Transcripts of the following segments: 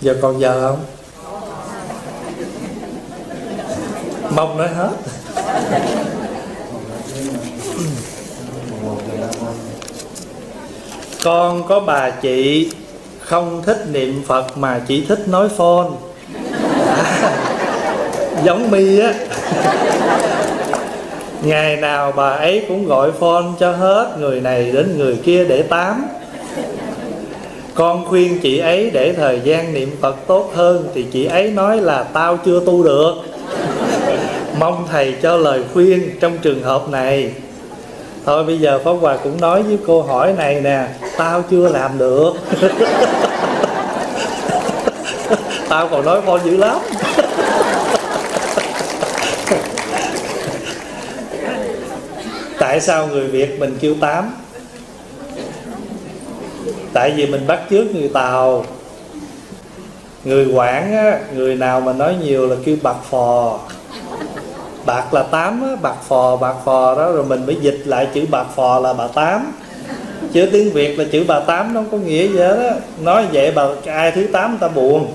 Giờ còn giờ không? Mong nói hết. Con có bà chị không thích niệm Phật mà chỉ thích nói phone. Giống Mi á. Ngày nào bà ấy cũng gọi phone cho hết người này đến người kia để tám. Con khuyên chị ấy để thời gian niệm Phật tốt hơn thì chị ấy nói là tao chưa tu được. Mong thầy cho lời khuyên trong trường hợp này. Thôi bây giờ Pháp Hòa cũng nói với cô hỏi này nè, tao chưa làm được. Tao còn nói phone dữ lắm. Tại sao người Việt mình kêu tám? Tại vì mình bắt chước người Tàu. Người Quảng á, người nào mà nói nhiều là kêu bạc phò. Bạc là tám á, bạc phò đó. Rồi mình mới dịch lại chữ bạc phò là bà tám. Chứ tiếng Việt là chữ bà tám nó không có nghĩa gì hết á. Nói vậy bà ai thứ tám người ta buồn.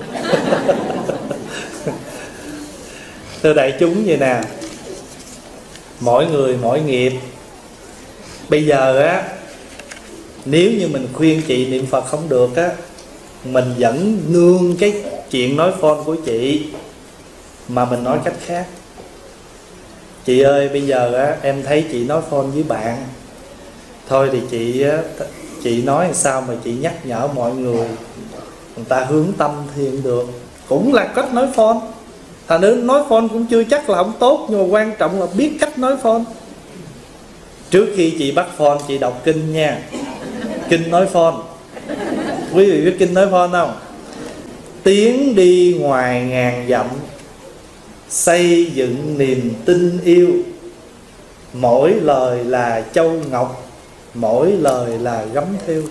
Thưa đại chúng vậy nè, mỗi người mỗi nghiệp. Bây giờ á, nếu như mình khuyên chị niệm Phật không được á, mình vẫn nương cái chuyện nói phone của chị mà mình nói cách khác. Chị ơi, bây giờ á, em thấy chị nói phone với bạn. Thôi thì chị nói sao mà chị nhắc nhở mọi người ta hướng tâm thiện được. Cũng là cách nói phone. Thành nữ nói phone cũng chưa chắc là không tốt, nhưng mà quan trọng là biết cách nói phone. Trước khi chị bắt phone, chị đọc kinh nha. Kinh nói phone. Quý vị biết kinh nói phone không? Tiến đi ngoài ngàn dặm, xây dựng niềm tin yêu. Mỗi lời là châu ngọc, mỗi lời là gấm thêu.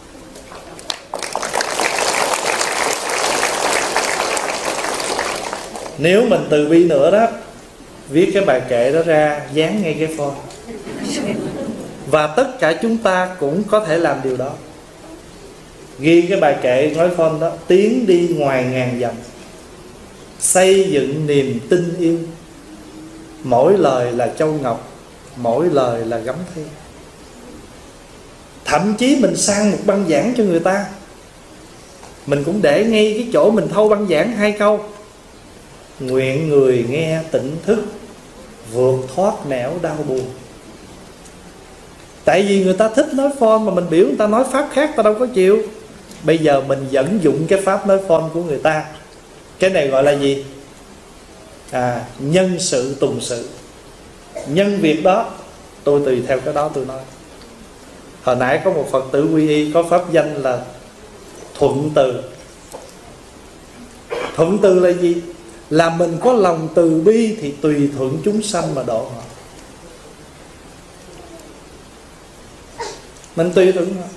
Nếu mình từ bi nữa đó, viết cái bài kệ đó ra, dán ngay cái phone. Và tất cả chúng ta cũng có thể làm điều đó. Ghi cái bài kệ nói phone đó: tiến đi ngoài ngàn dặm, xây dựng niềm tin yêu. Mỗi lời là châu ngọc, mỗi lời là gấm thêu. Thậm chí mình sang một băng giảng cho người ta, mình cũng để ngay cái chỗ mình thâu băng giảng 2 câu: nguyện người nghe tỉnh thức, vượt thoát nẻo đau buồn. Tại vì người ta thích nói phone mà mình biểu người ta nói pháp khác, ta đâu có chịu. Bây giờ mình vận dụng cái pháp nói phone của người ta. Cái này gọi là gì? Nhân sự tùng sự. Nhân việc đó, tôi tùy theo cái đó tôi nói. Hồi nãy có một Phật tử quy y có pháp danh là thuận từ. Thuận từ là gì? Là mình có lòng từ bi thì tùy thuận chúng sanh mà độ họ. Mình tùy thuận họ.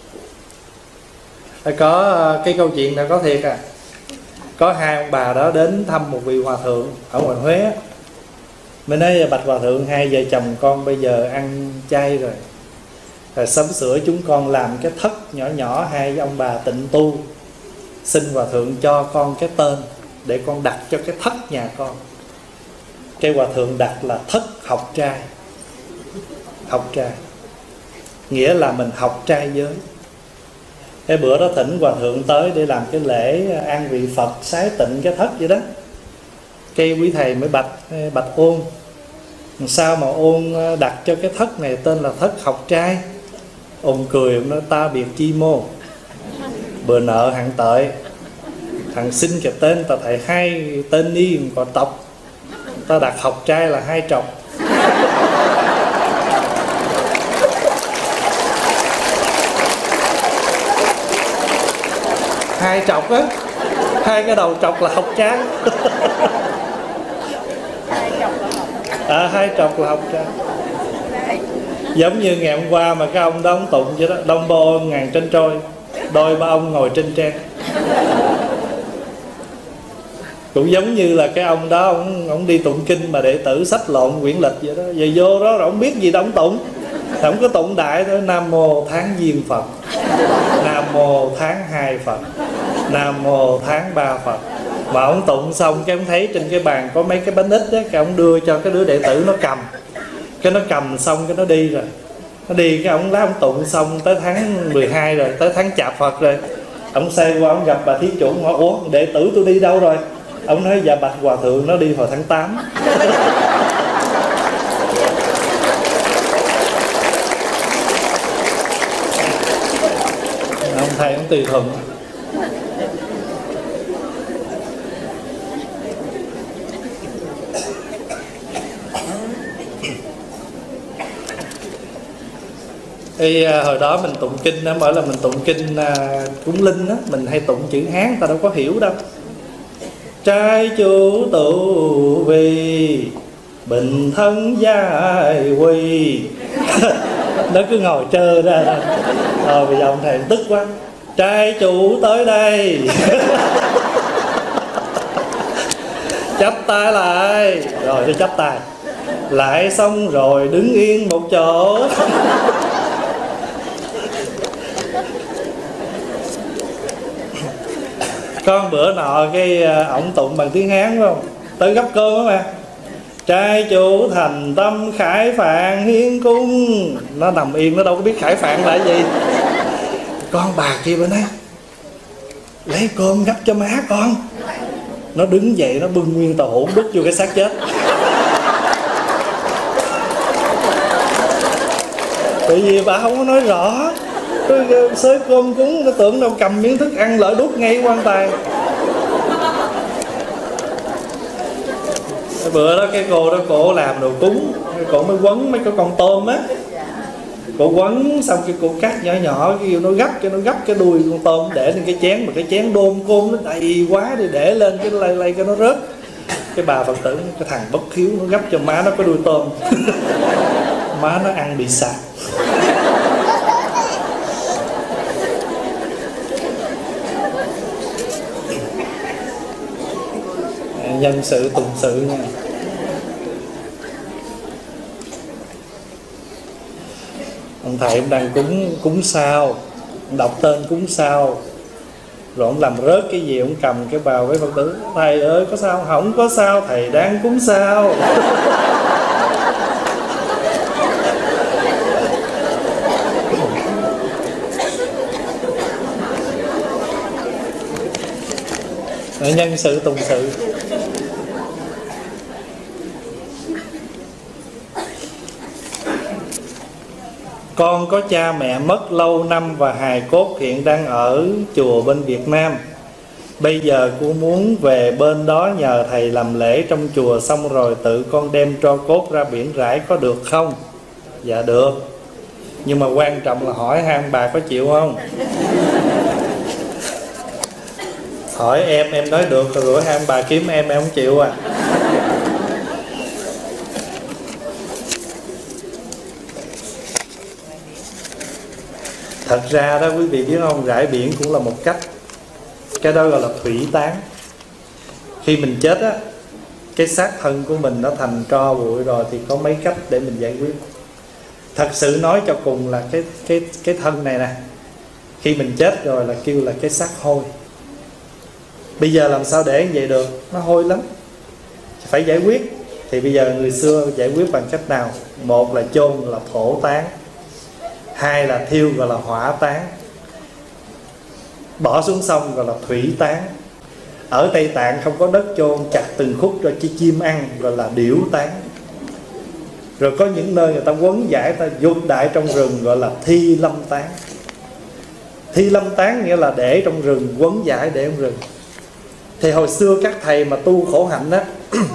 Có cái câu chuyện này có thiệt à. Có 2 ông bà đó đến thăm một vị hòa thượng ở ngoài Huế. Mình nói: bạch hòa thượng, 2 vợ chồng con bây giờ ăn chay rồi, sắm sửa chúng con làm cái thất nhỏ nhỏ, 2 ông bà tịnh tu. Xin hòa thượng cho con cái tên để con đặt cho cái thất nhà con. Cái hòa thượng đặt là thất học trai. Học trai nghĩa là mình học trai giới. Cái bữa đó thỉnh hòa thượng tới để làm cái lễ an vị Phật, sái tịnh cái thất vậy đó. Cái quý thầy mới bạch Ôn: sao mà Ôn đặt cho cái thất này tên là thất học trai? Ôn cười, ông nói: ta biệt chi mô, bữa nợ hạng tợi. Thằng xin cái tên ta thầy 2 tên ni còn tộc, ta đặt học trai là 2 trọc. Hai trọc á, 2 cái đầu trọc là học trai. 2 trọc là học trai. Giống như ngày hôm qua mà cái ông đó ông tụng vậy đó: đông bô ngàn trên trôi, đôi ba ông ngồi trên tre. Cũng giống như là cái ông đó ông đi tụng kinh mà đệ tử sách lộn quyển lịch vậy đó. Giờ vô đó rồi ông biết gì đâu ông tụng. Không có tụng đại thôi: Nam mô Tháng Diên Phật, Nam mô Tháng 2 Phật, Nam Mô Tháng Ba Phật. Mà ông tụng xong cái ông thấy trên cái bàn có mấy cái bánh ít á, cái ông đưa cho cái đứa đệ tử nó cầm. Cái nó cầm xong cái nó đi rồi. Nó đi cái ông lá ông tụng xong tới tháng 12 rồi, tới tháng Chạp Phật rồi. Ông xoay qua ông gặp bà thí chủ, hỏi ủa đệ tử tôi đi đâu rồi? Ông nói dạ bạch hòa thượng nó đi hồi tháng 8. Ông thầy ông tùy thuận. Thì hồi đó mình tụng kinh đó, mỗi lần mình tụng kinh cúng linh á, mình hay tụng chữ Hán, ta đâu có hiểu đâu. Trai chủ tụ vì bình thân giai quy. Nó cứ ngồi trơ ra. Rồi bây giờ ông thầy tức quá. Trai chủ tới đây. Chắp tay lại. Rồi tôi chắp tay lại xong rồi đứng yên một chỗ. Con bữa nọ cái ổng tụng bằng tiếng Hán phải không? Tới gấp cơm đó mà. Trai chủ thành tâm khải phạn hiến cung. Nó nằm yên, nó đâu có biết khải phạn là cái gì. Con bà kia bên đây lấy cơm gấp cho má con. Nó đứng dậy nó bưng nguyên tàu hũ đút vô cái xác chết. Tại vì bà không có nói rõ. Xới cơm cúng nó tưởng đâu cầm miếng thức ăn lỡ đút ngay quan tài. Cái bữa đó cái cô đó cổ làm đồ cúng, cổ mới quấn mấy cái con tôm á. Cổ quấn xong cái cổ cắt nhỏ nhỏ, cái nó gấp cái đuôi con tôm để lên cái chén, mà cái chén đôm côn nó đầy quá đi để lên cái lay cái nó rớt. Cái bà Phật tử cái thằng bất hiếu nó gấp cho má nó cái đuôi tôm. Má nó ăn bị sạc. Nhân sự tùng sự nha. Ông thầy ông đang cúng sao, đọc tên cúng sao, rồi ông làm rớt cái gì ông cầm cái bào với Phật tử. Thầy ơi có sao không? Có sao, thầy đang cúng sao. Nhân sự tùng sự. Con có cha mẹ mất lâu năm và hài cốt hiện đang ở chùa bên Việt Nam. Bây giờ cô muốn về bên đó nhờ thầy làm lễ trong chùa, xong rồi tự con đem tro cốt ra biển rải có được không? Dạ được. Nhưng mà quan trọng là hỏi hai ông bà có chịu không? Hỏi em nói được rồi hai ông bà kiếm em không chịu à. Thật ra đó quý vị biết không, rải biển cũng là một cách. Cái đó gọi là thủy tán. Khi mình chết á, cái xác thân của mình nó thành tro bụi rồi thì có mấy cách để mình giải quyết. Thật sự nói cho cùng là cái thân này nè, khi mình chết rồi là kêu là cái xác hôi. Bây giờ làm sao để như vậy được? Nó hôi lắm, phải giải quyết. Thì bây giờ người xưa giải quyết bằng cách nào? Một là chôn là thổ tán, hai là thiêu gọi là hỏa tán, bỏ xuống sông gọi là thủy tán. Ở Tây Tạng không có đất chôn, chặt từng khúc cho chim ăn gọi là điểu tán. Rồi có những nơi người ta quấn giải, ta dục đại trong rừng gọi là thi lâm tán. Thi lâm tán nghĩa là để trong rừng, quấn giải để trong rừng. Thì hồi xưa các thầy mà tu khổ hạnh á,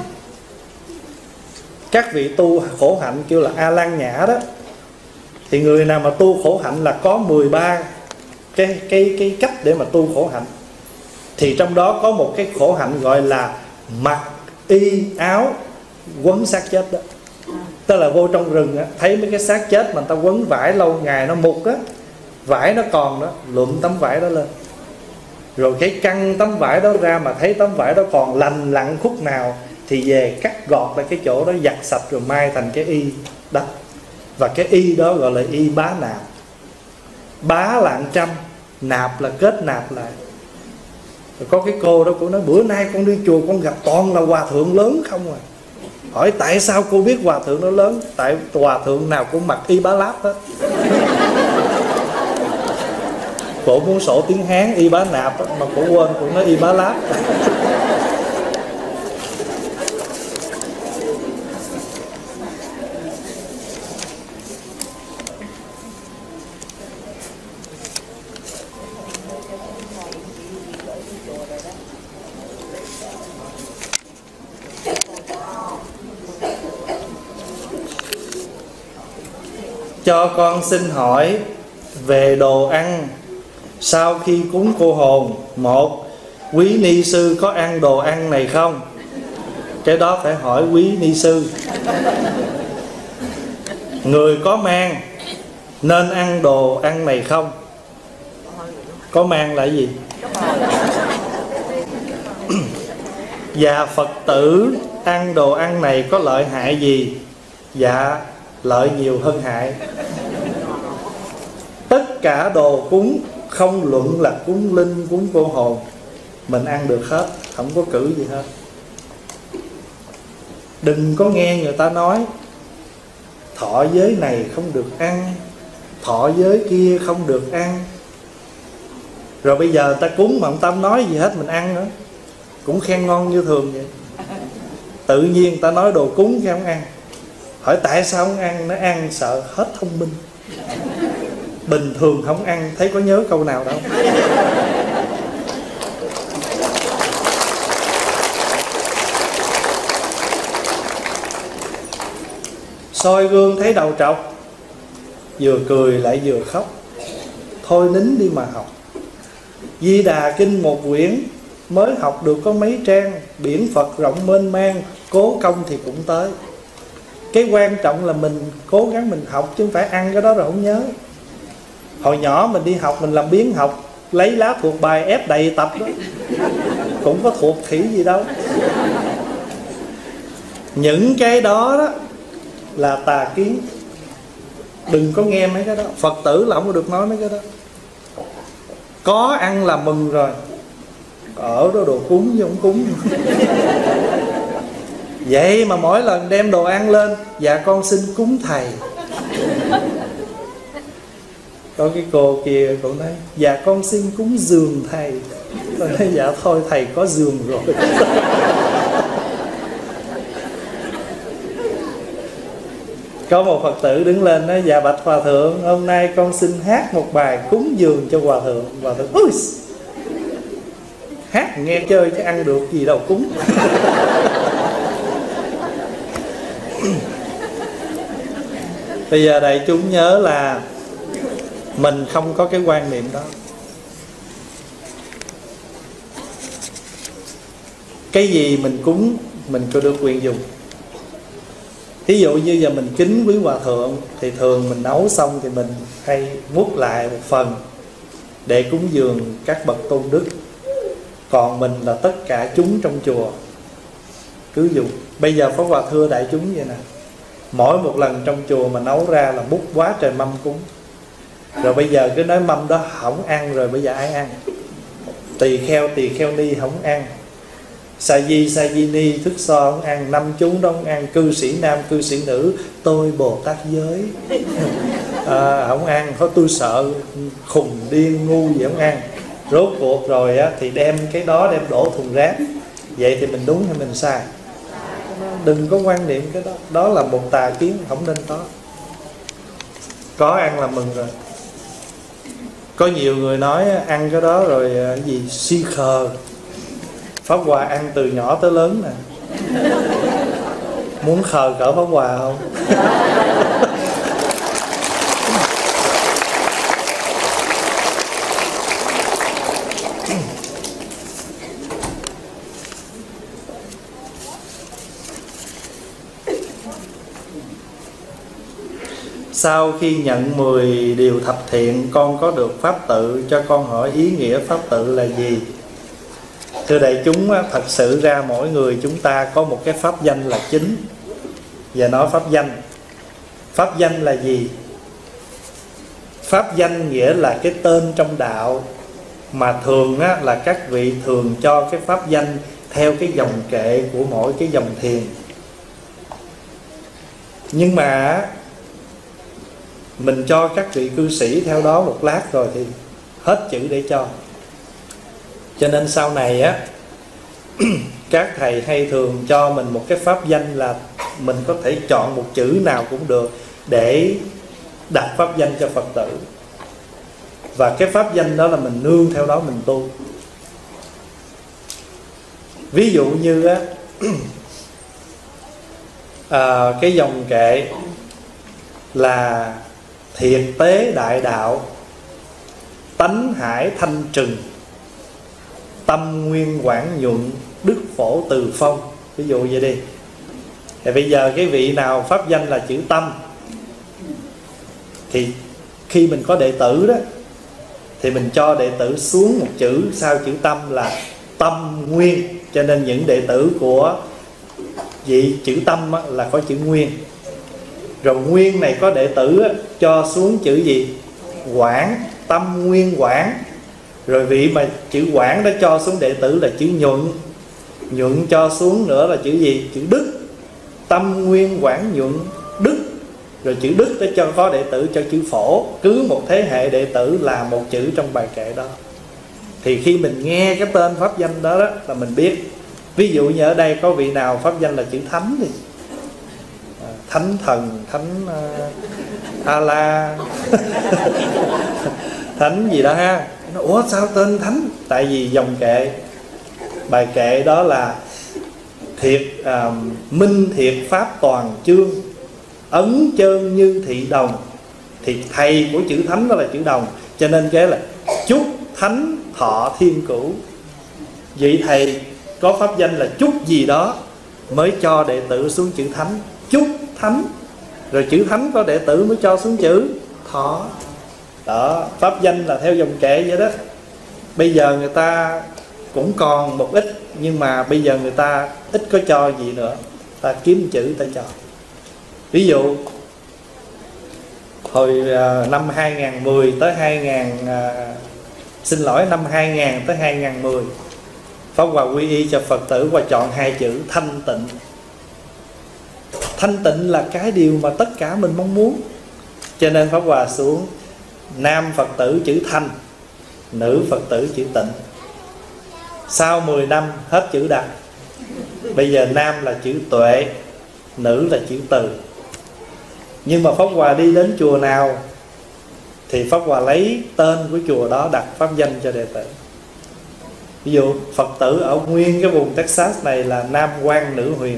các vị tu khổ hạnh kêu là A Lan Nhã đó, thì người nào mà tu khổ hạnh là có 13 cái cách để mà tu khổ hạnh. Thì trong đó có một cái khổ hạnh gọi là mặc y áo quấn xác chết đó. Tức là vô trong rừng á, thấy mấy cái xác chết mà người ta quấn vải lâu ngày nó mục á, vải nó còn đó, lụm tấm vải đó lên, rồi cái căng tấm vải đó ra, mà thấy tấm vải đó còn lành lặn khúc nào thì về cắt gọt lại cái chỗ đó, giặt sạch rồi mai thành cái y đó. Và cái y đó gọi là y bá nạp. Bá là 100, nạp là kết nạp lại. Rồi có cái cô đó, cô nói bữa nay con đi chùa con gặp toàn là hòa thượng lớn không à. Hỏi tại sao cô biết hòa thượng nó lớn? Tại hòa thượng nào cũng mặc y bá láp hết. Cổ muốn sổ tiếng Hán y bá nạp mà cổ quên, cổ nói y bá láp. Cho con xin hỏi về đồ ăn sau khi cúng cô hồn. Một, quý ni sư có ăn đồ ăn này không? Cái đó phải hỏi quý ni sư. Người có mang nên ăn đồ ăn này không? Có mang là gì? Và Phật tử ăn đồ ăn này có lợi hại gì? Dạ, lợi nhiều hơn hại. Tất cả đồ cúng, không luận là cúng linh, cúng cô hồn, mình ăn được hết, không có cử gì hết. Đừng có nghe người ta nói thọ giới này không được ăn, thọ giới kia không được ăn. Rồi bây giờ ta cúng mà ông Tâm nói gì hết mình ăn nữa, cũng khen ngon như thường vậy. Tự nhiên ta nói đồ cúng chứ không ăn. Hỏi tại sao không ăn? Nó ăn sợ hết thông minh. Bình thường không ăn, thấy có nhớ câu nào đâu. Soi gương thấy đầu trọc, vừa cười lại vừa khóc. Thôi nín đi mà học. Di Đà Kinh một quyển, mới học được có mấy trang. Biển Phật rộng mênh mang, cố công thì cũng tới. Cái quan trọng là mình cố gắng mình học, chứ không phải ăn cái đó rồi không nhớ. Hồi nhỏ mình đi học mình làm biếng học, lấy lá thuộc bài ép đầy tập đó, cũng có thuộc khỉ gì đâu. Những cái đó đó là tà kiến. Đừng có nghe mấy cái đó. Phật tử là không có được nói mấy cái đó. Có ăn là mừng rồi. Ở đó đồ cúng chứ không cúng. Vậy mà mỗi lần đem đồ ăn lên, dạ con xin cúng thầy. Có cái cô kia cũng nói dạ con xin cúng giường thầy. Tôi nói dạ thôi thầy có giường rồi. Có một Phật tử đứng lên nói dạ bạch hòa thượng, hôm nay con xin hát một bài cúng giường cho hòa thượng. Hòa thượng ui, hát nghe chơi chứ ăn được gì đâu cúng. Bây giờ đại chúng nhớ là mình không có cái quan niệm đó. Cái gì mình cúng mình có được quyền dùng. Thí dụ như giờ mình kính quý hòa thượng, thì thường mình nấu xong thì mình hay múc lại một phần để cúng dường các bậc tôn đức. Còn mình là tất cả chúng trong chùa cứ dùng. Bây giờ Pháp Hòa thưa đại chúng vậy nè, mỗi một lần trong chùa mà nấu ra là múc quá trời mâm cúng. Rồi bây giờ cứ nói mâm đó không ăn, rồi bây giờ ai ăn? Tỳ kheo ni không ăn, sa di ni thức so không ăn, năm chúng đó không ăn, cư sĩ nam cư sĩ nữ, tôi Bồ Tát giới không ăn. Thôi tôi sợ khùng điên ngu gì không ăn. Rốt cuộc rồi á, thì đem cái đó đem đổ thùng rác. Vậy thì mình đúng hay mình sai? Đừng có quan niệm cái đó. Đó là một tà kiến, không nên có ăn là mừng rồi. Có nhiều người nói ăn cái đó rồi gì si khờ. Pháp Hòa ăn từ nhỏ tới lớn nè. Muốn khờ cỡ Pháp Hòa không? Sau khi nhận 10 điều thập thiện, con có được pháp tự. Cho con hỏi ý nghĩa pháp tự là gì? Thưa đại chúng, thật sự ra mỗi người chúng ta có một cái pháp danh là chính. Và nói pháp danh. Pháp danh là gì? Pháp danh nghĩa là cái tên trong đạo. mà thường á, là các vị thường cho cái pháp danh theo cái dòng kệ của mỗi cái dòng thiền. Nhưng mà mình cho các vị cư sĩ theo đó một lát rồi thì hết chữ để cho nên sau này á các thầy hay thường cho mình một cái pháp danh là mình có thể chọn một chữ nào cũng được để đặt pháp danh cho Phật tử, và cái pháp danh đó là mình nương theo đó mình tu. Ví dụ như á cái dòng kệ là thiệt tế đại đạo, tánh hải thanh trừng, tâm nguyên quảng nhuận, đức phổ từ phong. Ví dụ vậy đi. Thì bây giờ cái vị nào pháp danh là chữ tâm, thì khi mình có đệ tử đó thì mình cho đệ tử xuống một chữ sau chữ tâm là tâm nguyên. Cho nên những đệ tử của vị chữ tâm là có chữ nguyên. Rồi nguyên này có đệ tử cho xuống chữ gì? Quảng, tâm nguyên quảng. Rồi vị mà chữ quảng đó cho xuống đệ tử là chữ nhuận. Nhuận cho xuống nữa là chữ gì? Chữ đức. Tâm nguyên quảng nhuận đức. Rồi chữ đức để cho có đệ tử cho chữ phổ. Cứ một thế hệ đệ tử là một chữ trong bài kệ đó. Thì khi mình nghe cái tên pháp danh đó, là mình biết. Ví dụ như ở đây có vị nào pháp danh là chữ thánh thì thánh thần, thánh A-la thánh gì đó ha. Ủa sao tên thánh? Tại vì dòng kệ, bài kệ đó là thiệt minh thiệt pháp toàn chương, ấn chơn như thị đồng. Thì thầy của chữ thánh đó là chữ đồng, cho nên cái là chúc thánh thọ thiên cửu. Vị thầy có pháp danh là chúc gì đó mới cho đệ tử xuống chữ thánh, chúc thánh. Rồi chữ thánh có đệ tử mới cho xuống chữ thọ. Đó, pháp danh là theo dòng kệ vậy đó. Bây giờ người ta cũng còn một ít, nhưng mà bây giờ người ta ít có cho gì nữa, ta kiếm chữ ta cho. Ví dụ hồi năm 2010 tới 2000 tới 2010, Pháp Hòa quy y cho Phật tử và chọn hai chữ thanh tịnh. Thanh tịnh là cái điều mà tất cả mình mong muốn. Cho nên Pháp Hòa xuống nam Phật tử chữ thanh, nữ Phật tử chữ tịnh. Sau 10 năm hết chữ đặt. Bây giờ nam là chữ tuệ, nữ là chữ từ. Nhưng mà Pháp Hòa đi đến chùa nào thì Pháp Hòa lấy tên của chùa đó đặt pháp danh cho đệ tử. Ví dụ Phật tử ở nguyên cái vùng Texas này là nam quan nữ huyền.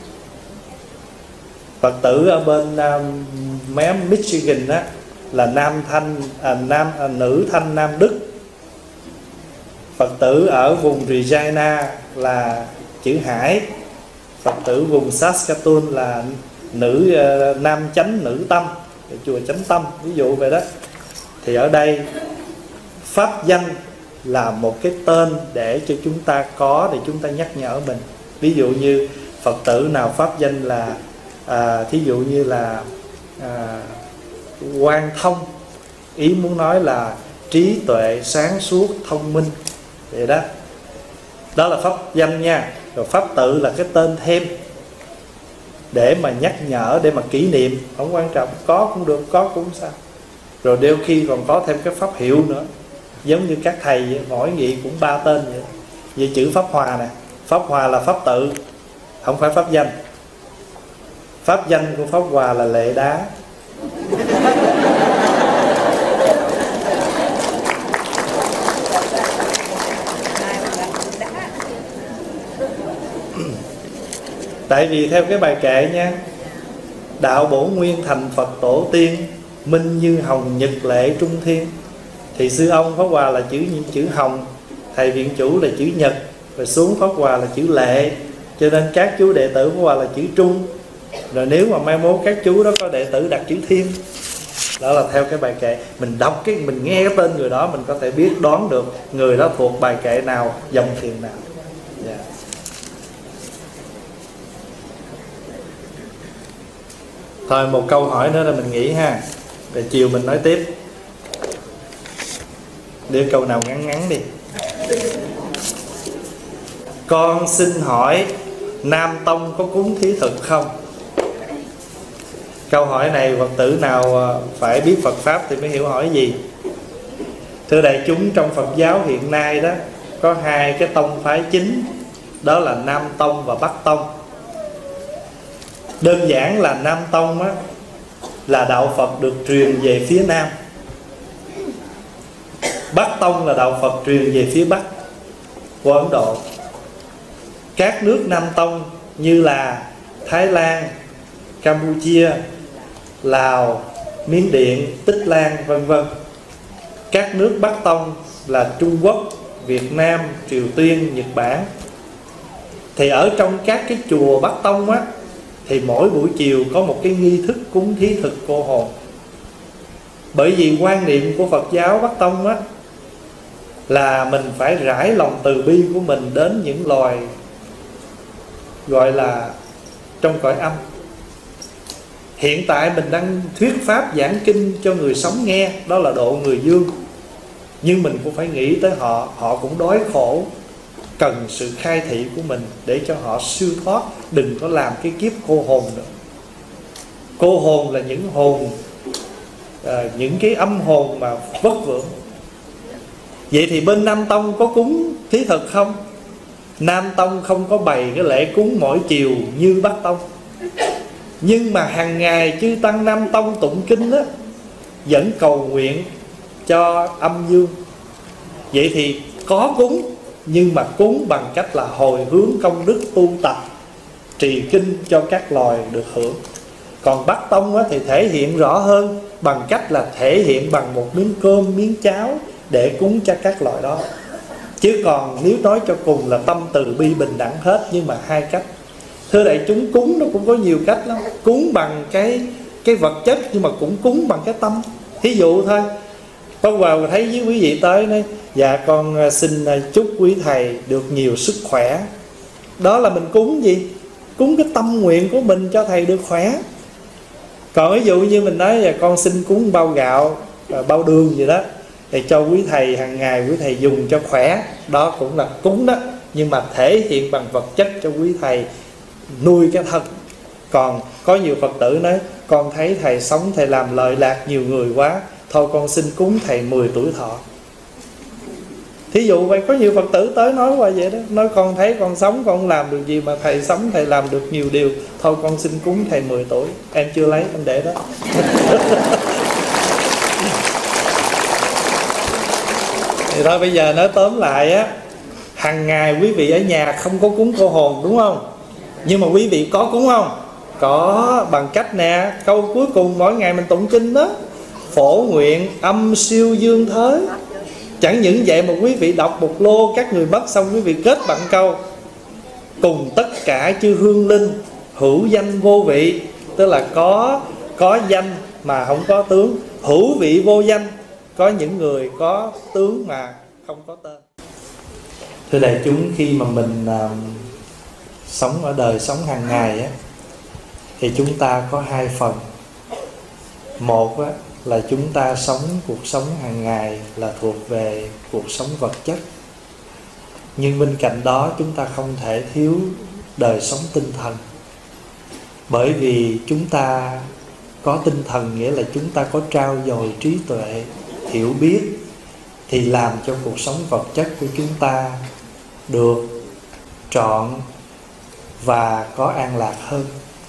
Phật tử ở bên mé Michigan á là nam thanh nữ thanh nam đức. Phật tử ở vùng Regina là chữ hải. Phật tử vùng Saskatoon là nữ nam chánh nữ tâm, chùa Chánh Tâm, ví dụ vậy đó. Thì ở đây pháp danh là một cái tên để cho chúng ta có, để chúng ta nhắc nhở mình. Ví dụ như Phật tử nào pháp danh là thí dụ như là Quang Thông, ý muốn nói là trí tuệ sáng suốt thông minh vậy đó. Đó là pháp danh nha. Rồi pháp tự là cái tên thêm để mà nhắc nhở, để mà kỷ niệm, không quan trọng, có cũng được, có cũng sao. Rồi đôi khi còn có thêm cái pháp hiệu nữa. Giống như các thầy vậy, mỗi vị cũng 3 tên vậy. Vậy chữ Pháp Hòa nè, Pháp Hòa là pháp tự, không phải pháp danh. Pháp danh của Pháp Hòa là Lệ Đá. Tại vì theo cái bài kệ nha, đạo bổ nguyên thành Phật tổ tiên, minh như hồng nhật lệ trung thiên. Thì sư ông Pháp Hòa là chữ hồng, thầy viện chủ là chữ nhật, rồi xuống Pháp Hòa là chữ lệ. Cho nên các chú đệ tử Pháp Hòa là chữ trung. Rồi nếu mà mai mốt các chú đó có đệ tử đặt chữ thiên, đó là theo cái bài kệ. Mình đọc mình nghe cái tên người đó, mình có thể biết đoán được người đó thuộc bài kệ nào, dòng thiền nào. Yeah. Thôi một câu hỏi nữa là mình nghỉ ha, rồi chiều mình nói tiếp. Để câu nào ngắn ngắn đi. Con xin hỏi Nam Tông có cúng thí thực không? Câu hỏi này Phật tử nào phải biết Phật Pháp thì mới hiểu hỏi gì. Thưa đại chúng, trong Phật giáo hiện nay đó có hai cái tông phái chính, đó là Nam Tông và Bắc Tông. Đơn giản là Nam Tông á, là đạo Phật được truyền về phía Nam. Bắc Tông là đạo Phật truyền về phía Bắc của Ấn Độ. Các nước Nam Tông như là Thái Lan, Campuchia, Lào, Miến Điện, Tích Lan vân vân. Các nước Bắc Tông là Trung Quốc, Việt Nam, Triều Tiên, Nhật Bản. Thì ở trong các cái chùa Bắc Tông á, thì mỗi buổi chiều có một cái nghi thức cúng thí thực cô hồn. Bởi vì quan niệm của Phật giáo Bắc Tông á, là mình phải rải lòng từ bi của mình đến những loài gọi là trong cõi âm. Hiện tại mình đang thuyết pháp giảng kinh cho người sống nghe, đó là độ người dương. Nhưng mình cũng phải nghĩ tới họ, họ cũng đói khổ, cần sự khai thị của mình để cho họ siêu thoát, đừng có làm cái kiếp cô hồn nữa. Cô hồn là những hồn, những cái âm hồn mà vất vưởng. Vậy thì bên Nam Tông có cúng thí thực không? Nam Tông không có bày cái lễ cúng mỗi chiều như Bắc Tông. Nhưng mà hàng ngày chư tăng Nam Tông tụng kinh đó, vẫn cầu nguyện cho âm dương. Vậy thì có cúng, nhưng mà cúng bằng cách là hồi hướng công đức tu tập, trì kinh cho các loài được hưởng. Còn Bắc Tông á, thì thể hiện rõ hơn bằng cách là thể hiện bằng một miếng cơm, miếng cháo để cúng cho các loài đó. Chứ còn nếu nói cho cùng là tâm từ bi bình đẳng hết, nhưng mà hai cách. Thưa đại chúng, cúng nó cũng có nhiều cách lắm. Cúng bằng cái vật chất, nhưng mà cũng cúng bằng cái tâm. Thí dụ thôi, có vào thấy với quý vị tới nói: dạ con xin chúc quý thầy được nhiều sức khỏe. Đó là mình cúng gì? Cúng cái tâm nguyện của mình cho thầy được khỏe. Còn ví dụ như mình nói: dạ con xin cúng bao gạo, bao đường gì đó, thì cho quý thầy hàng ngày quý thầy dùng cho khỏe. Đó cũng là cúng đó, nhưng mà thể hiện bằng vật chất cho quý thầy nuôi cái thân. Còn có nhiều Phật tử nói: con thấy thầy sống, thầy làm lợi lạc nhiều người quá, thôi con xin cúng thầy 10 tuổi thọ. Thí dụ vậy, có nhiều Phật tử tới nói qua vậy đó. Nói con thấy con sống, con không làm được gì, mà thầy sống thầy làm được nhiều điều, thôi con xin cúng thầy 10 tuổi. Em chưa lấy, em để đó. Thì thôi bây giờ nói tóm lại á, hàng ngày quý vị ở nhà không có cúng cô hồn đúng không? Nhưng mà quý vị có cúng không? Có, bằng cách nè, câu cuối cùng mỗi ngày mình tụng kinh đó: phổ nguyện âm siêu dương thới. Chẳng những vậy mà quý vị đọc một lô các người mất xong, quý vị kết bằng câu: cùng tất cả chư hương linh hữu danh vô vị. Tức là có danh mà không có tướng, hữu vị vô danh, có những người có tướng mà không có tên. Thưa đại chúng, khi mà mình sống ở đời sống hàng ngày á, thì chúng ta có hai phần. Một á, là chúng ta sống cuộc sống hàng ngày là thuộc về cuộc sống vật chất. Nhưng bên cạnh đó chúng ta không thể thiếu đời sống tinh thần. Bởi vì chúng ta có tinh thần, nghĩa là chúng ta có trau dồi trí tuệ, hiểu biết, thì làm cho cuộc sống vật chất của chúng ta được trọn và có an lạc hơn.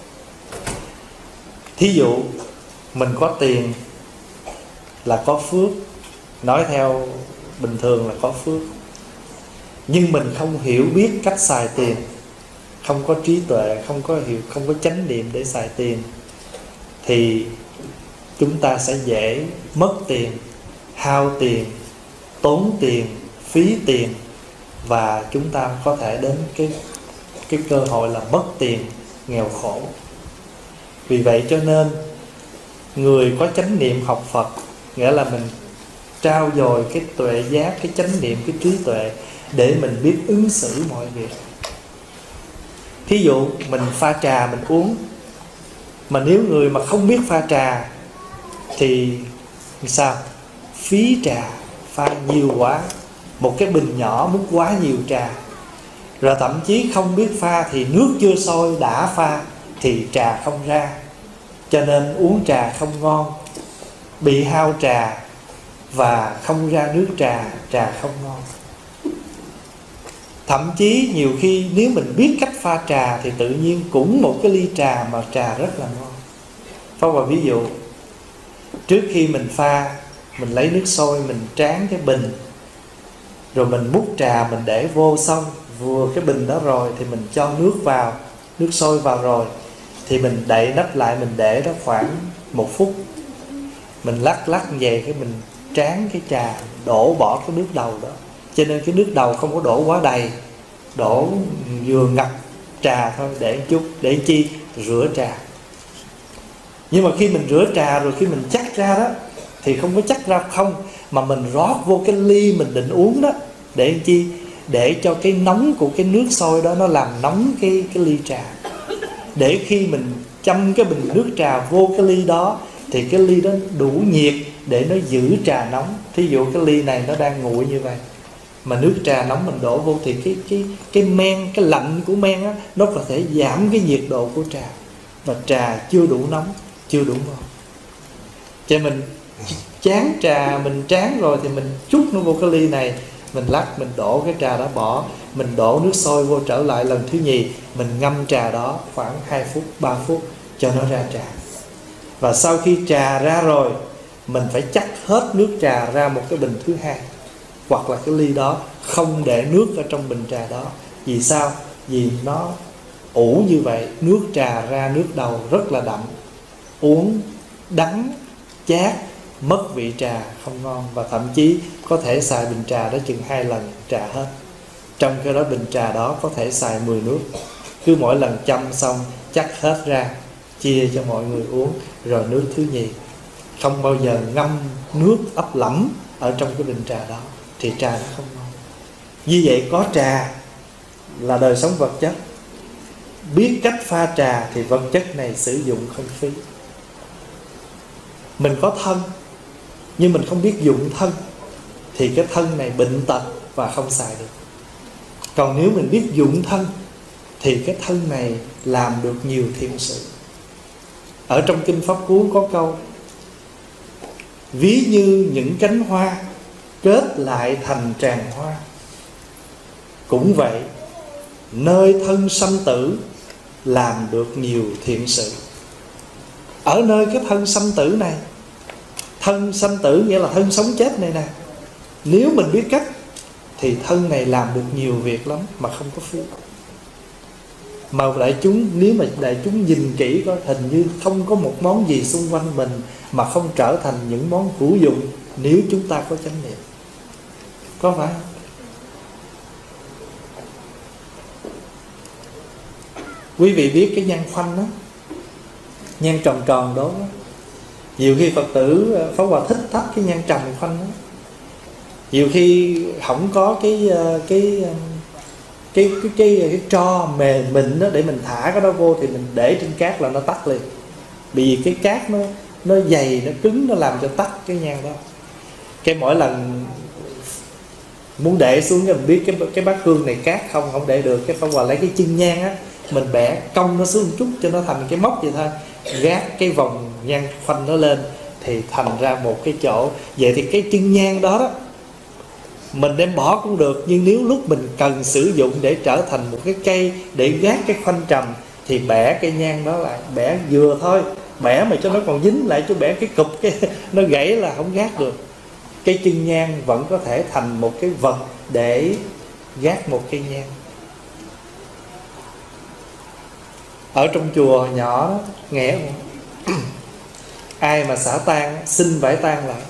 Thí dụ mình có tiền là có phước, nói theo bình thường là có phước. Nhưng mình không hiểu biết cách xài tiền, không có trí tuệ, không có chánh niệm để xài tiền, thì chúng ta sẽ dễ mất tiền, hao tiền, tốn tiền, phí tiền, và chúng ta có thể đến cái cơ hội là mất tiền, nghèo khổ. Vì vậy cho nên người có chánh niệm học Phật, nghĩa là mình trau dồi cái tuệ giác, cái chánh niệm, cái trí tuệ để mình biết ứng xử mọi việc. Thí dụ mình pha trà mình uống, mà nếu người mà không biết pha trà thì sao? Phí trà, pha nhiều quá, một cái bình nhỏ múc quá nhiều trà, rồi thậm chí không biết pha thì nước chưa sôi đã pha thì trà không ra, cho nên uống trà không ngon, bị hao trà và không ra nước trà, trà không ngon. Thậm chí nhiều khi nếu mình biết cách pha trà thì tự nhiên cũng một cái ly trà mà trà rất là ngon. Pháp Hòa ví dụ, trước khi mình pha, mình lấy nước sôi mình tráng cái bình, rồi mình múc trà mình để vô, xong vừa cái bình đó rồi thì mình cho nước vào, nước sôi vào rồi thì mình đậy nắp lại, mình để đó khoảng 1 phút, mình lắc về cái mình tráng cái trà, đổ bỏ cái nước đầu đó. Cho nên cái nước đầu không có đổ quá đầy, đổ vừa ngập trà thôi, để một chút, để chi rửa trà. Nhưng mà khi mình rửa trà rồi, khi mình chắc ra đó thì không có chắc ra không, mà mình rót vô cái ly mình định uống đó, để chi, để cho cái nóng của cái nước sôi đó nó làm nóng cái ly trà, để khi mình châm cái bình nước trà vô cái ly đó thì cái ly đó đủ nhiệt để nó giữ trà nóng. Thí dụ cái ly này nó đang nguội như vậy, mà nước trà nóng mình đổ vô thì cái men, cái lạnh của men á, nó có thể giảm cái nhiệt độ của trà, và trà chưa đủ nóng, chưa đủ ngon. Cho mình chán trà, mình tráng rồi thì mình trút nó vô cái ly này, mình lắc, mình đổ cái trà đó bỏ, mình đổ nước sôi vô trở lại lần thứ nhì, mình ngâm trà đó khoảng 2 phút, 3 phút cho nó ra trà. Và sau khi trà ra rồi, mình phải chắc hết nước trà ra một cái bình thứ hai, hoặc là cái ly đó không để nước ở trong bình trà đó. Vì sao? Vì nó ủ như vậy, nước trà ra nước đầu rất là đậm, uống đắng, chát, mất vị trà, không ngon. Và thậm chí có thể xài bình trà đó chừng 2 lần trà hết. Trong cái đó bình trà đó có thể xài 10 nước. Cứ mỗi lần chăm xong chắc hết ra, chia cho mọi người uống, rồi nước thứ nhì. Không bao giờ ngâm nước ấp lẫm ở trong cái bình trà đó, thì trà nó không ngon. Như vậy có trà là đời sống vật chất. Biết cách pha trà thì vật chất này sử dụng không phí. Mình có thân nhưng mình không biết dụng thân thì cái thân này bệnh tật và không xài được. Còn nếu mình biết dụng thân thì cái thân này làm được nhiều thiện sự. Ở trong Kinh Pháp Cú có câu: ví như những cánh hoa kết lại thành tràng hoa. Cũng vậy, nơi thân sanh tử làm được nhiều thiện sự. Ở nơi cái thân sanh tử này, thân sanh tử nghĩa là thân sống chết này nè, nếu mình biết cách thì thân này làm được nhiều việc lắm mà không có phí. Mà đại chúng, nếu mà đại chúng nhìn kỹ có hình như không có một món gì xung quanh mình mà không trở thành những món hữu dụng nếu chúng ta có chánh niệm. Có phải không? Quý vị biết cái nhang khoanh đó, nhang tròn tròn đó, nhiều khi Phật tử Pháp Hòa thích thắp cái nhang tròn khoanh đó. Nhiều khi không có cái tro mềm mịn đó để mình thả cái đó vô thì mình để trên cát là nó tắt liền. Vì cái cát nó dày, nó cứng, nó làm cho tắt cái nhang đó. Cái mỗi lần muốn để xuống mình biết cái bát hương này cát không để được, cái Pháp Hòa lấy cái chân nhang á, mình bẻ cong nó xuống một chút cho nó thành cái móc vậy thôi, gác cái vòng nhang khoanh nó lên thì thành ra một cái chỗ. Vậy thì cái chân nhang đó đó mình đem bỏ cũng được, nhưng nếu lúc mình cần sử dụng để trở thành một cái cây để gác cái khoanh trầm thì bẻ cái nhang đó lại, bẻ vừa thôi, bẻ mà cho nó còn dính lại, chứ bẻ cái cục cái nó gãy là không gác được. Cái chân nhang vẫn có thể thành một cái vật để gác một cây nhang. Ở trong chùa nhỏ nghe ai mà xả tang xin vải tang lại,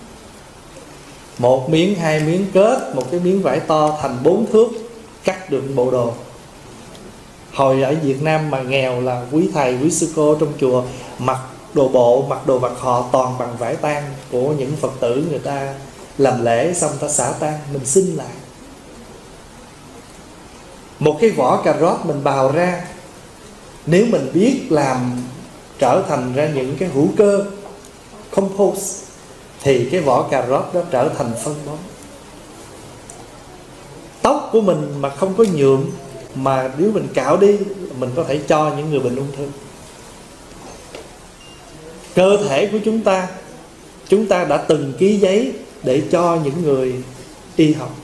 một miếng, 2 miếng kết một cái miếng vải to thành 4 thước, cắt được bộ đồ. Hồi ở Việt Nam mà nghèo là quý thầy, quý sư cô trong chùa mặc đồ bộ, mặc đồ vật họ toàn bằng vải tang của những Phật tử người ta làm lễ xong ta xả tang, mình xin lại. Một cái vỏ cà rốt mình bào ra, nếu mình biết làm trở thành ra những cái hữu cơ compost thì cái vỏ cà rốt đó trở thành phân bón. Tóc của mình mà không có nhuộm, mà nếu mình cạo đi, mình có thể cho những người bệnh ung thư. Cơ thể của chúng ta đã từng ký giấy để cho những người y học.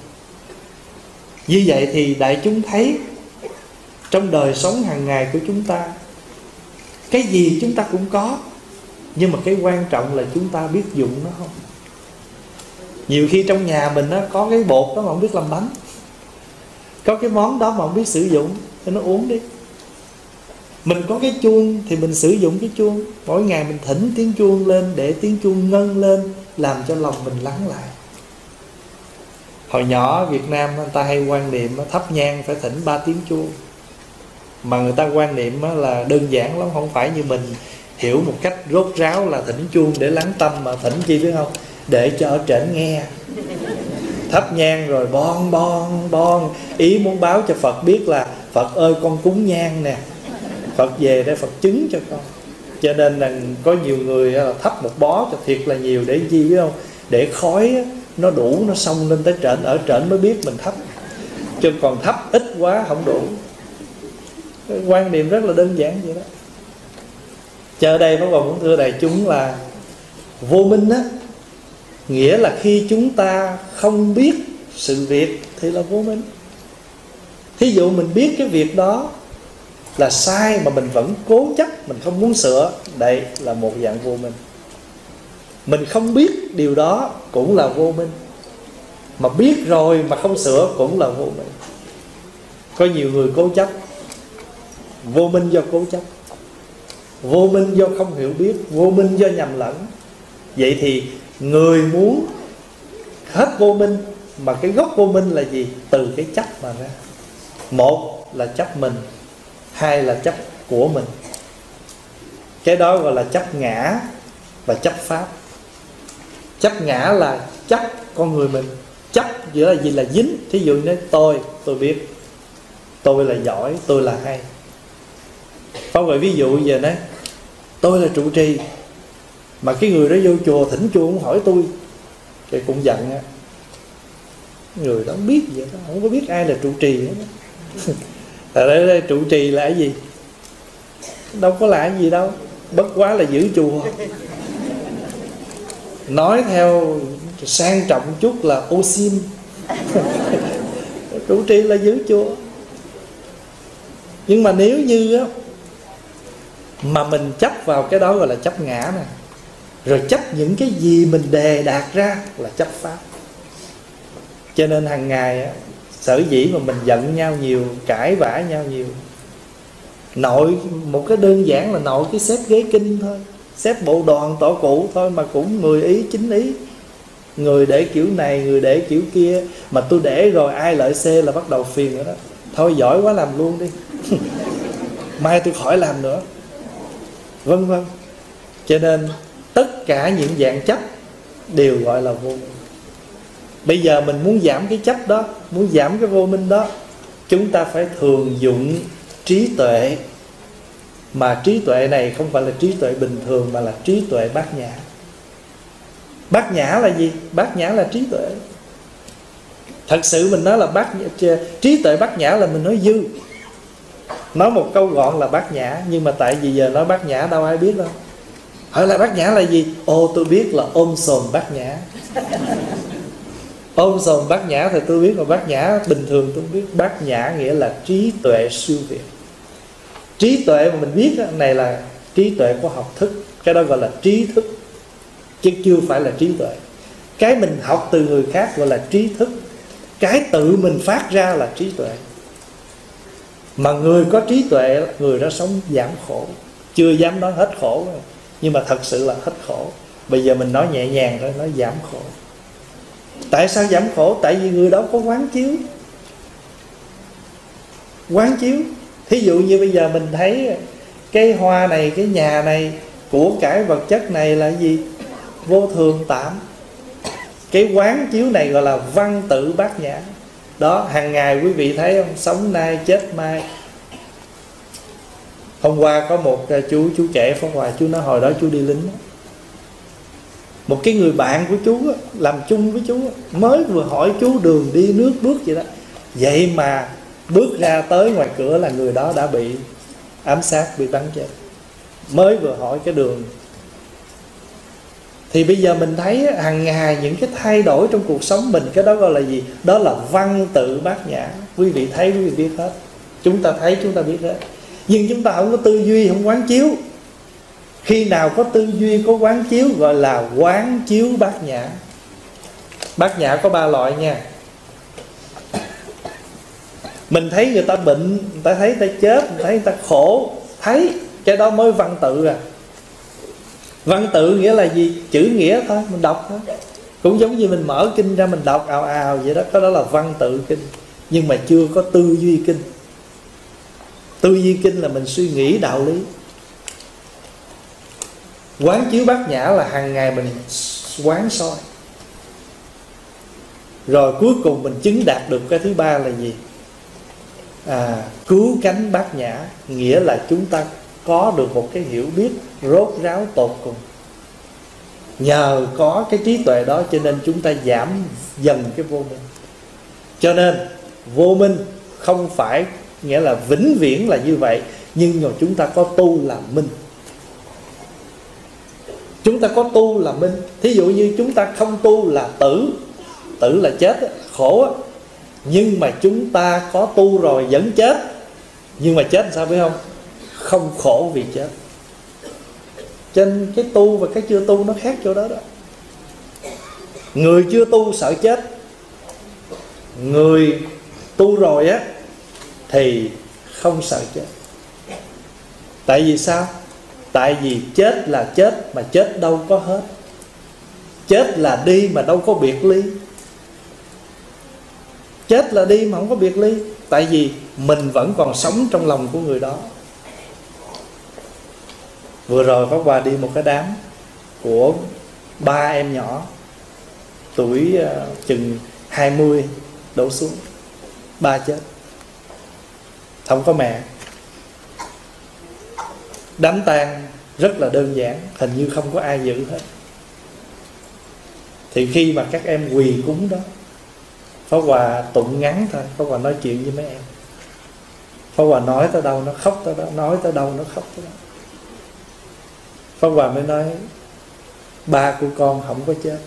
Như vậy thì đại chúng thấy trong đời sống hàng ngày của chúng ta, cái gì chúng ta cũng có, nhưng mà cái quan trọng là chúng ta biết dụng nó không. Nhiều khi trong nhà mình á, có cái bột đó mà không biết làm bánh, có cái món đó mà không biết sử dụng, cho nó uống đi. Mình có cái chuông thì mình sử dụng cái chuông. Mỗi ngày mình thỉnh tiếng chuông lên, để tiếng chuông ngân lên, làm cho lòng mình lắng lại. Hồi nhỏ ở Việt Nam người ta hay quan niệm thắp nhang phải thỉnh 3 tiếng chuông. Mà người ta quan niệm là đơn giản lắm, không phải như mình hiểu một cách rốt ráo là thỉnh chuông để lắng tâm, mà thỉnh chi biết không? Để cho ở trển nghe. Thắp nhang rồi bon bon bon, ý muốn báo cho Phật biết là Phật ơi con cúng nhang nè, Phật về để Phật chứng cho con. Cho nên là có nhiều người là thắp một bó cho thiệt là nhiều, để chi biết không? Để khói nó đủ, nó xông lên tới trển, ở trển mới biết mình thắp, chứ còn thắp ít quá không đủ. Quan niệm rất là đơn giản vậy đó. Chờ đây Pháp Hòa muốn thưa đại chúng là vô minh á, nghĩa là khi chúng ta không biết sự việc thì là vô minh. Thí dụ mình biết cái việc đó là sai mà mình vẫn cố chấp, mình không muốn sửa, đây là một dạng vô minh. Mình không biết điều đó cũng là vô minh, mà biết rồi mà không sửa cũng là vô minh. Có nhiều người cố chấp, vô minh do cố chấp, vô minh do không hiểu biết, vô minh do nhầm lẫn. Vậy thì người muốn hết vô minh, mà cái gốc vô minh là gì? Từ cái chấp mà ra. Một là chấp mình, hai là chấp của mình. Cái đó gọi là chấp ngã và chấp pháp. Chấp ngã là chấp con người mình. Chấp nghĩa là gì? Là dính. Thí dụ như tôi biết, tôi là giỏi, tôi là hay. Có vậy ví dụ giờ nói tôi là trụ trì, mà cái người đó vô chùa thỉnh chuông không hỏi tôi, thì cũng giận á. Người đó không biết vậy đó, không có biết ai là trụ trì hết. Tại đây trụ trì là cái gì? Đâu có là cái gì đâu, bất quá là giữ chùa. Nói theo sang trọng chút là ô xin. Trụ trì là giữ chùa. Nhưng mà nếu như á, mà mình chấp vào cái đó gọi là chấp ngã nè, rồi chấp những cái gì mình đề đạt ra là chấp pháp. Cho nên hàng ngày á, sở dĩ mà mình giận nhau nhiều, cãi vã nhau nhiều, nội một cái đơn giản là nội cái xếp ghế kinh thôi, xếp bộ đoàn tổ cụ thôi, mà cũng 10 ý 9 ý. Người để kiểu này, người để kiểu kia, mà tôi để rồi ai lợi C là bắt đầu phiền rồi đó. Thôi giỏi quá làm luôn đi. Mai tôi khỏi làm nữa, vân vân. Cho nên tất cả những dạng chấp đều gọi là vô minh. Bây giờ mình muốn giảm cái chấp đó, muốn giảm cái vô minh đó, chúng ta phải thường dụng trí tuệ. Mà trí tuệ này không phải là trí tuệ bình thường, mà là trí tuệ bát nhã. Bát nhã là gì? Bát nhã là trí tuệ. Thật sự mình nói là trí tuệ bát nhã là mình nói dư. Nói một câu gọn là bát nhã, nhưng mà tại vì giờ nói bát nhã đâu ai biết đâu. Hỏi là bát nhã là gì? Ồ, tôi biết là ôm sòm bát nhã. Ôm sòm bát nhã thì tôi biết, mà bát nhã bình thường tôi không biết. Bát nhã nghĩa là trí tuệ siêu việt. Trí tuệ mà mình biết đó, này là trí tuệ của học thức. Cái đó gọi là trí thức, chứ chưa phải là trí tuệ. Cái mình học từ người khác gọi là trí thức, cái tự mình phát ra là trí tuệ. Mà người có trí tuệ, người đó sống giảm khổ. Chưa dám nói hết khổ, nhưng mà thật sự là hết khổ. Bây giờ mình nói nhẹ nhàng thôi, nói giảm khổ. Tại sao giảm khổ? Tại vì người đó có quán chiếu. Quán chiếu. Thí dụ như bây giờ mình thấy cái hoa này, cái nhà này, của cải vật chất này là gì? Vô thường tạm. Cái quán chiếu này gọi là văn tự bát nhã. Đó, hàng ngày quý vị thấy không? Sống nay chết mai. Hôm qua có một chú kể Pháp Hòa, chú nói hồi đó chú đi lính. Một cái người bạn của chú á, làm chung với chú á, mới vừa hỏi chú đường đi nước bước vậy đó, vậy mà bước ra tới ngoài cửa là người đó đã bị ám sát, bị bắn chết. Mới vừa hỏi cái đường. Thì bây giờ mình thấy hàng ngày những cái thay đổi trong cuộc sống mình, cái đó gọi là gì? Đó là văn tự bát nhã. Quý vị thấy, quý vị biết hết. Chúng ta thấy, chúng ta biết hết. Nhưng chúng ta không có tư duy, không quán chiếu. Khi nào có tư duy, có quán chiếu, gọi là quán chiếu bát nhã. Bát nhã có 3 loại nha. Mình thấy người ta bệnh, người ta thấy người ta chết, người ta thấy người ta khổ, thấy cái đó mới văn tự à. Văn tự nghĩa là gì? Chữ nghĩa thôi, mình đọc thôi. Cũng giống như mình mở kinh ra mình đọc ào ào vậy đó. Cái đó là văn tự kinh. Nhưng mà chưa có tư duy kinh. Tư duy kinh là mình suy nghĩ đạo lý. Quán chiếu bát nhã là hàng ngày mình quán soi. Rồi cuối cùng mình chứng đạt được cái thứ 3 là gì? Cứu cánh bát nhã. Nghĩa là chúng ta có được một cái hiểu biết rốt ráo tột cùng. Nhờ có cái trí tuệ đó cho nên chúng ta giảm dần cái vô minh. Cho nên vô minh không phải nghĩa là vĩnh viễn là như vậy, nhưng mà chúng ta có tu là minh. Chúng ta có tu là minh. Thí dụ như chúng ta không tu là tử. Tử là chết, khổ á. Nhưng mà chúng ta có tu rồi vẫn chết. Nhưng mà chết sao biết không? Không khổ vì chết. Cho nên cái tu và cái chưa tu nó khác chỗ đó đó. Người chưa tu sợ chết. Người tu rồi á thì không sợ chết. Tại vì sao? Tại vì chết là chết, mà chết đâu có hết. Chết là đi mà đâu có biệt ly. Chết là đi mà không có biệt ly. Tại vì mình vẫn còn sống trong lòng của người đó. Vừa rồi Pháp Hòa đi một cái đám của 3 em nhỏ, tuổi chừng 20 đổ xuống. 3 chết, không có mẹ. Đám tang rất là đơn giản, hình như không có ai giữ hết. Thì khi mà các em quỳ cúng đó, Pháp Hòa tụng ngắn thôi. Pháp Hòa nói chuyện với mấy em. Pháp Hòa nói tới đâu nó khóc tới đó, nói tới đâu nó khóc tới đó. Pháp Hòa mới nói: ba của con không có chết.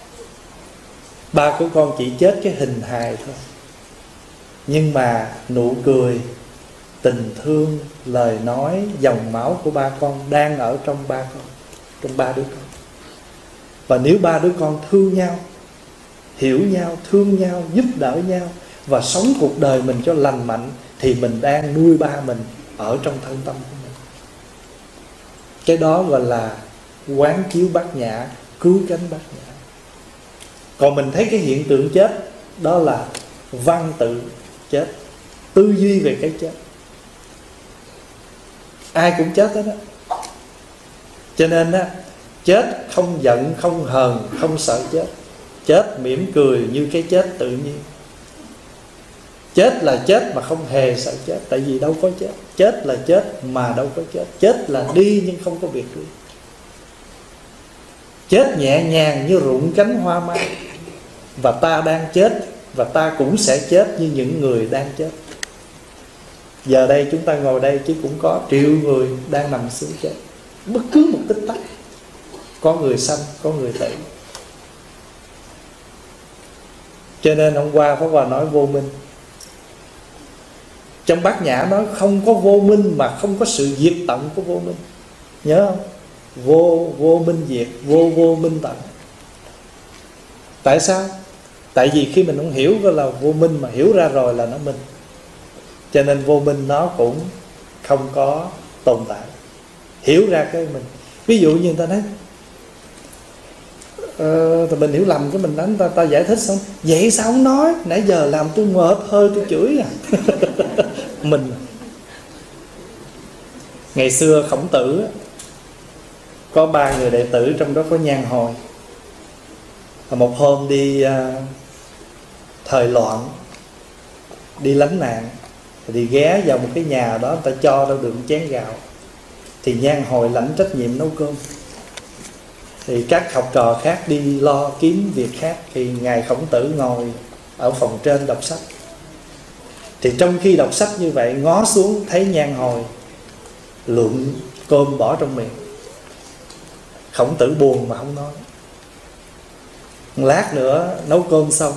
Ba của con chỉ chết cái hình hài thôi. Nhưng mà nụ cười, tình thương, lời nói, dòng máu của ba con đang ở trong ba con, trong 3 đứa con. Và nếu 3 đứa con thương nhau, hiểu nhau, thương nhau, giúp đỡ nhau và sống cuộc đời mình cho lành mạnh, thì mình đang nuôi ba mình ở trong thân tâm của mình. Cái đó gọi là quán chiếu bát nhã, cứu cánh bát nhã. Còn mình thấy cái hiện tượng chết, đó là văn tự chết, tư duy về cái chết. Ai cũng chết hết đó. Cho nên á, chết không giận, không hờn, không sợ chết. Chết mỉm cười như cái chết tự nhiên. Chết là chết mà không hề sợ chết. Tại vì đâu có chết. Chết là chết mà đâu có chết. Chết là đi nhưng không có biệt ly. Chết nhẹ nhàng như rụng cánh hoa mai. Và ta đang chết, và ta cũng sẽ chết như những người đang chết. Giờ đây chúng ta ngồi đây chứ cũng có triệu người đang nằm xuống chết. Bất cứ một tích tắc, có người sanh, có người tử. Cho nên hôm qua Pháp Hòa nói vô minh. Trong Bát Nhã nói không có vô minh mà không có sự diệt tận của vô minh. Nhớ không? Vô minh diệt, vô minh tận. Tại sao? Tại vì khi mình không hiểu gọi là vô minh, mà hiểu ra rồi là nó minh. Cho nên vô minh nó cũng không có tồn tại. Hiểu ra cái mình. Ví dụ như người ta nói thì mình hiểu lầm, cái mình đánh ta giải thích xong, vậy sao không nói, nãy giờ làm tôi mệt hơi, tôi chửi à. Mình ngày xưa Khổng Tử có 3 người đệ tử, trong đó có Nhan Hồi. Một hôm đi thời loạn, đi lánh nạn, thì ghé vào một cái nhà đó, người ta cho đâu được một chén gạo, thì Nhan Hồi lãnh trách nhiệm nấu cơm. Thì các học trò khác đi lo kiếm việc khác, thì ngài Khổng Tử ngồi ở phòng trên đọc sách. Thì trong khi đọc sách như vậy, ngó xuống thấy Nhan Hồi lượm cơm bỏ trong miệng. Khổng Tử buồn mà không nói. Lát nữa nấu cơm xong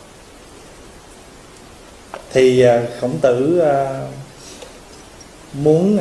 thì Khổng Tử muốn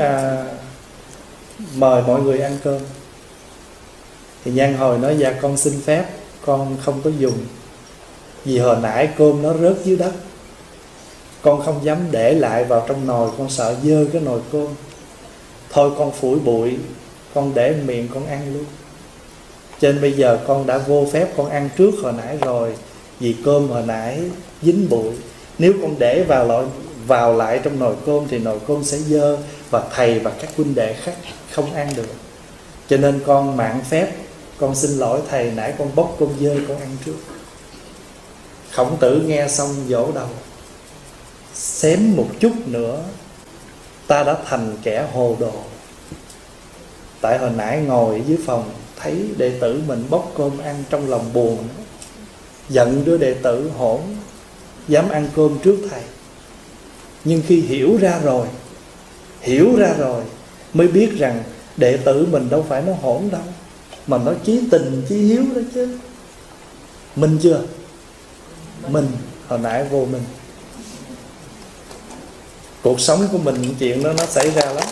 mời mọi người ăn cơm. Thì Nhan Hồi nói: dạ con xin phép, con không có dùng, vì hồi nãy cơm nó rớt dưới đất, con không dám để lại vào trong nồi, con sợ dơ cái nồi cơm. Thôi con phủi bụi, con để miệng con ăn luôn. Cho nên bây giờ con đã vô phép con ăn trước hồi nãy rồi, vì cơm hồi nãy dính bụi. Nếu con để vào lại trong nồi cơm thì nồi cơm sẽ dơ, và thầy và các huynh đệ khác không ăn được. Cho nên con mạn phép, con xin lỗi thầy, nãy con bốc cơm dơ con ăn trước. Khổng Tử nghe xong vỗ đầu: xém một chút nữa ta đã thành kẻ hồ đồ. Tại hồi nãy ngồi dưới phòng thấy đệ tử mình bốc cơm ăn, trong lòng buồn, giận đứa đệ tử hỗn dám ăn cơm trước thầy. Nhưng khi hiểu ra rồi mới biết rằng đệ tử mình đâu phải nó hỗn đâu, mà nó chí tình chí hiếu đó chứ. Minh chưa? Minh, hồi nãy vô minh. Cuộc sống của mình chuyện đó nó xảy ra lắm.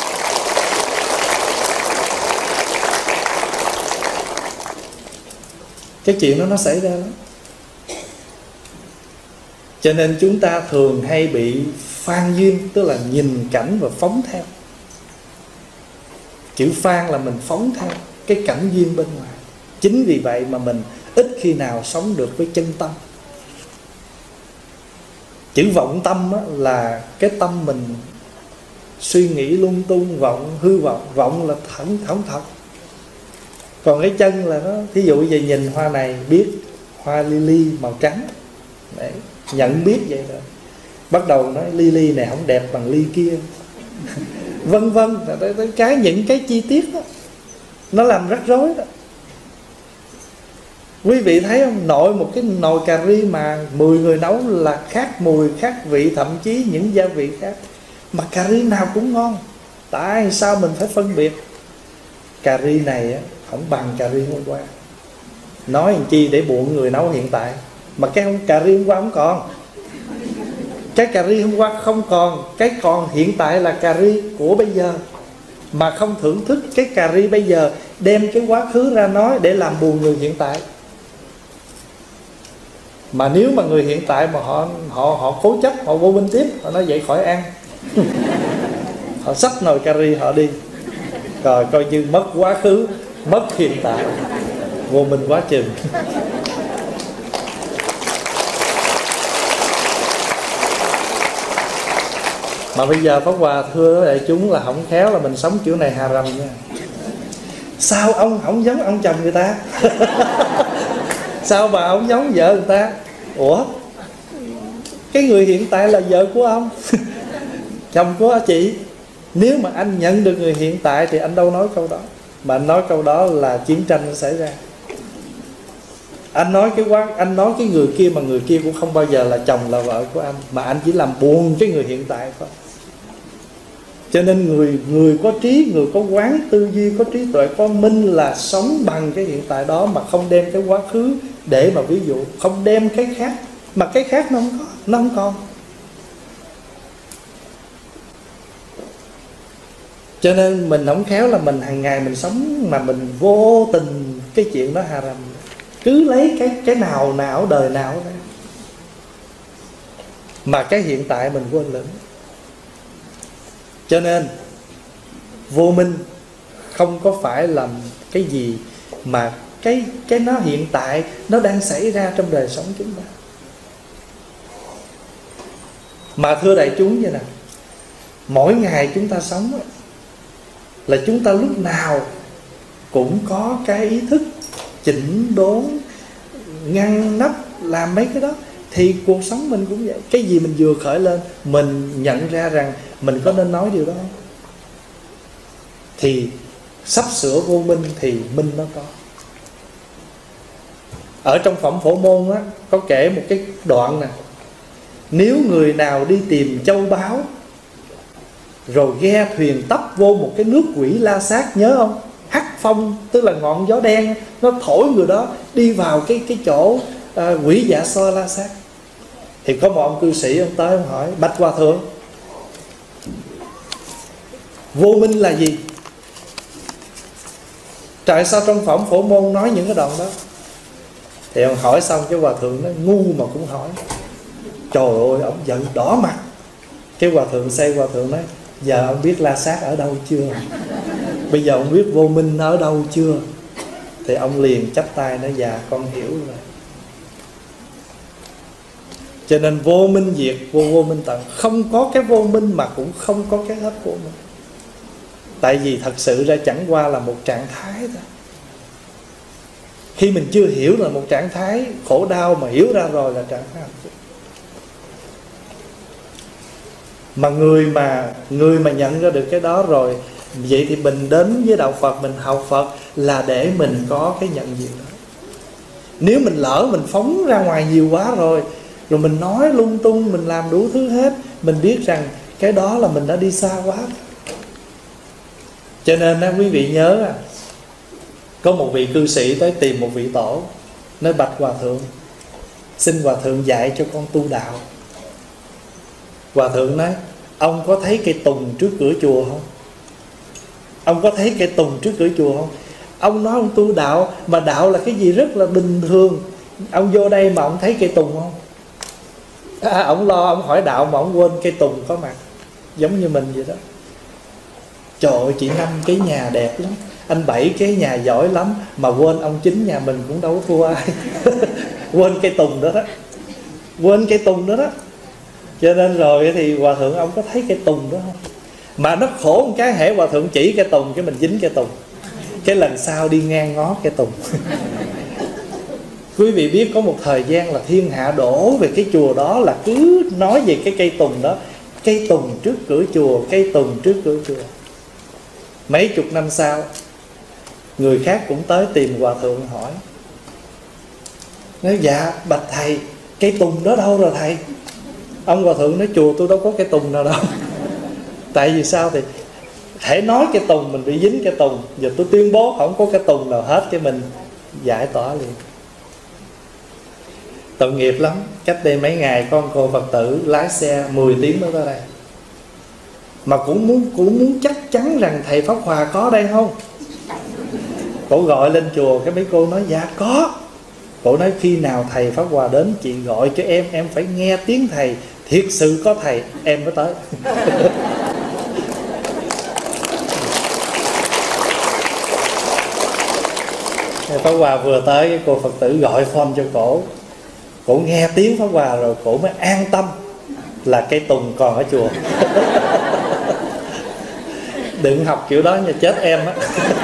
Cái chuyện đó nó xảy ra lắm. Cho nên chúng ta thường hay bị phan duyên, tức là nhìn cảnh và phóng theo. Chữ phan là mình phóng theo cái cảnh duyên bên ngoài. Chính vì vậy mà mình ít khi nào sống được với chân tâm. Chữ vọng tâm là cái tâm mình suy nghĩ lung tung, vọng, hư vọng. Vọng là không thật. Còn cái chân là nó, thí dụ về nhìn hoa này biết hoa lily màu trắng, đấy, nhận biết vậy rồi. Bắt đầu nói ly này không đẹp bằng ly kia vân vân. Những cái chi tiết đó nó làm rắc rối đó. Quý vị thấy không, nội một cái nồi cà ri mà 10 người nấu là khác mùi, khác vị, thậm chí những gia vị khác, mà cà ri nào cũng ngon. Tại sao mình phải phân biệt? Cà ri này không bằng cà ri hôm qua. Nói làm chi để buồn người nấu hiện tại, mà cái cà ri hôm qua không còn. Cái cà ri hôm qua không còn, cái còn hiện tại là cà ri của bây giờ. Mà không thưởng thức cái cà ri bây giờ, đem cái quá khứ ra nói để làm buồn người hiện tại. Mà nếu mà người hiện tại mà họ cố chấp, họ vô minh tiếp, họ nói vậy khỏi ăn họ xách nồi cà ri họ đi, rồi coi như mất quá khứ, mất hiện tại, vô minh quá chừng. Mà bây giờ Pháp Hòa thưa đại chúng là không khéo là mình sống kiểu này hà rầm nha. Sao ông không giống ông chồng người ta sao bà không giống vợ người ta? Ủa, cái người hiện tại là vợ của ông chồng của chị. Nếu mà anh nhận được người hiện tại thì anh đâu nói câu đó. Mà anh nói câu đó là chiến tranh nó xảy ra. Anh nói cái người kia, mà người kia cũng không bao giờ là chồng là vợ của anh, mà anh chỉ làm buồn cái người hiện tại thôi. Cho nên người có trí, người có quán tư duy, có trí tuệ, có minh là sống bằng cái hiện tại đó, mà không đem cái quá khứ để mà ví dụ, không đem cái khác, mà cái khác nó không có, nó không còn. Cho nên mình không khéo là mình hàng ngày mình sống mà mình vô tình cái chuyện đó hà rầm, cứ lấy cái nào đời nào đó, mà cái hiện tại mình quên lẫn. Cho nên vô minh không có phải là cái gì, mà cái nó hiện tại nó đang xảy ra trong đời sống chúng ta. Mà thưa đại chúng vậy nè, mỗi ngày chúng ta sống là chúng ta lúc nào cũng có cái ý thức chỉnh đốn, ngăn nắp, làm mấy cái đó. Thì cuộc sống mình cũng vậy. Cái gì mình vừa khởi lên, mình nhận ra rằng mình có nên nói điều đó không? Thì sắp sửa vô minh thì minh nó có. Ở trong phẩm Phổ Môn á, có kể một cái đoạn nè: nếu người nào đi tìm châu báu rồi ghe thuyền tấp vô một cái nước quỷ La Sát, nhớ không? Hắc phong tức là ngọn gió đen, nó thổi người đó đi vào cái chỗ quỷ Dạ Xoa La Sát. Thì có một ông cư sĩ, ông tới ông hỏi: bạch hòa thượng, vô minh là gì? Tại sao trong phẩm Phổ Môn nói những cái đoạn đó? Thì ông hỏi xong, cái hòa thượng nó ngu mà cũng hỏi. Trời ơi, ông giận đỏ mặt. Cái hòa thượng xoay, hòa thượng nói: giờ ông biết La Sát ở đâu chưa? Bây giờ ông biết vô minh ở đâu chưa? Thì ông liền chắp tay nói: dạ con hiểu rồi. Cho nên vô minh diệt, vô minh tận. Không có cái vô minh mà cũng không có cái hết vô minh. Tại vì thật sự ra chẳng qua là một trạng thái thôi. Khi mình chưa hiểu là một trạng thái khổ đau, mà hiểu ra rồi là trạng thái hạnh phúc. Mà người mà nhận ra được cái đó rồi, vậy thì mình đến với đạo Phật, mình học Phật là để mình có cái nhận diện đó. Nếu mình lỡ mình phóng ra ngoài nhiều quá rồi mình nói lung tung, mình làm đủ thứ hết, mình biết rằng cái đó là mình đã đi xa quá. Cho nên quý vị nhớ, có một vị cư sĩ tới tìm một vị tổ, nói: bạch hòa thượng, xin hòa thượng dạy cho con tu đạo. Hòa thượng nói: ông có thấy cây tùng trước cửa chùa không? Ông có thấy cây tùng trước cửa chùa không? Ông nói ông tu đạo, mà đạo là cái gì rất là bình thường. Ông vô đây mà ông thấy cây tùng không? Ông lo, ông hỏi đạo mà ông quên cây tùng có mặt. Giống như mình vậy đó. Trời ơi, chị Năm cái nhà đẹp lắm, anh Bảy cái nhà giỏi lắm, mà quên ông Chính nhà mình cũng đâu thua ai. Quên cây tùng đó đó. Quên cây tùng đó đó. Cho nên rồi thì hòa thượng ông có thấy cây tùng đó không? Mà nó khổ một cái, hễ hòa thượng chỉ cây tùng cái mình dính cây tùng, cái lần sau đi ngang ngó cây tùng. Quý vị biết có một thời gian là thiên hạ đổ về cái chùa đó, là cứ nói về cái cây tùng đó. Cây tùng trước cửa chùa, cây tùng trước cửa chùa. Mấy chục năm sau, người khác cũng tới tìm hòa thượng hỏi, nói: dạ bạch thầy, cây tùng đó đâu rồi thầy? Ông hòa thượng nói: chùa tôi đâu có cây tùng nào đâu. Tại vì sao? Thì hãy nói cây tùng mình bị dính cây tùng. Giờ tôi tuyên bố không có cây tùng nào hết, cái mình giải tỏa liền. Tội nghiệp lắm. Cách đây mấy ngày con cô Phật tử lái xe 10 tiếng mới tới đây, mà cũng muốn chắc chắn rằng thầy Pháp Hòa có đây không. Cổ gọi lên chùa, cái mấy cô nói: dạ có. Cổ nói: khi nào thầy Pháp Hòa đến chị gọi cho em phải nghe tiếng thầy, thiệt sự có thầy em mới tới. Pháp Hòa vừa tới, cái cô Phật tử gọi phone cho cổ nghe tiếng Pháp Hòa rồi cổ mới an tâm là cây tùng còn ở chùa. Đừng học kiểu đó nha, chết em á.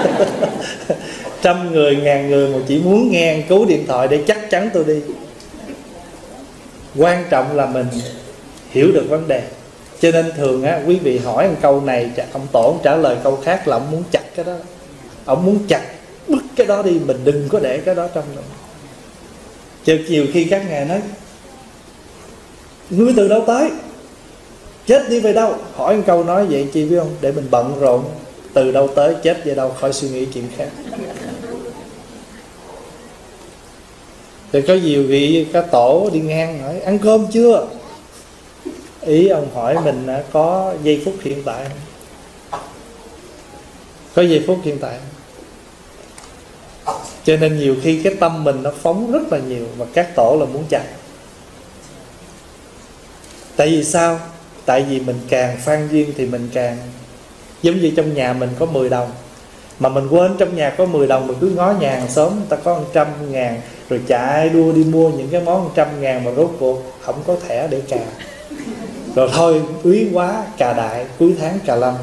Trăm người ngàn người mà chỉ muốn nghe cứu điện thoại để chắc chắn tôi đi. Quan trọng là mình hiểu được vấn đề. Cho nên thường á, quý vị hỏi một câu này, ông tổ ông trả lời câu khác là ông muốn chặt cái đó. Ông muốn chặt bứt cái đó đi, mình đừng có để cái đó trong nữa. Chứ nhiều khi các ngài nói: ngươi từ đâu tới? Chết đi về đâu? Hỏi một câu nói vậy chi biết không? Để mình bận rộn. Từ đâu tới, chết về đâu, khỏi suy nghĩ chuyện khác. Thì có nhiều vị các tổ đi ngang hỏi: ăn cơm chưa? Ý ông hỏi mình có giây phút hiện tại không? Có giây phút hiện tại không? Cho nên nhiều khi cái tâm mình nó phóng rất là nhiều, và các tổ là muốn chặt. Tại vì sao? Tại vì mình càng phan duyên thì mình càng, giống như trong nhà mình có 10 đồng, mà mình quên trong nhà có 10 đồng, mình cứ ngó nhà hàng xóm người ta có 100.000, rồi chạy đua đi mua những cái món 100.000 mà rốt cuộc không có thẻ để cà. Rồi thôi úy quá cà đại, cuối tháng cà lâm.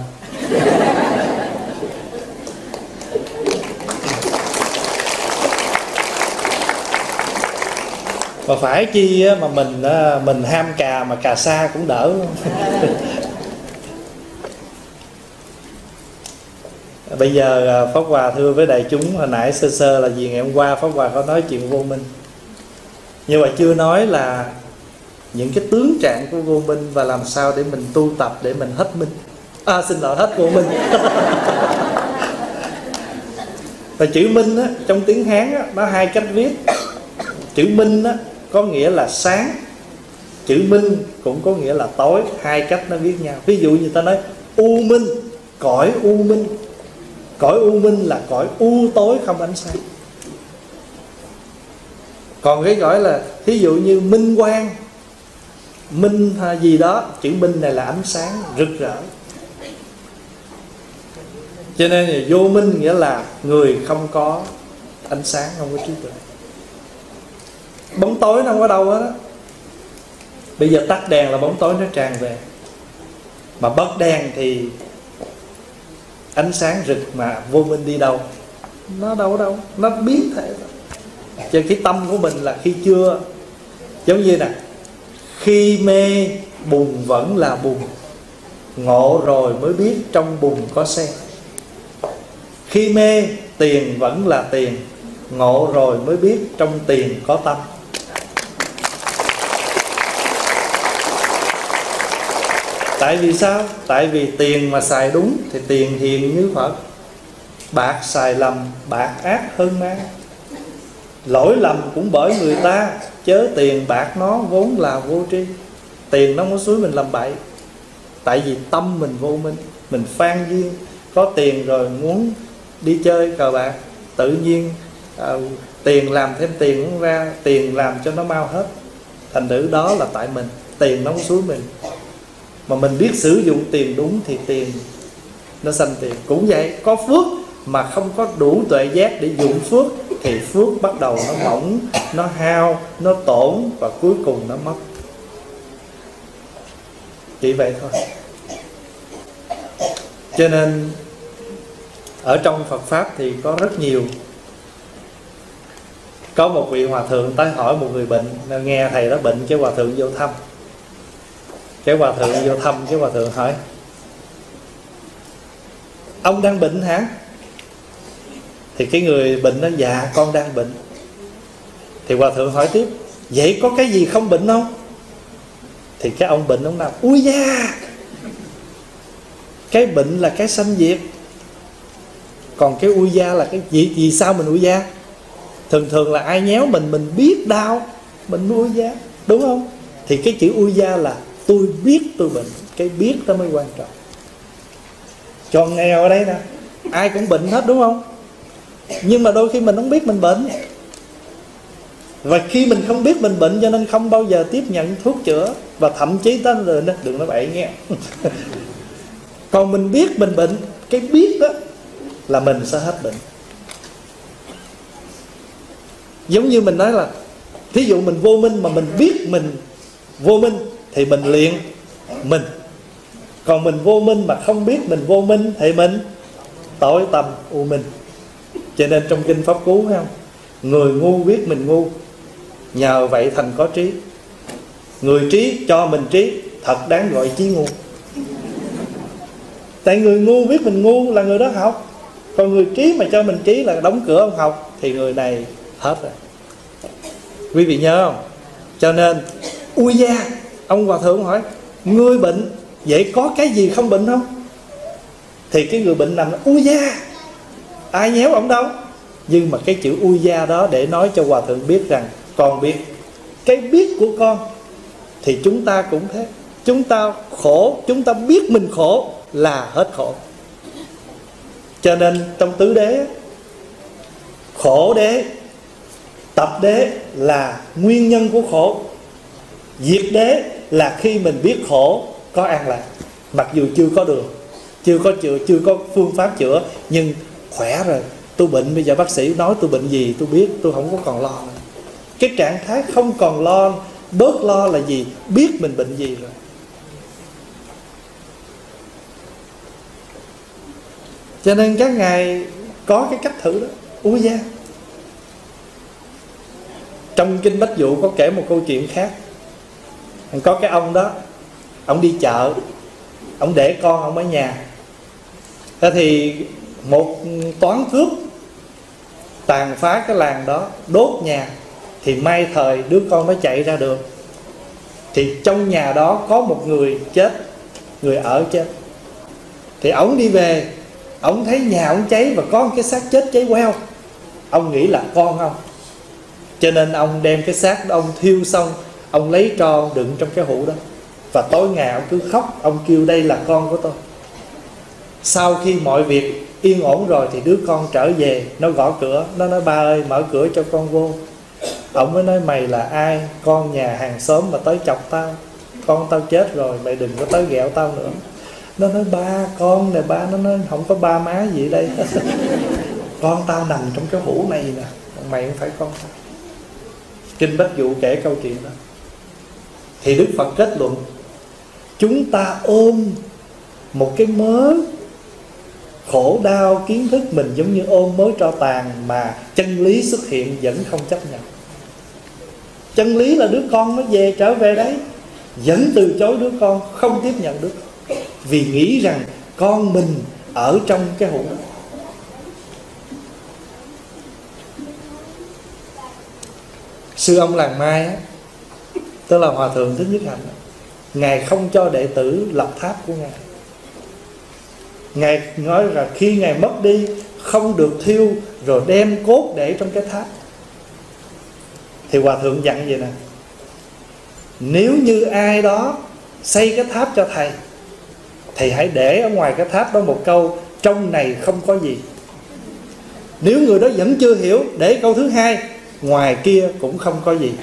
Mà phải chi mà mình ham cà, mà cà sa cũng đỡ. Bây giờ Pháp Hòa thưa với đại chúng, hồi nãy sơ sơ là vì ngày hôm qua Pháp Hòa có nói chuyện vô minh. Nhưng mà chưa nói là những cái tướng trạng của vô minh và làm sao để mình tu tập để mình hết minh. Xin lỗi, hết vô minh. Và chữ minh á, trong tiếng Hán á, nó hai cách viết. Chữ minh á, có nghĩa là sáng, chữ minh cũng có nghĩa là tối. Hai cách nó viết nhau. Ví dụ như ta nói u minh, cõi u minh. Cõi u minh là cõi u tối không ánh sáng. Còn cái gọi là ví dụ như minh quang, minh gì đó, chữ minh này là ánh sáng rực rỡ. Cho nên là vô minh nghĩa là người không có ánh sáng, không có trí tuệ. Bóng tối nó không có đâu hết á. Bây giờ tắt đèn là bóng tối nó tràn về. Mà bật đèn thì ánh sáng rực, mà vô minh đi đâu? Nó đâu, nó biến thể. Cho cái tâm của mình là khi chưa, giống như nè, khi mê bùn vẫn là bùn, ngộ rồi mới biết trong bùn có sen. Khi mê tiền vẫn là tiền, ngộ rồi mới biết trong tiền có tâm. Tại vì sao? Tại vì tiền mà xài đúng thì tiền hiền như Phật. Bạc xài lầm, bạc ác hơn ma. Lỗi lầm cũng bởi người ta, chớ tiền bạc nó vốn là vô tri. Tiền nó không có xúi mình làm bậy. Tại vì tâm mình vô minh, mình phan duyên. Có tiền rồi muốn đi chơi cờ bạc, tự nhiên tiền làm thêm tiền cũng ra, tiền làm cho nó mau hết. Thành thử đó là tại mình, tiền nó không xúi mình. Mà mình biết sử dụng tiền đúng thì tiền nó sanh tiền. Cũng vậy, có phước mà không có đủ tuệ giác để dụng phước thì phước bắt đầu nó mỏng, nó hao, nó tổn và cuối cùng nó mất. Chỉ vậy thôi. Cho nên ở trong Phật Pháp thì có rất nhiều. Có một vị hòa thượng tới hỏi một người bệnh, nghe thầy đó bệnh, cái hòa thượng vô thăm. Cái hòa thượng vô thăm, cái hòa thượng hỏi: ông đang bệnh hả? Thì cái người bệnh nói: dạ con đang bệnh. Thì hòa thượng hỏi tiếp: vậy có cái gì không bệnh không? Thì cái ông bệnh ông nói: ui da, cái bệnh là cái sanh diệt, còn cái ui da là cái gì? Vì sao mình ui da? Thường thường là ai nhéo mình biết đau, mình ui da, đúng không? Thì cái chữ ui da là tôi biết tôi bệnh. Cái biết đó mới quan trọng. Tròn nghèo ở đây nè, ai cũng bệnh hết đúng không? Nhưng mà đôi khi mình không biết mình bệnh. Và khi mình không biết mình bệnh cho nên không bao giờ tiếp nhận thuốc chữa. Và thậm chí tới rồi đừng nói bậy nghe. Còn mình biết mình bệnh, cái biết đó là mình sẽ hết bệnh. Giống như mình nói là, thí dụ mình vô minh mà mình biết mình vô minh thì mình luyện mình. Còn mình vô minh mà không biết mình vô minh thì mình tối tâm u minh. Cho nên trong kinh Pháp Cú thấy không? Người ngu biết mình ngu, nhờ vậy thành có trí. Người trí cho mình trí, thật đáng gọi trí ngu. Tại người ngu biết mình ngu là người đó học. Còn người trí mà cho mình trí là đóng cửa ông học, thì người này hết rồi. Quý vị nhớ không? Cho nên ui da, ông hòa thượng hỏi: ngươi bệnh, vậy có cái gì không bệnh không? Thì cái người bệnh nằm ui da, ai nhéo ông đâu. Nhưng mà cái chữ ui da đó để nói cho hòa thượng biết rằng con biết. Cái biết của con thì chúng ta cũng thế. Chúng ta khổ, chúng ta biết mình khổ là hết khổ. Cho nên trong tứ đế, khổ đế, tập đế là nguyên nhân của khổ. Diệt đế là khi mình biết khổ có an lạc. Mặc dù chưa có đường, chưa có chữa, chưa có phương pháp chữa, nhưng khỏe rồi. Tôi bệnh, bây giờ bác sĩ nói tôi bệnh gì tôi biết, tôi không có còn lo nữa. Cái trạng thái không còn lo, bớt lo là gì? Biết mình bệnh gì rồi. Cho nên các ngài có cái cách thử đó. Ui da. Trong kinh Bách Dụ có kể một câu chuyện khác. Có cái ông đó, ông đi chợ, ông để con ông ở nhà. Thế thì một toán cướp tàn phá cái làng đó, đốt nhà, thì may thời đứa con nó chạy ra được. Thì trong nhà đó có một người chết, người ở chết. Thì ổng đi về, ổng thấy nhà ổng cháy và có một cái xác chết cháy queo. Ông nghĩ là con ông, cho nên ông đem cái xác đó, ông thiêu xong, ông lấy tro đựng trong cái hũ đó. Và tối ngày ông cứ khóc, ông kêu đây là con của tôi. Sau khi mọi việc yên ổn rồi thì đứa con trở về, nó gõ cửa, nó nói ba ơi mở cửa cho con vô. Ông mới nói mày là ai? Con nhà hàng xóm mà tới chọc tao, con tao chết rồi, mày đừng có tới ghẹo tao nữa. Nó nói ba con nè ba. Nó nói không có ba má gì ở đây. Con tao nằm trong cái hũ này nè, mày không phải con tao. Kinh Bách Dụ kể câu chuyện đó. Thì Đức Phật kết luận chúng ta ôm một cái mớ khổ đau kiến thức mình giống như ôm mớ tro tàn, mà chân lý xuất hiện vẫn không chấp nhận. Chân lý là đứa con nó về trở về đấy, vẫn từ chối đứa con, không tiếp nhận đứa con, vì nghĩ rằng con mình ở trong cái hũ đó. Sư ông làng Mai á, tức là Hòa Thượng Thích Nhất Hạnh, Ngài không cho đệ tử lập tháp của Ngài. Ngài nói là khi Ngài mất đi không được thiêu rồi đem cốt để trong cái tháp. Thì Hòa Thượng dặn vậy nè: nếu như ai đó xây cái tháp cho thầy thì hãy để ở ngoài cái tháp đó một câu trong này không có gì. Nếu người đó vẫn chưa hiểu, để câu thứ hai ngoài kia cũng không có gì.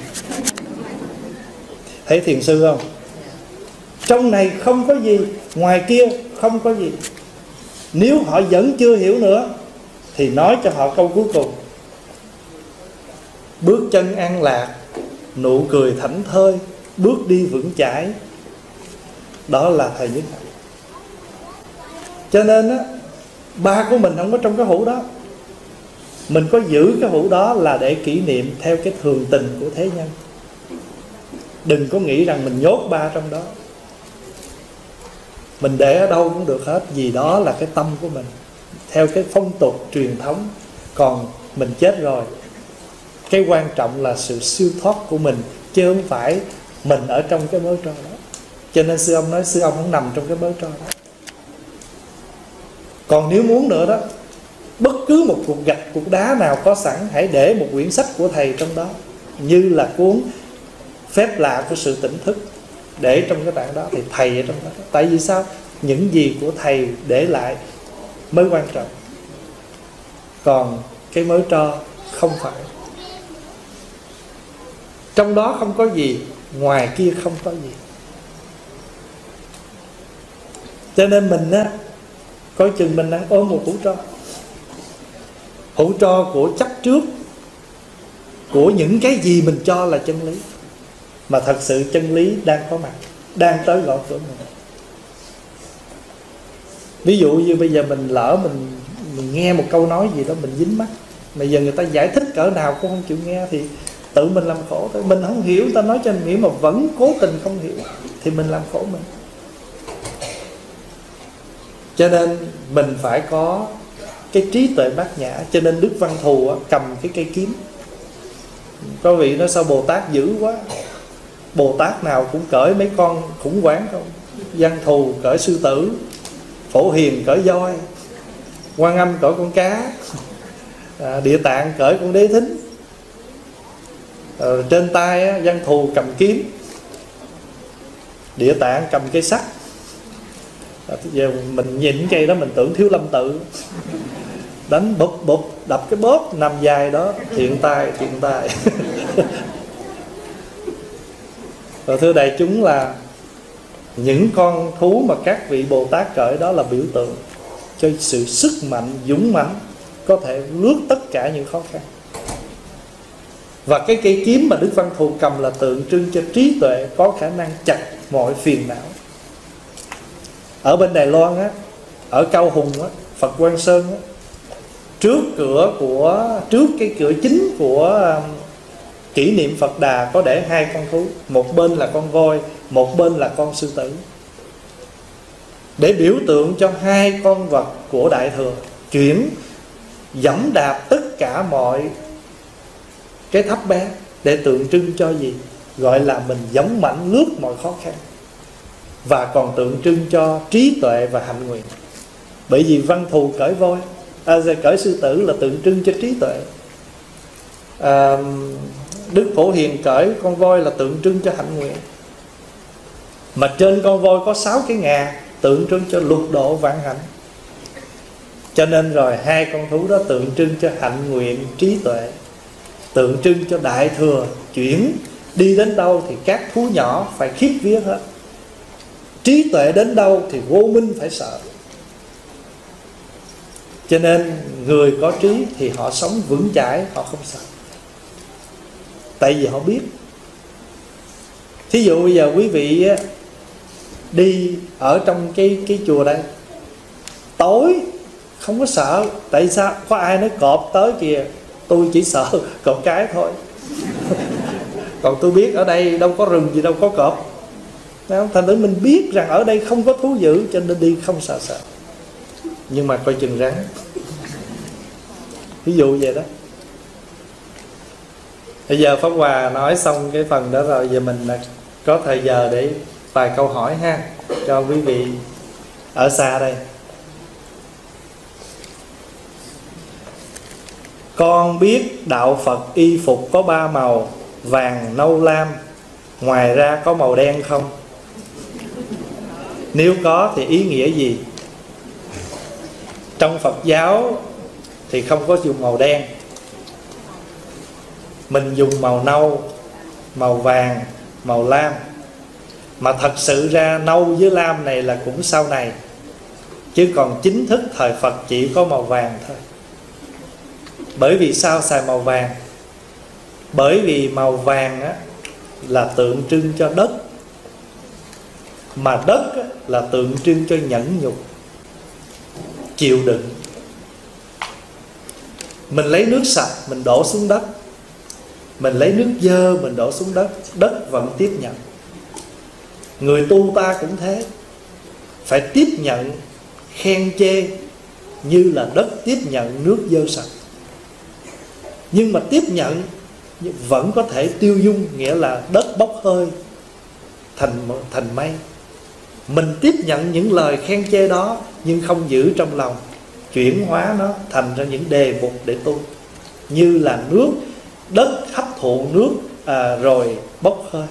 Thấy thiền sư không? Trong này không có gì, ngoài kia không có gì. Nếu họ vẫn chưa hiểu nữa thì nói cho họ câu cuối cùng: bước chân an lạc, nụ cười thảnh thơi, bước đi vững chãi. Đó là thầy Nhất Hạnh. Cho nên á, ba của mình không có trong cái hũ đó. Mình có giữ cái hũ đó là để kỷ niệm theo cái thường tình của thế nhân. Đừng có nghĩ rằng mình nhốt ba trong đó. Mình để ở đâu cũng được hết, vì đó là cái tâm của mình, theo cái phong tục truyền thống. Còn mình chết rồi, cái quan trọng là sự siêu thoát của mình, chứ không phải mình ở trong cái mớ tro đó. Cho nên sư ông nói sư ông không nằm trong cái mớ tro đó. Còn nếu muốn nữa đó, bất cứ một cục gạch, cục đá nào có sẵn, hãy để một quyển sách của thầy trong đó, như là cuốn Phép Lạ của Sự Tỉnh Thức, để trong cái tảng đó. Thì thầy ở trong đó. Tại vì sao? Những gì của thầy để lại mới quan trọng, còn cái mớ tro không phải. Trong đó không có gì, ngoài kia không có gì. Cho nên mình á, coi chừng mình đang ôm một hũ tro. Hũ tro của chấp trước, của những cái gì mình cho là chân lý, mà thật sự chân lý đang có mặt, đang tới gõ cửa mình. Ví dụ như bây giờ mình lỡ mình nghe một câu nói gì đó mình dính mắc, mà giờ người ta giải thích cỡ nào cũng không chịu nghe, thì tự mình làm khổ thôi. Mình không hiểu, người ta nói cho mình hiểu mà vẫn cố tình không hiểu, thì mình làm khổ mình. Cho nên mình phải có cái trí tuệ bát nhã. Cho nên Đức Văn Thù cầm cái cây kiếm. Có vị nói sao Bồ Tát dữ quá. Bồ Tát nào cũng cởi mấy con khủng hoảng không. Văn Thù cởi sư tử, Phổ Hiền cởi voi, Quan Âm cởi con cá, Địa Tạng cởi con đế thính. Trên tay Văn Thù cầm kiếm, Địa Tạng cầm cây sắt. Giờ mình nhìn cây đó mình tưởng Thiếu Lâm Tự, đánh bụp bụp, đập cái bóp nằm dài đó, thiện tai. Rồi thưa đại chúng, là những con thú mà các vị Bồ Tát cởi đó là biểu tượng cho sự sức mạnh, dũng mãnh, có thể lướt tất cả những khó khăn. Và cái cây kiếm mà Đức Văn Thù cầm là tượng trưng cho trí tuệ, có khả năng chặt mọi phiền não. Ở bên Đài Loan á, ở Cao Hùng á, Phật Quang Sơn á, trước cái cửa chính của kỷ niệm Phật Đà có để hai con thú, một bên là con voi, một bên là con sư tử, để biểu tượng cho hai con vật của Đại Thừa chuyển dẫm đạp tất cả mọi cái thấp bé, để tượng trưng cho gì? Gọi là mình dũng mãnh lướt mọi khó khăn, và còn tượng trưng cho trí tuệ và hạnh nguyện. Bởi vì Văn Thù cởi voi, cởi sư tử là tượng trưng cho trí tuệ. Đức Phổ Hiền cởi con voi là tượng trưng cho hạnh nguyện. Mà trên con voi có 6 cái ngà, tượng trưng cho lục độ vạn hạnh. Cho nên rồi hai con thú đó tượng trưng cho hạnh nguyện, trí tuệ, tượng trưng cho đại thừa chuyển. Đi đến đâu thì các thú nhỏ phải khiếp vía hết. Trí tuệ đến đâu thì vô minh phải sợ. Cho nên người có trí thì họ sống vững chãi, họ không sợ. Tại vì họ biết. Thí dụ bây giờ quý vị đi ở trong cái chùa đây, tối không có sợ. Tại sao? Có ai nói cọp tới kìa, tôi chỉ sợ cọp cái thôi. Còn tôi biết ở đây đâu có rừng gì đâu có cọp. Thành thử mình biết rằng ở đây không có thú dữ, cho nên đi không sợ. Nhưng mà coi chừng rắn. Ví dụ vậy đó. Bây giờ Pháp Hòa nói xong cái phần đó rồi, giờ mình có thời giờ để vài câu hỏi ha, cho quý vị ở xa đây. Con biết đạo Phật y phục có 3 màu: vàng, nâu, lam. Ngoài ra có màu đen không? Nếu có thì ý nghĩa gì? Trong Phật giáo thì không có dùng màu đen. Mình dùng màu nâu, màu vàng, màu lam. Mà thật sự ra nâu với lam này là cũng sau này, chứ còn chính thức thời Phật chỉ có màu vàng thôi. Bởi vì sao xài màu vàng? Bởi vì màu vàng á, là tượng trưng cho đất. Mà đất á, là tượng trưng cho nhẫn nhục, chịu đựng. Mình lấy nước sạch mình đổ xuống đất, mình lấy nước dơ mình đổ xuống đất, đất vẫn tiếp nhận. Người tu ta cũng thế, phải tiếp nhận khen chê như là đất tiếp nhận nước dơ sạch. Nhưng mà tiếp nhận vẫn có thể tiêu dung, nghĩa là đất bốc hơi thành mây. Mình tiếp nhận những lời khen chê đó, nhưng không giữ trong lòng, chuyển hóa nó thành ra những đề mục để tu. Như là nước, đất hấp thụ nước rồi bốc hơi.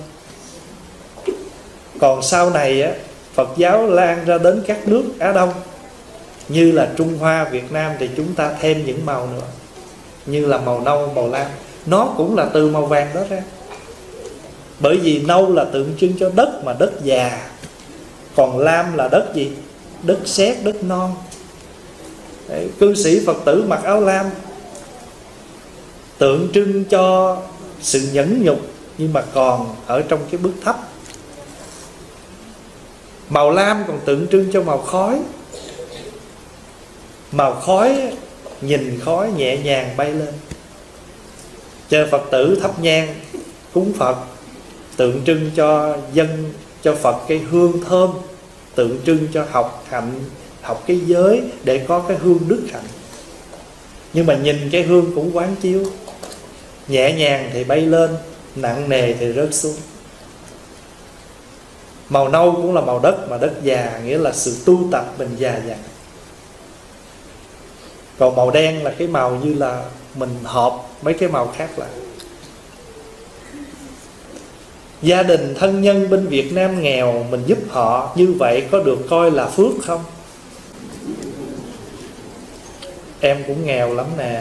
Còn sau này á, Phật giáo lan ra đến các nước Á Đông, như là Trung Hoa, Việt Nam, thì chúng ta thêm những màu nữa, như là màu nâu, màu lam. Nó cũng là từ màu vàng đó ra. Bởi vì nâu là tượng trưng cho đất, mà đất già. Còn lam là đất gì? Đất sét, đất non. Đấy, cư sĩ Phật tử mặc áo lam tượng trưng cho sự nhẫn nhục, nhưng mà còn ở trong cái bước thấp. Màu lam còn tượng trưng cho màu khói. Màu khói, nhìn khói nhẹ nhàng bay lên. Cho Phật tử thắp nhang cúng Phật, tượng trưng cho dân, cho Phật cái hương thơm, tượng trưng cho học hạnh, học cái giới để có cái hương đức hạnh. Nhưng mà nhìn cái hương cũng quán chiếu, nhẹ nhàng thì bay lên, nặng nề thì rớt xuống. Màu nâu cũng là màu đất, mà đất già, nghĩa là sự tu tập mình già dặn. Còn màu đen là cái màu như là mình hợp mấy cái màu khác lại. Gia đình thân nhân bên Việt Nam nghèo, mình giúp họ, như vậy có được coi là phước không? Em cũng nghèo lắm nè.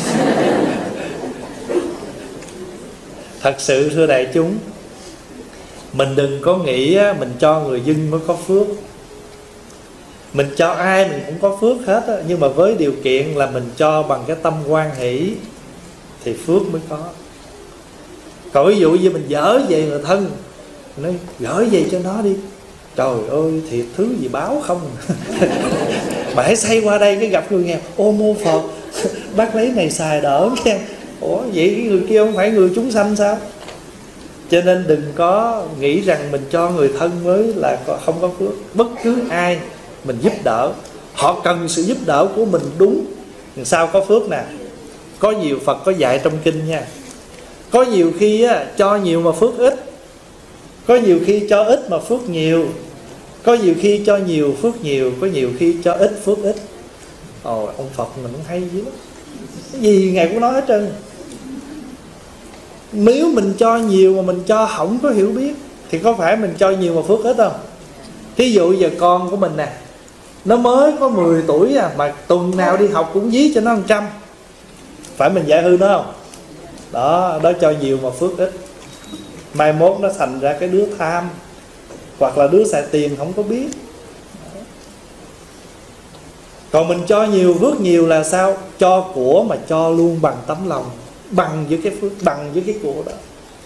Thật sự thưa đại chúng, mình đừng có nghĩ mình cho người dân mới có phước. Mình cho ai mình cũng có phước hết á, nhưng mà với điều kiện là mình cho bằng cái tâm hoan hỷ thì phước mới có. Còn ví dụ như mình dở về người thân, nói gửi về cho nó đi, trời ơi thiệt thứ gì báo không. Mà hãy say qua đây cái gặp người nghèo, ô mô Phật, bác lấy này xài đỡ nha. Ủa vậy cái người kia không phải người chúng sanh sao? Cho nên đừng có nghĩ rằng mình cho người thân mới là không có phước. Bất cứ ai mình giúp đỡ, họ cần sự giúp đỡ của mình đúng, sao có phước nè. Có nhiều Phật có dạy trong kinh nha, Có nhiều khi á, cho nhiều mà phước ít, có nhiều khi cho ít mà phước nhiều, có nhiều khi cho nhiều phước nhiều, có nhiều khi cho ít phước ít. Ồ, ông Phật mình cũng hay dữ lắm, cái gì Ngài cũng nói hết trơn. Nếu mình cho nhiều mà mình cho không có hiểu biết thì có phải mình cho nhiều mà phước ít không? Thí dụ giờ con của mình nè, nó mới có 10 tuổi à, mà tuần nào đi học cũng dí cho nó 100, phải mình dạy hư nó không? Đó, đó cho nhiều mà phước ít. Mai mốt nó thành ra cái đứa tham, hoặc là đứa xài tiền không có biết. Còn mình cho nhiều phước nhiều là sao? Cho của mà cho luôn bằng tấm lòng, bằng với cái phước, bằng với cái của đó.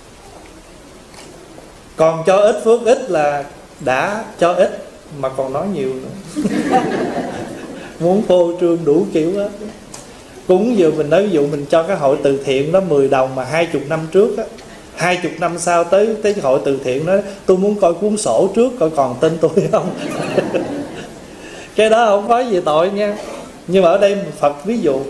Còn cho ít phước ít là đã cho ít mà còn nói nhiều nữa. Muốn phô trương đủ kiểu hết. Cúng vừa mình nói ví dụ mình cho cái hội từ thiện đó 10 đồng mà 20 năm trước á, 20 năm sau tới cái hội từ thiện đó, tôi muốn coi cuốn sổ trước coi còn tên tôi không. Cái đó không có gì tội nha. Nhưng mà ở đây Phật ví dụ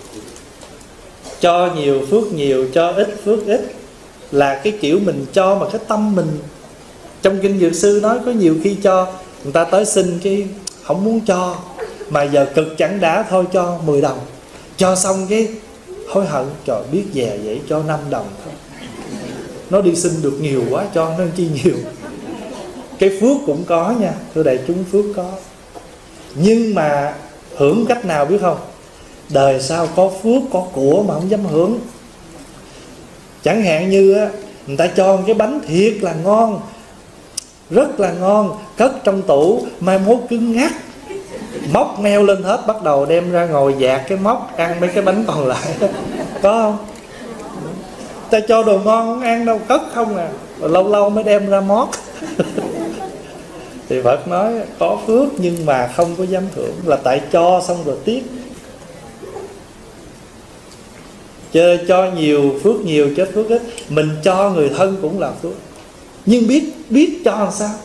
cho nhiều phước nhiều, cho ít phước ít là cái kiểu mình cho mà cái tâm mình. Trong kinh Dược Sư nói có nhiều khi cho người ta tới xin cái không muốn cho, mà giờ cực chẳng đã thôi cho 10 đồng. Cho xong cái hối hận, trời biết về vậy cho 5 đồng thôi. Nó đi xin được nhiều quá cho nó chi nhiều. Cái phước cũng có nha, thưa đại chúng, phước có. Nhưng mà hưởng cách nào biết không? Đời sau có phước có của mà không dám hưởng. Chẳng hạn như á, người ta cho cái bánh thiệt là ngon, rất là ngon, cất trong tủ, mai mốt cứng ngắt, móc meo lên hết, bắt đầu đem ra ngồi dạt cái móc ăn mấy cái bánh còn lại. Có không? Ta cho đồ ngon không ăn đâu, cất không à, rồi lâu lâu mới đem ra mót. Thì Phật nói có phước nhưng mà không có dám hưởng, là tại cho xong rồi tiếc. Cho nhiều phước nhiều, cho phước ít. Mình cho người thân cũng là phước, nhưng biết cho làm sao,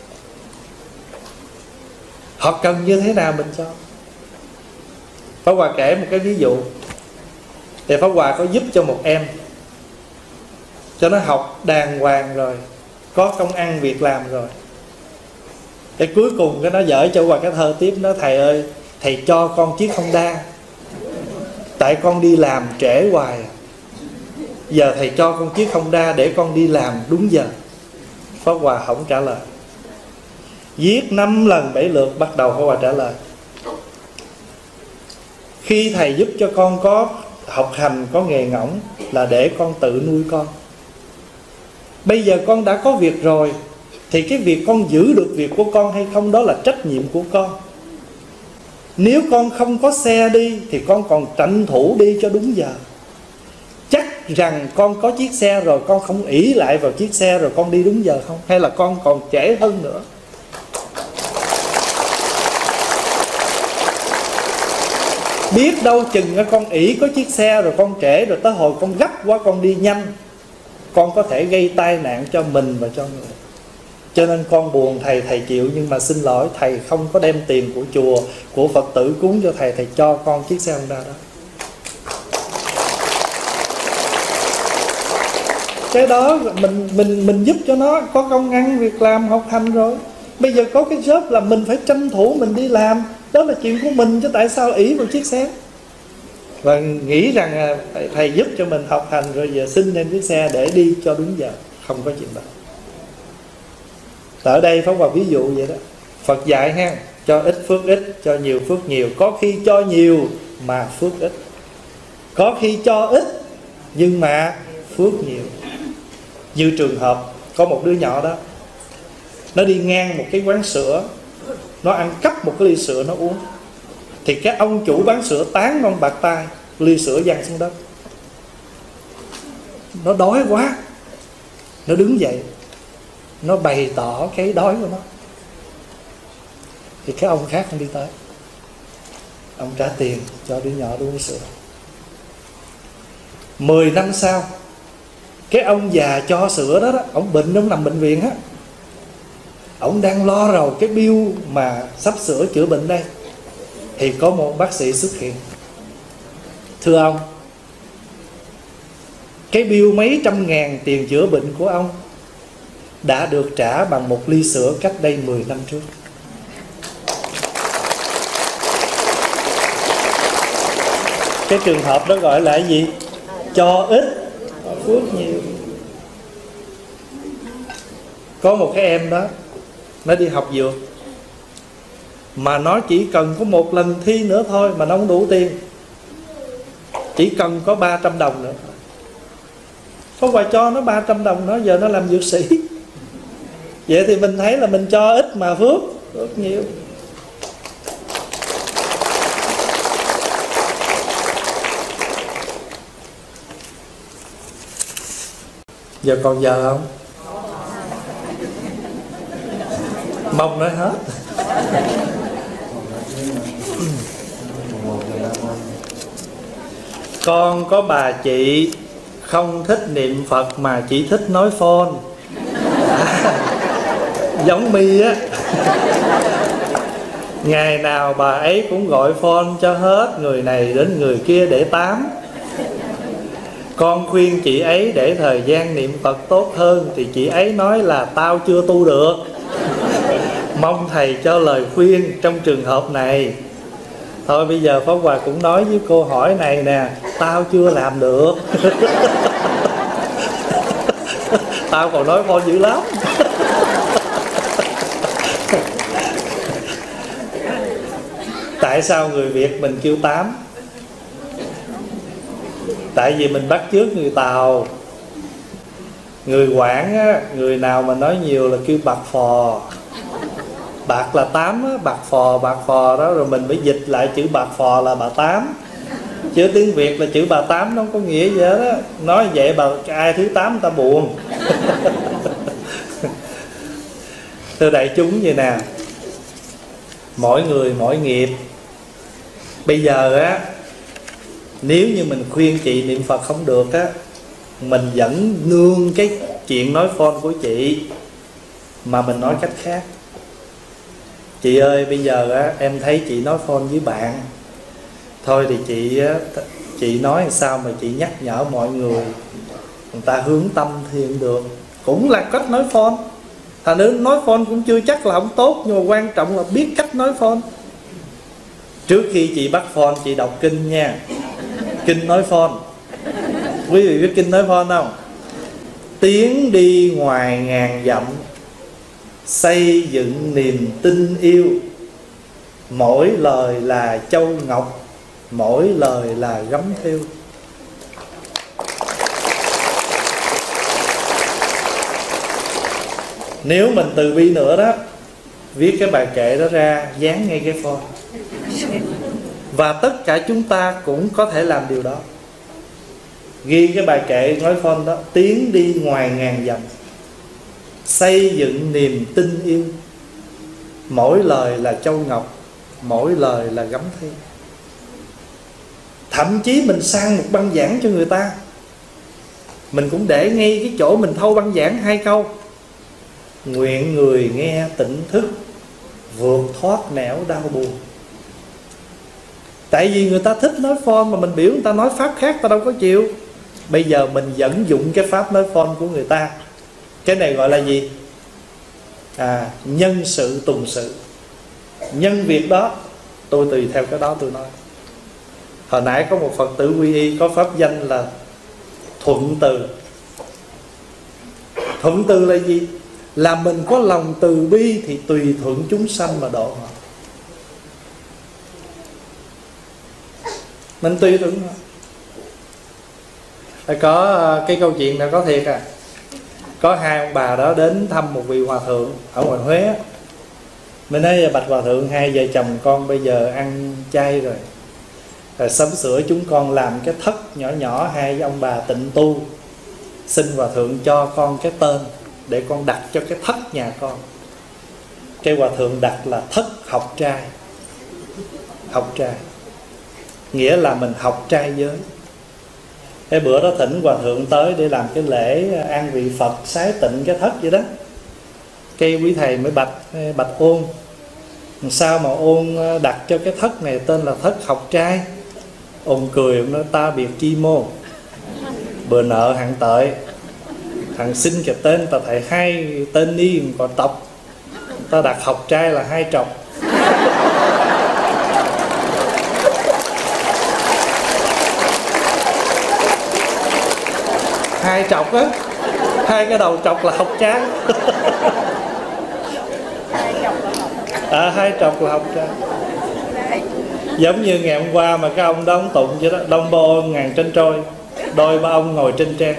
họ cần như thế nào mình cho. Pháp Hòa kể một cái ví dụ. Thì Pháp Hòa có giúp cho một em, cho nó học đàng hoàng rồi, có công ăn việc làm rồi. Cái cuối cùng cái nó dở cho Hòa cái thơ tiếp. Nó thầy ơi, thầy cho con chiếc Honda, tại con đi làm trễ hoài, giờ thầy cho con chiếc Honda để con đi làm đúng giờ. Pháp Hòa không trả lời. Viết 5 lần 7 lượt bắt đầu Pháp Hòa trả lời. Khi thầy giúp cho con có học hành, có nghề ngỗng là để con tự nuôi con. Bây giờ con đã có việc rồi, thì cái việc con giữ được việc của con hay không đó là trách nhiệm của con. Nếu con không có xe đi thì con còn tranh thủ đi cho đúng giờ. Chắc rằng con có chiếc xe rồi, con không ỷ lại vào chiếc xe rồi con đi đúng giờ không? Hay là con còn trễ hơn nữa? Biết đâu chừng con ỷ có chiếc xe rồi con trễ, rồi tới hồi con gấp quá con đi nhanh, con có thể gây tai nạn cho mình và cho người. Cho nên con buồn thầy, thầy chịu, nhưng mà xin lỗi thầy không có đem tiền của chùa, của Phật tử cúng cho thầy, thầy cho con chiếc xe Honda đó. Cái đó mình giúp cho nó có công ăn việc làm, học hành rồi. Bây giờ có cái job là mình phải tranh thủ mình đi làm, đó là chuyện của mình, chứ tại sao ỷ vào chiếc xe. Và nghĩ rằng thầy giúp cho mình học hành rồi giờ xin lên chiếc xe để đi cho đúng giờ. Không có chuyện đó. Ở đây Pháp Hòa ví dụ vậy đó. Phật dạy ha, cho ít phước ít, cho nhiều phước nhiều. Có khi cho nhiều mà phước ít, có khi cho ít nhưng mà phước nhiều. Như trường hợp có một đứa nhỏ đó, nó đi ngang một cái quán sữa, nó ăn cắp một cái ly sữa nó uống. Thì cái ông chủ bán sữa tán con bạc tai, ly sữa văng xuống đất. Nó đói quá, nó đứng dậy, nó bày tỏ cái đói của nó. Thì cái ông khác không đi tới, ông trả tiền cho đứa nhỏ uống sữa. 10 năm sau, cái ông già cho sữa đó, ông bệnh, ông nằm bệnh viện á, ông đang lo rầu cái bill mà sắp sửa chữa bệnh đây. Thì có một bác sĩ xuất hiện. Thưa ông, cái bill mấy trăm ngàn tiền chữa bệnh của ông đã được trả bằng một ly sữa cách đây 10 năm trước. Cái trường hợp đó gọi là cái gì? Cho ít phước nhiều. Có một cái em đó, nó đi học dược, mà nó chỉ cần có một lần thi nữa thôi mà nó không đủ tiền, chỉ cần có 300 đồng nữa. Không phải cho nó 300 đồng nữa, giờ nó làm dược sĩ. Vậy thì mình thấy là mình cho ít mà phước rất nhiều. Giờ còn giờ không? Mong nói hết. Con có bà chị không thích niệm Phật mà chỉ thích nói phone. Giống Mi á. Ngày nào bà ấy cũng gọi phone cho hết người này đến người kia để tám. Con khuyên chị ấy để thời gian niệm Phật tốt hơn thì chị ấy nói là tao chưa tu được. Mong thầy cho lời khuyên trong trường hợp này. Thôi bây giờ Pháp Hòa cũng nói với cô hỏi này nè, tao chưa làm được. Tao còn nói phone dữ lắm. Tại sao người Việt mình kêu tám? Tại vì mình bắt chước người Tàu. Người Quảng á, người nào mà nói nhiều là kêu bạc phò. Bạc là tám á, bạc phò đó. Rồi mình mới dịch lại chữ bạc phò là bà tám. Chứ tiếng Việt là chữ bà tám nó không có nghĩa gì hết á. Nói vậy bà ai thứ 8 người ta buồn. Thưa đại chúng vậy nè, mỗi người mỗi nghiệp. Bây giờ á, nếu như mình khuyên chị niệm Phật không được á, mình vẫn nương cái chuyện nói phone của chị mà mình nói cách khác. Chị ơi, bây giờ á, em thấy chị nói phone với bạn, thôi thì chị nói sao mà chị nhắc nhở mọi người, người ta hướng tâm thiện được. Cũng là cách nói phone. Thành nữ nói phone cũng chưa chắc là không tốt, nhưng mà quan trọng là biết cách nói phone. Trước khi chị bắt phone, chị đọc kinh nha. Kinh nói phone. Quý vị biết kinh nói phone không? Tiến đi ngoài ngàn dặm, xây dựng niềm tin yêu. Mỗi lời là châu ngọc, mỗi lời là gấm thêu. Nếu mình từ bi nữa đó, viết cái bài kệ đó ra, dán ngay cái phone. Và tất cả chúng ta cũng có thể làm điều đó. Ghi cái bài kệ nói phone đó: tiến đi ngoài ngàn dặm, xây dựng niềm tin yêu. Mỗi lời là châu ngọc, mỗi lời là gấm thêu. Thậm chí mình sang một băng giảng cho người ta, mình cũng để ngay cái chỗ mình thâu băng giảng 2 câu: nguyện người nghe tỉnh thức, vượt thoát nẻo đau buồn. Tại vì người ta thích nói phone mà mình biểu người ta nói pháp khác, ta đâu có chịu. Bây giờ mình vẫn dụng cái pháp nói phone của người ta. Cái này gọi là gì? Nhân sự tùng sự. Nhân việc đó, tôi tùy theo cái đó tôi nói. Hồi nãy có một Phật tử quy y có pháp danh là thuận từ. Thuận từ là gì? Là mình có lòng từ bi thì tùy thuận chúng sanh mà độ họ. Mình tùy thuận họ. Có cái câu chuyện này có thiệt à. Có 2 ông bà đó đến thăm một vị hòa thượng ở ngoài Huế. Mình nói: bạch hòa thượng, 2 vợ chồng con bây giờ ăn chay rồi, sắm sửa chúng con làm cái thất nhỏ nhỏ, 2 ông bà tịnh tu, xin hòa thượng cho con cái tên để con đặt cho cái thất nhà con. Cái hòa thượng đặt là Thất Học Trai. Học trai nghĩa là mình học trai giới. Cái bữa đó thỉnh hòa thượng tới để làm cái lễ an vị Phật, sái tịnh cái thất vậy đó. Cái quý thầy mới bạch ôn: sao mà ôn đặt cho cái thất này tên là Thất Học Trai? Ôn cười, ông nói: ta biệt chi mô, bữa nợ hạng tợi, thằng xin cái tên ta thầy hai tên đi còn tộc, ta đặt học trai là hai trọc. Hai trọc á, hai cái đầu trọc là học trai. Hai trọc là học trai. Giống như ngày hôm qua mà cái ông đó ông tụng vậy đó, đông bô ngàn trên trôi, đôi ba ông ngồi trên tre.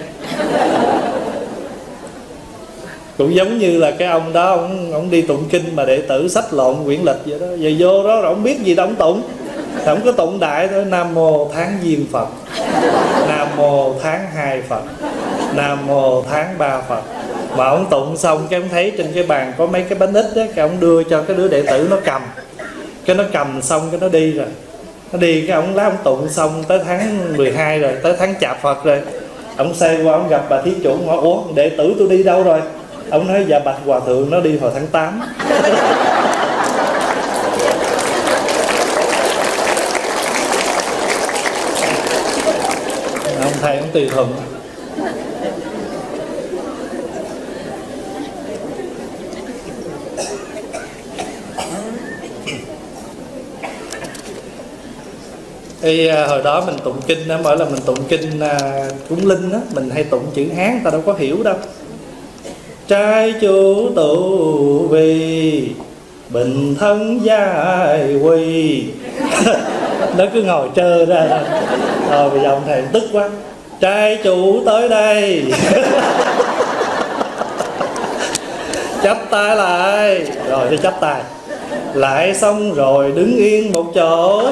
Cũng giống như là cái ông đó ông đi tụng kinh mà đệ tử sách lộn quyển lịch vậy đó, giờ vô đó rồi ông biết gì đâu ông tụng, ông có tụng đại thôi: Nam mô Tháng Diên Phật, Nam mô Tháng 2 Phật, Nam mô Tháng 3 Phật. Mà ông tụng xong cái ông thấy trên cái bàn có mấy cái bánh ít á, cái ông đưa cho cái đứa đệ tử nó cầm, cái nó cầm xong cái nó đi rồi. Nó đi cái ông lá ông tụng xong tới tháng 12 rồi, tới tháng Chạp Phật rồi. Ông xoay qua ông gặp bà thí chủ hỏi: ủa đệ tử tôi đi đâu rồi? Ông nói: dạ bạch hòa thượng, nó đi hồi tháng 8. Ông thầy ông tùy thuận. Thì hồi đó mình tụng kinh đó, mỗi lần mình tụng kinh cúng linh đó, mình hay tụng chữ Hán, ta đâu có hiểu đâu. Trai chủ tụ vì bình thân giai quy. Nó cứ ngồi trơ ra. Bây giờ ông thầy tức quá: trai chủ tới đây. Chắp tay lại. Rồi đi chắp tay lại xong rồi đứng yên một chỗ.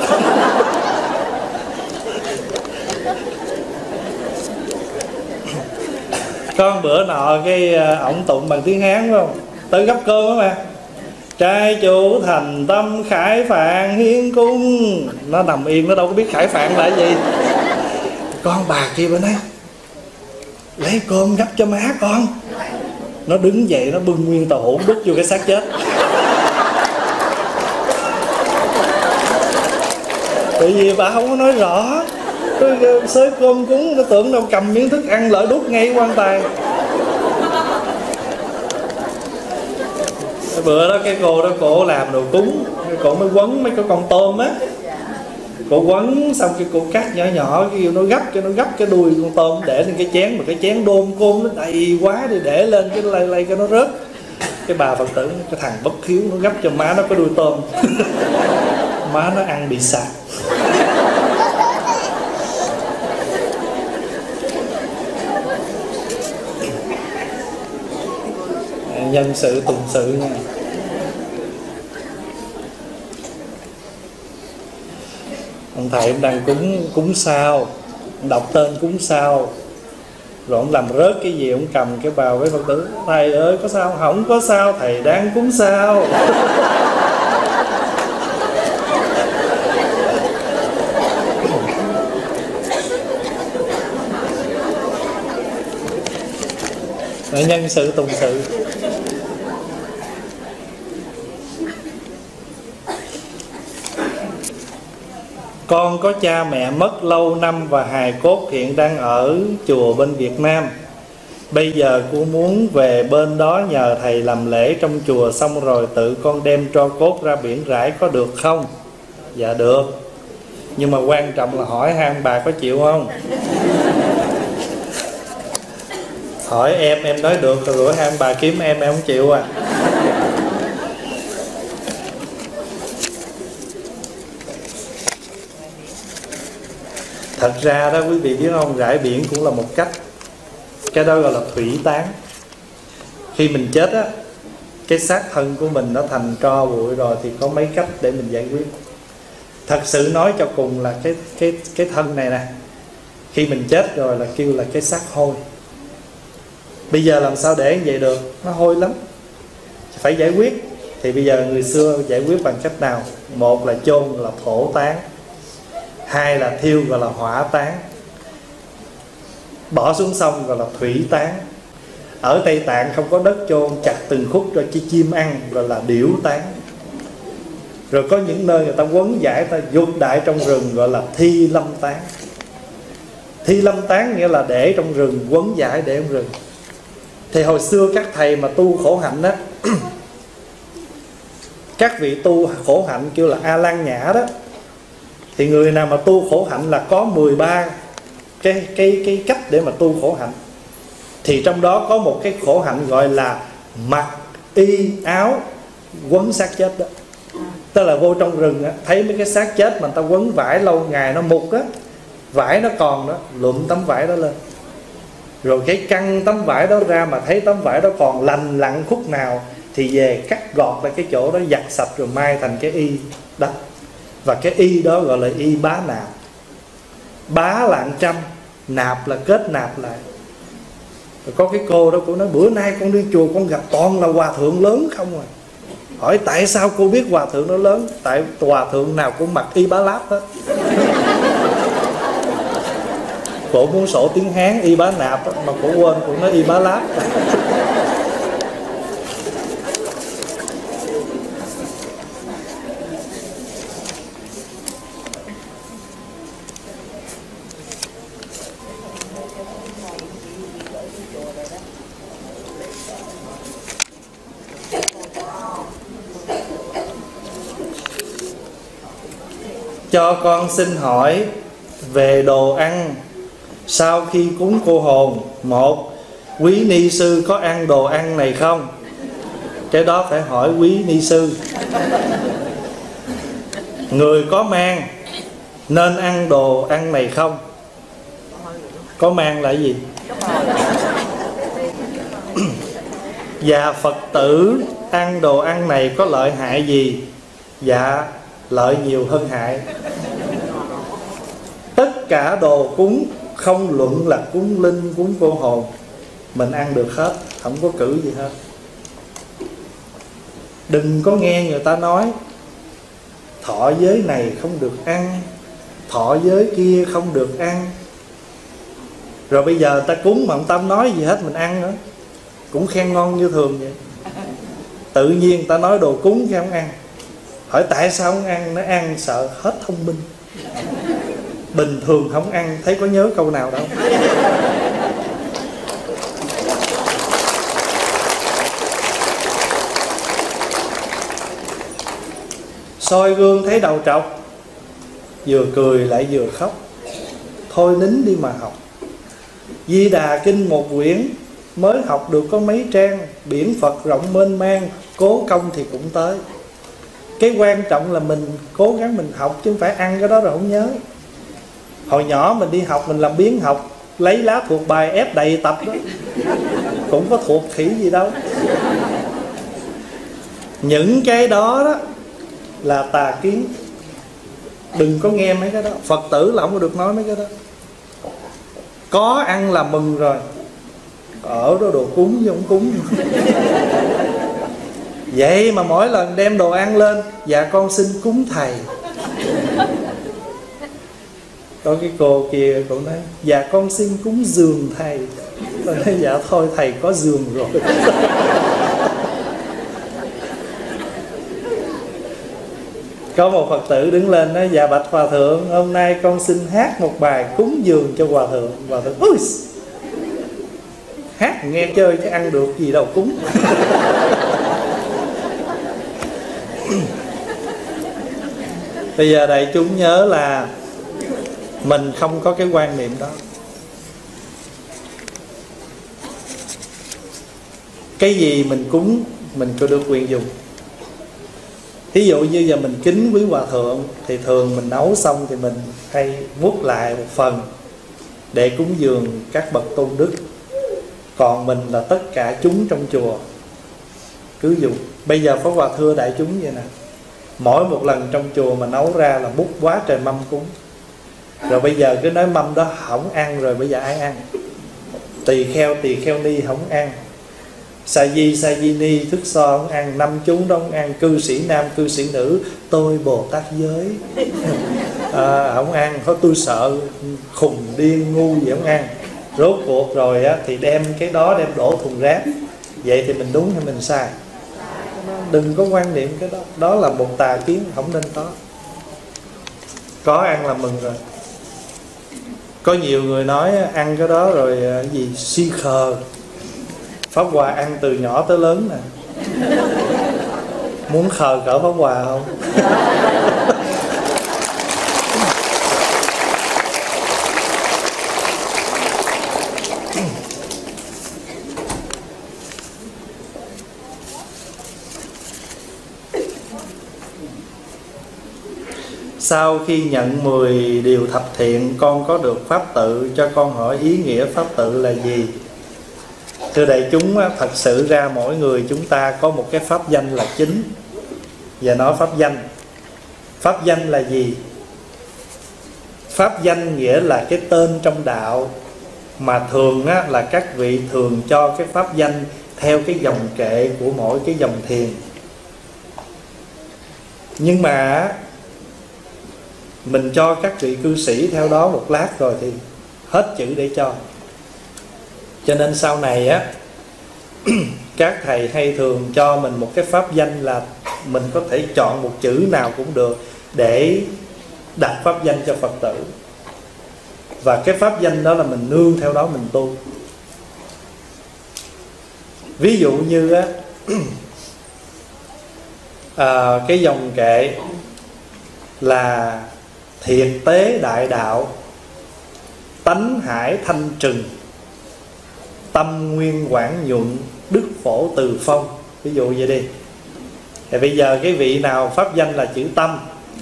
Con bữa nọ cái ổng tụng bằng tiếng Hán phải không? Tới gấp cơm đó mà: trai chủ thành tâm khải phạn hiến cung. Nó nằm yên, nó đâu có biết khải phạn là gì. Con bà kia bên đây lấy cơm gấp cho má con. Nó đứng dậy, nó bưng nguyên tàu hũ đút vô cái xác chết. Tại vì bà không có nói rõ, xới cơm cúng, nó tưởng đâu cầm miếng thức ăn lỡ đút ngay quan tài. Bữa đó cái cô đó cổ làm đồ cúng, cổ mới quấn mấy cái con tôm á, cổ quấn xong cái cổ cắt nhỏ nhỏ, cái nó gấp cho nó gấp cái đuôi con tôm để lên cái chén, mà cái chén đôn côn nó đầy quá thì để lên cái lay cái nó rớt. Cái bà Phật tử cái thằng bất hiếu nó gấp cho má nó cái đuôi tôm. Má nó ăn bị sạc. Nhân sự tùng sự nha. Ông thầy ông đang cúng sao, đọc tên cúng sao, rồi ông làm rớt cái gì, ông cầm cái bào với Phật tử: thầy ơi có sao? Không có sao, thầy đang cúng sao. Nhân sự tùng sự. Con có cha mẹ mất lâu năm và hài cốt hiện đang ở chùa bên Việt Nam. Bây giờ cô muốn về bên đó nhờ thầy làm lễ trong chùa, xong rồi tự con đem tro cốt ra biển rải có được không? Dạ được. Nhưng mà quan trọng là hỏi hai ông bà có chịu không? Hỏi em nói được rồi gửi hai ông bà kiếm em không chịu à. Thật ra đó quý vị biết không, rải biển cũng là một cách. Cái đó gọi là thủy tán. Khi mình chết á, cái xác thân của mình nó thành tro bụi rồi thì có mấy cách để mình giải quyết. Thật sự nói cho cùng là cái thân này nè, khi mình chết rồi là kêu là cái xác hôi. Bây giờ làm sao để vậy được, nó hôi lắm, phải giải quyết. Thì bây giờ người xưa giải quyết bằng cách nào? Một là chôn là thổ tán, hai là thiêu gọi là hỏa tán, bỏ xuống sông gọi là thủy tán. Ở Tây Tạng không có đất chôn, chặt từng khúc cho chim ăn gọi là điểu tán. Rồi có những nơi người ta quấn giải, ta dục đại trong rừng gọi là thi lâm tán. Thi lâm tán nghĩa là để trong rừng, quấn vải để trong rừng. Thì hồi xưa các thầy mà tu khổ hạnh đó các vị tu khổ hạnh kêu là A Lan Nhã đó, thì người nào mà tu khổ hạnh là có 13 cái cách để mà tu khổ hạnh. Thì trong đó có một cái khổ hạnh gọi là mặc y áo quấn xác chết đó. Tức là vô trong rừng á, thấy mấy cái xác chết mà người ta quấn vải lâu ngày nó mục á, vải nó còn đó, lụm tấm vải đó lên, rồi cái căng tấm vải đó ra, mà thấy tấm vải đó còn lành lặn khúc nào thì về cắt gọt lại cái chỗ đó, giặt sạch rồi mai thành cái y đó. Và cái y đó gọi là y bá nạp. Bá là 100, nạp là kết nạp lại. Rồi có cái cô đó, cô nói bữa nay con đi chùa con gặp toàn là hòa thượng lớn không à. Hỏi tại sao cô biết hòa thượng nó lớn? Tại hòa thượng nào cũng mặc y bá láp hết. Cổ muốn sổ tiếng Hán y bá nạp đó, mà cổ quên, cổ nói y bá láp. Cho con xin hỏi về đồ ăn sau khi cúng cô hồn. Một, quý ni sư có ăn đồ ăn này không? Cái đó phải hỏi quý ni sư. Người có mang nên ăn đồ ăn này không? Có mang là gì? Và Phật tử ăn đồ ăn này có lợi hại gì? Dạ, lợi nhiều hơn hại. Tất cả đồ cúng, không luận là cúng linh, cúng cô hồn, mình ăn được hết, không có cử gì hết. Đừng có nghe người ta nói thọ giới này không được ăn, thọ giới kia không được ăn. Rồi bây giờ ta cúng mà ông Tâm nói gì hết mình ăn nữa, cũng khen ngon như thường vậy. Tự nhiên ta nói đồ cúng chứ không ăn. Hỏi tại sao không ăn? Nó ăn sợ hết thông minh. Bình thường không ăn, thấy có nhớ câu nào đâu. Soi gương thấy đầu trọc, vừa cười lại vừa khóc. Thôi nín đi mà học. Di Đà Kinh một quyển, mới học được có mấy trang. Biển Phật rộng mênh mang, cố công thì cũng tới. Cái quan trọng là mình cố gắng mình học, chứ không phải ăn cái đó rồi không nhớ. Hồi nhỏ mình đi học mình làm biếng học, lấy lá thuộc bài ép đầy tập đó, cũng có thuộc khỉ gì đâu. Những cái đó đó là tà kiến. Đừng có nghe mấy cái đó. Phật tử là không có được nói mấy cái đó. Có ăn là mừng rồi. Ở đó đồ cúng chứ không cúng. Vậy mà mỗi lần đem đồ ăn lên, dạ con xin cúng thầy. Có cái cô kia cũng nói dạ con xin cúng giường thầy. Tôi nói dạ thôi thầy có giường rồi. Có một Phật tử đứng lên nói dạ bạch hòa thượng, hôm nay con xin hát một bài cúng giường cho hòa thượng. Hòa thượng ui, hát nghe chơi chứ ăn được gì đâu cúng. Bây giờ đại chúng nhớ là mình không có cái quan niệm đó. Cái gì mình cúng mình có được quyền dùng. Thí dụ như giờ mình kính quý hòa thượng, thì thường mình nấu xong thì mình hay vuốt lại một phần để cúng dường các bậc tôn đức. Còn mình là tất cả chúng trong chùa cứ dùng. Bây giờ Pháp Hòa thưa đại chúng vậy nè, mỗi một lần trong chùa mà nấu ra là múc quá trời mâm cúng. Rồi bây giờ cứ nói mâm đó không ăn, rồi bây giờ ai ăn? Tỳ kheo ni không ăn, sa di ni thức so không ăn, năm chúng đó không ăn, cư sĩ nam cư sĩ nữ, tôi Bồ Tát giới không ăn. Thôi tôi sợ khùng điên ngu gì không ăn. Rốt cuộc rồi á, thì đem cái đó đem đổ thùng rác. Vậy thì mình đúng hay mình sai? Đừng có quan niệm cái đó. Đó là một tà kiến, không nên có. Có ăn là mừng rồi. Có nhiều người nói ăn cái đó rồi cái gì si khờ. Pháp Hòa ăn từ nhỏ tới lớn nè. Muốn khờ cỡ Pháp Hòa không? Sau khi nhận 10 điều thập thiện, con có được pháp tự. Cho con hỏi ý nghĩa pháp tự là gì? Thưa đại chúng, thật sự ra mỗi người chúng ta có một cái pháp danh là chính. Và nói pháp danh. Pháp danh là gì? Pháp danh nghĩa là cái tên trong đạo. Mà thường là các vị thường cho cái pháp danh theo cái dòng kệ của mỗi cái dòng thiền. Nhưng mà mình cho các vị cư sĩ theo đó một lát rồi thì hết chữ để cho. Cho nên sau này á các thầy hay thường cho mình một cái pháp danh là mình có thể chọn một chữ nào cũng được để đặt pháp danh cho Phật tử. Và cái pháp danh đó là mình nương theo đó mình tu. Ví dụ như á cái dòng kệ là thiệt tế đại đạo, tánh hải thanh trừng, tâm nguyên quảng nhuận, đức phổ từ phong. Ví dụ vậy đi. Thì bây giờ cái vị nào pháp danh là chữ tâm,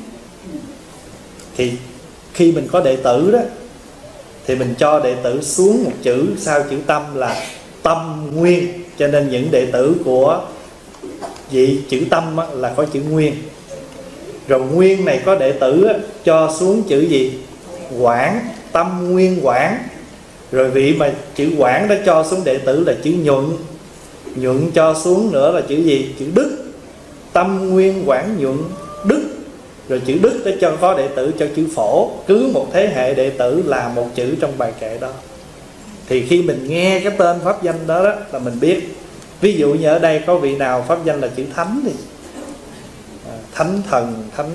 thì khi mình có đệ tử đó thì mình cho đệ tử xuống một chữ sau chữ tâm là tâm nguyên. Cho nên những đệ tử của vị chữ tâm là có chữ nguyên. Rồi nguyên này có đệ tử cho xuống chữ gì? Quảng, tâm nguyên quảng. Rồi vị mà chữ quảng đó cho xuống đệ tử là chữ nhuận. Nhuận cho xuống nữa là chữ gì? Chữ đức. Tâm nguyên quảng nhuận đức. Rồi chữ đức để cho có đệ tử cho chữ phổ. Cứ một thế hệ đệ tử là một chữ trong bài kệ đó. Thì khi mình nghe cái tên pháp danh đó, là mình biết. Ví dụ như ở đây có vị nào pháp danh là chữ thánh thì thánh thần, thánh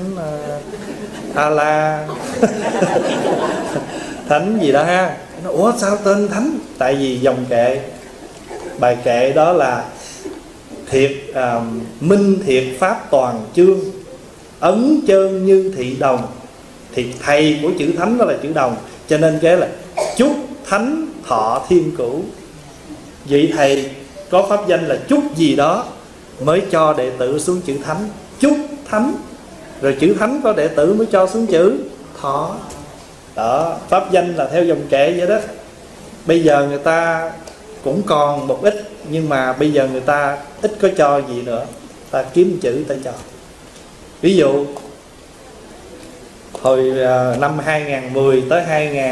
A-la thánh gì đó ha. Ủa sao tên thánh? Tại vì dòng kệ, bài kệ đó là thiệt minh thiệt pháp toàn chương, ấn chơn như thị đồng. Thì thầy của chữ thánh đó là chữ đồng. Cho nên cái là chúc thánh thọ thiên cửu. Vị thầy có pháp danh là chúc gì đó mới cho đệ tử xuống chữ thánh. Chúc thánh. Rồi chữ thánh có đệ tử mới cho xuống chữ thọ. Đó, pháp danh là theo dòng kệ vậy đó. Bây giờ người ta cũng còn một ít, nhưng mà bây giờ người ta ít có cho gì nữa. Ta kiếm chữ ta cho. Ví dụ hồi năm 2010 tới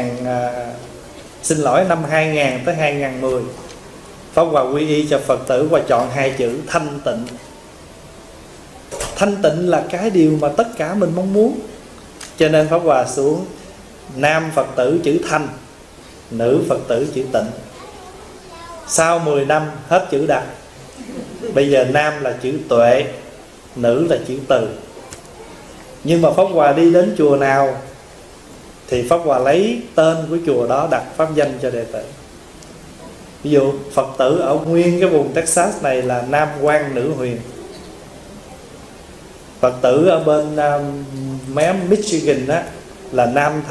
2000 tới 2010, Pháp Hòa quy y cho Phật tử và chọn hai chữ thanh tịnh. Thanh tịnh là cái điều mà tất cả mình mong muốn. Cho nên Pháp Hòa xuống nam Phật tử chữ thanh, nữ Phật tử chữ tịnh. Sau 10 năm hết chữ đặt. Bây giờ nam là chữ tuệ, nữ là chữ từ. Nhưng mà Pháp Hòa đi đến chùa nào thì Pháp Hòa lấy tên của chùa đó đặt pháp danh cho đệ tử. Ví dụ Phật tử ở nguyên cái vùng Texas này là nam quan nữ huyền. Phật tử ở bên Michigan đó là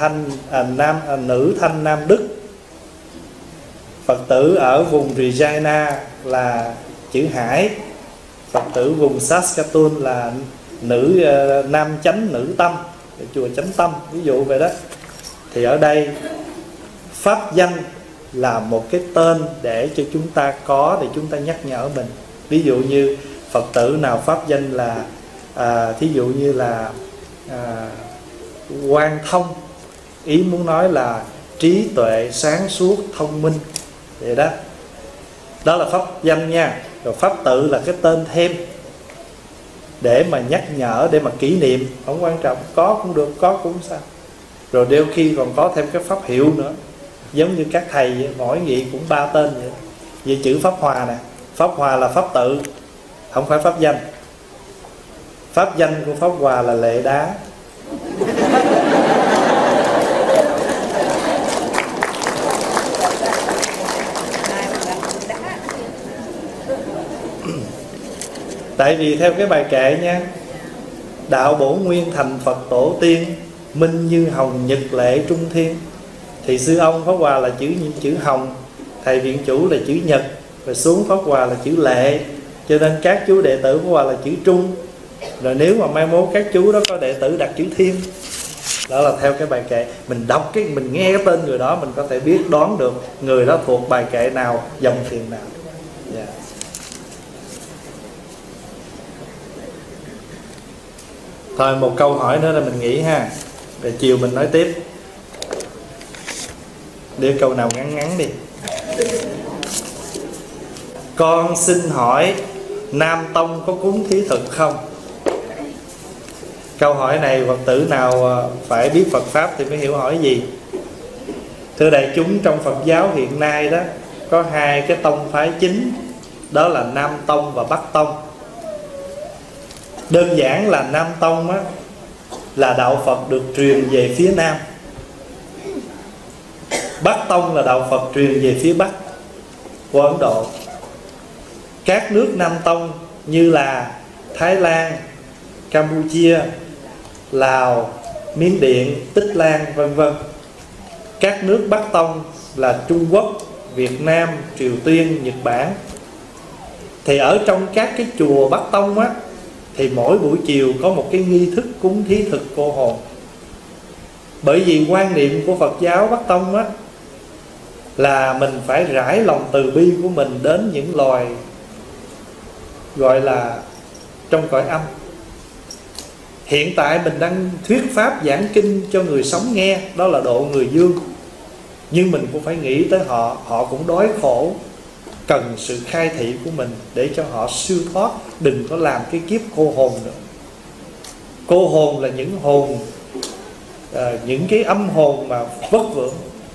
nữ thanh nam đức. Phật tử ở vùng Regina là chữ hải. Phật tử vùng Saskatoon là nam chánh nữ tâm, chùa Chánh Tâm, ví dụ vậy đó. Thì ở đây pháp danh là một cái tên để cho chúng ta có, để chúng ta nhắc nhở mình. Ví dụ như Phật tử nào pháp danh là thí dụ như là Quang Thông, ý muốn nói là trí tuệ, sáng suốt, thông minh vậy đó. Đó là pháp danh nha. Rồi pháp tự là cái tên thêm để mà nhắc nhở, để mà kỷ niệm, không quan trọng, có cũng được, có cũng không sao. Rồi đôi khi còn có thêm cái pháp hiệu nữa. Giống như các thầy vậy, mỗi vị cũng 3 tên vậy. Về chữ Pháp Hòa nè. Pháp Hòa là pháp tự, không phải pháp danh. Pháp danh của Pháp Hòa là Lệ Đá. Tại vì theo cái bài kệ nha, đạo bổn nguyên thành Phật tổ tiên, minh như hồng nhật lệ trung thiên. Thì sư ông Pháp Hòa là chữ hồng, thầy viện chủ là chữ nhật, rồi xuống Pháp Hòa là chữ lệ. Cho nên các chú đệ tử Pháp Hòa là chữ trung. Rồi nếu mà mai mốt các chú đó có đệ tử đặt chữ thiên, đó là theo cái bài kệ. Mình đọc mình nghe cái tên người đó, mình có thể biết đoán được người đó thuộc bài kệ nào, dòng thiền nào. Yeah. Thôi một câu hỏi nữa là mình nghỉ ha, rồi chiều mình nói tiếp. Đưa câu nào ngắn ngắn đi. Con xin hỏi Nam Tông có cúng thí thực không? Câu hỏi này Phật tử nào phải biết Phật Pháp thì mới hiểu hỏi gì. Thưa đại chúng, trong Phật giáo hiện nay đó có hai cái tông phái chính, đó là Nam Tông và Bắc Tông. Đơn giản là Nam Tông á, là đạo Phật được truyền về phía Nam. Bắc Tông là đạo Phật truyền về phía Bắc của Ấn Độ. Các nước Nam Tông như là Thái Lan, Campuchia, Lào, Miến Điện, Tích Lan vân vân. Các nước Bắc Tông là Trung Quốc, Việt Nam, Triều Tiên, Nhật Bản. Thì ở trong các cái chùa Bắc Tông á, thì mỗi buổi chiều có một cái nghi thức cúng thí thực cô hồn. Bởi vì quan niệm của Phật giáo Bắc Tông á, là mình phải rải lòng từ bi của mình đến những loài gọi là trong cõi âm. Hiện tại mình đang thuyết pháp giảng kinh cho người sống nghe, đó là độ người dương. Nhưng mình cũng phải nghĩ tới họ, họ cũng đói khổ, cần sự khai thị của mình để cho họ siêu thoát, đừng có làm cái kiếp cô hồn nữa. Cô hồn là những hồn, những cái âm hồn mà vất vưởng.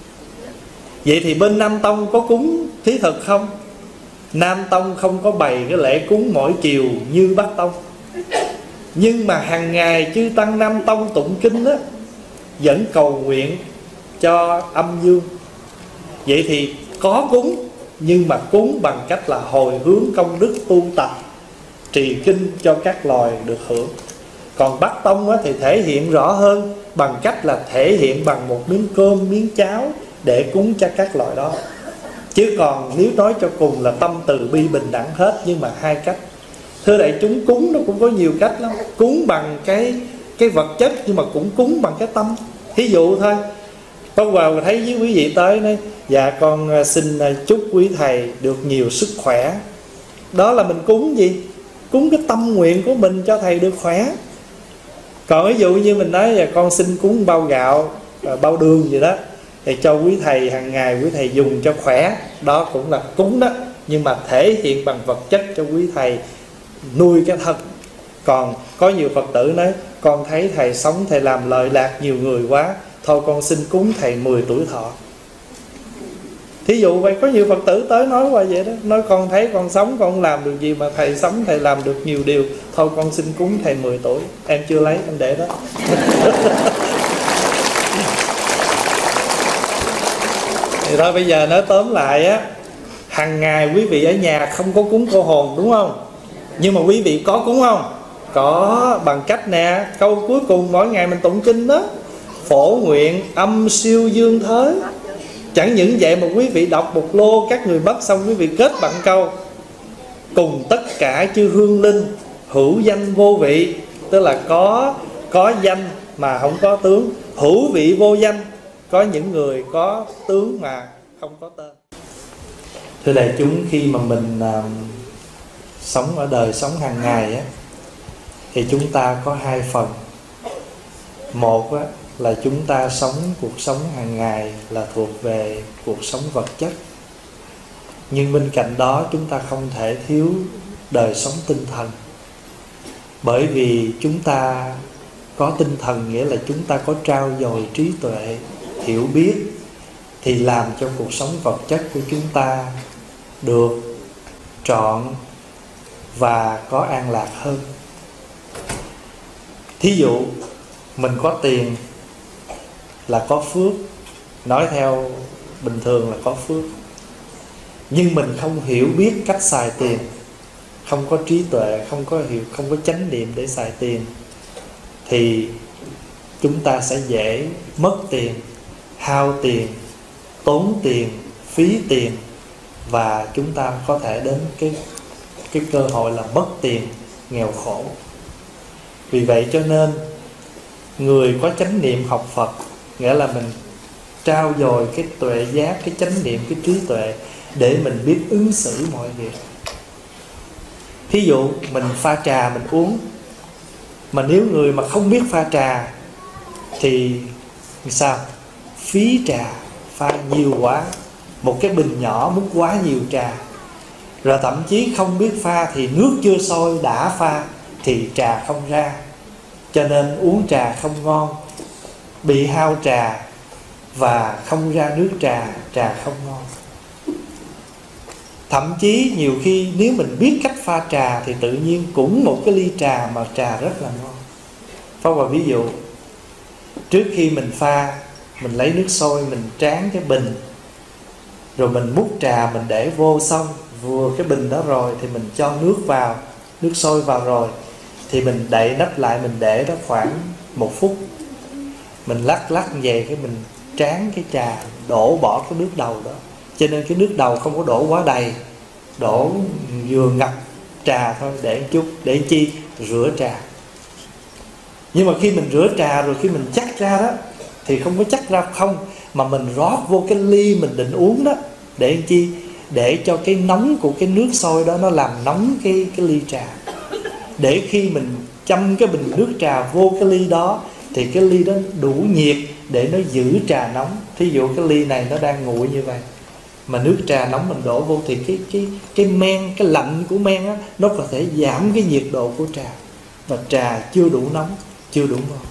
Vậy thì bên Nam Tông có cúng thí thực không? Nam Tông không có bày cái lễ cúng mỗi chiều như Bắc Tông. Nhưng mà hàng ngày chư tăng Nam Tông tụng kinh á, vẫn cầu nguyện cho âm dương. Vậy thì có cúng, nhưng mà cúng bằng cách là hồi hướng công đức tu tập, trì kinh cho các loài được hưởng. Còn Bắc Tông á, thì thể hiện rõ hơn bằng cách là thể hiện bằng một miếng cơm, miếng cháo để cúng cho các loài đó. Chứ còn nếu nói cho cùng là tâm từ bi bình đẳng hết, nhưng mà hai cách. Thưa đại chúng, cúng nó cũng có nhiều cách lắm. Cúng bằng cái vật chất, nhưng mà cũng cúng bằng cái tâm. Thí dụ thôi, Pháp Hòa thấy với quý vị tới nói: dạ con xin chúc quý thầy được nhiều sức khỏe. Đó là mình cúng gì? Cúng cái tâm nguyện của mình cho thầy được khỏe. Còn ví dụ như mình nói là con xin cúng bao gạo, bao đường gì đó, thì cho quý thầy hàng ngày quý thầy dùng cho khỏe. Đó cũng là cúng đó, nhưng mà thể hiện bằng vật chất cho quý thầy nuôi cái thân. Còn có nhiều Phật tử nói: con thấy thầy sống, thầy làm lợi lạc nhiều người quá, thôi con xin cúng thầy 10 tuổi thọ. Thí dụ vậy, có nhiều Phật tử tới nói qua vậy đó, nói con thấy con sống con không làm được gì, mà thầy sống thầy làm được nhiều điều, thôi con xin cúng thầy 10 tuổi. Em chưa lấy, em để đó. Thì thôi bây giờ nói tóm lại á, hàng ngày quý vị ở nhà không có cúng cô hồn đúng không? Nhưng mà quý vị có cúng không? Có, bằng cách nè, câu cuối cùng mỗi ngày mình tụng kinh đó: phổ nguyện âm siêu dương thới. Chẳng những vậy mà quý vị đọc một lô các người mất xong, quý vị kết bằng câu: cùng tất cả chư hương linh hữu danh vô vị. Tức là có danh mà không có tướng, hữu vị vô danh, có những người có tướng mà không có tên. Thưa đại chúng, khi mà mình sống ở đời sống hàng ngày á, thì chúng ta có hai phần. Một á, là chúng ta sống cuộc sống hàng ngày là thuộc về cuộc sống vật chất. Nhưng bên cạnh đó chúng ta không thể thiếu đời sống tinh thần. Bởi vì chúng ta có tinh thần, nghĩa là chúng ta có trau dồi trí tuệ, hiểu biết, thì làm cho cuộc sống vật chất của chúng ta được trọn và có an lạc hơn. Thí dụ mình có tiền là có phước, nói theo bình thường là có phước. Nhưng mình không hiểu biết cách xài tiền, không có trí tuệ, không có hiểu, không có chánh niệm để xài tiền, thì chúng ta sẽ dễ mất tiền, hao tiền, tốn tiền, phí tiền, và chúng ta có thể đến cái cơ hội là mất tiền, nghèo khổ. Vì vậy cho nên người có chánh niệm học Phật, nghĩa là mình trau dồi cái tuệ giác, cái chánh niệm, cái trí tuệ để mình biết ứng xử mọi việc. Thí dụ mình pha trà mình uống, mà nếu người mà không biết pha trà thì sao? Phí trà, pha nhiều quá, một cái bình nhỏ múc quá nhiều trà. Rồi thậm chí không biết pha thì nước chưa sôi đã pha thì trà không ra, cho nên uống trà không ngon, bị hao trà và không ra nước trà, trà không ngon. Thậm chí nhiều khi nếu mình biết cách pha trà thì tự nhiên cũng một cái ly trà mà trà rất là ngon. Pháp Hòa ví dụ, trước khi mình pha, mình lấy nước sôi mình tráng cái bình, rồi mình múc trà mình để vô, xong vừa cái bình đó rồi thì mình cho nước vào, nước sôi vào rồi thì mình đậy nắp lại, mình để đó khoảng 1 phút, mình lắc như vậy, cái mình tráng cái trà, đổ bỏ cái nước đầu đó. Cho nên cái nước đầu không có đổ quá đầy, đổ vừa ngập trà thôi, để một chút, để chi? Rửa trà. Nhưng mà khi mình rửa trà rồi, khi mình chắc ra đó thì không có chắc ra không, mà mình rót vô cái ly mình định uống đó, để chi? Để cho cái nóng của cái nước sôi đó nó làm nóng cái ly trà, để khi mình châm cái bình nước trà vô cái ly đó thì cái ly đó đủ nhiệt để nó giữ trà nóng. Thí dụ cái ly này nó đang nguội như vậy, mà nước trà nóng mình đổ vô thì cái men, cái lạnh của men á, nó có thể giảm cái nhiệt độ của trà, và trà chưa đủ nóng, chưa đủ ngon.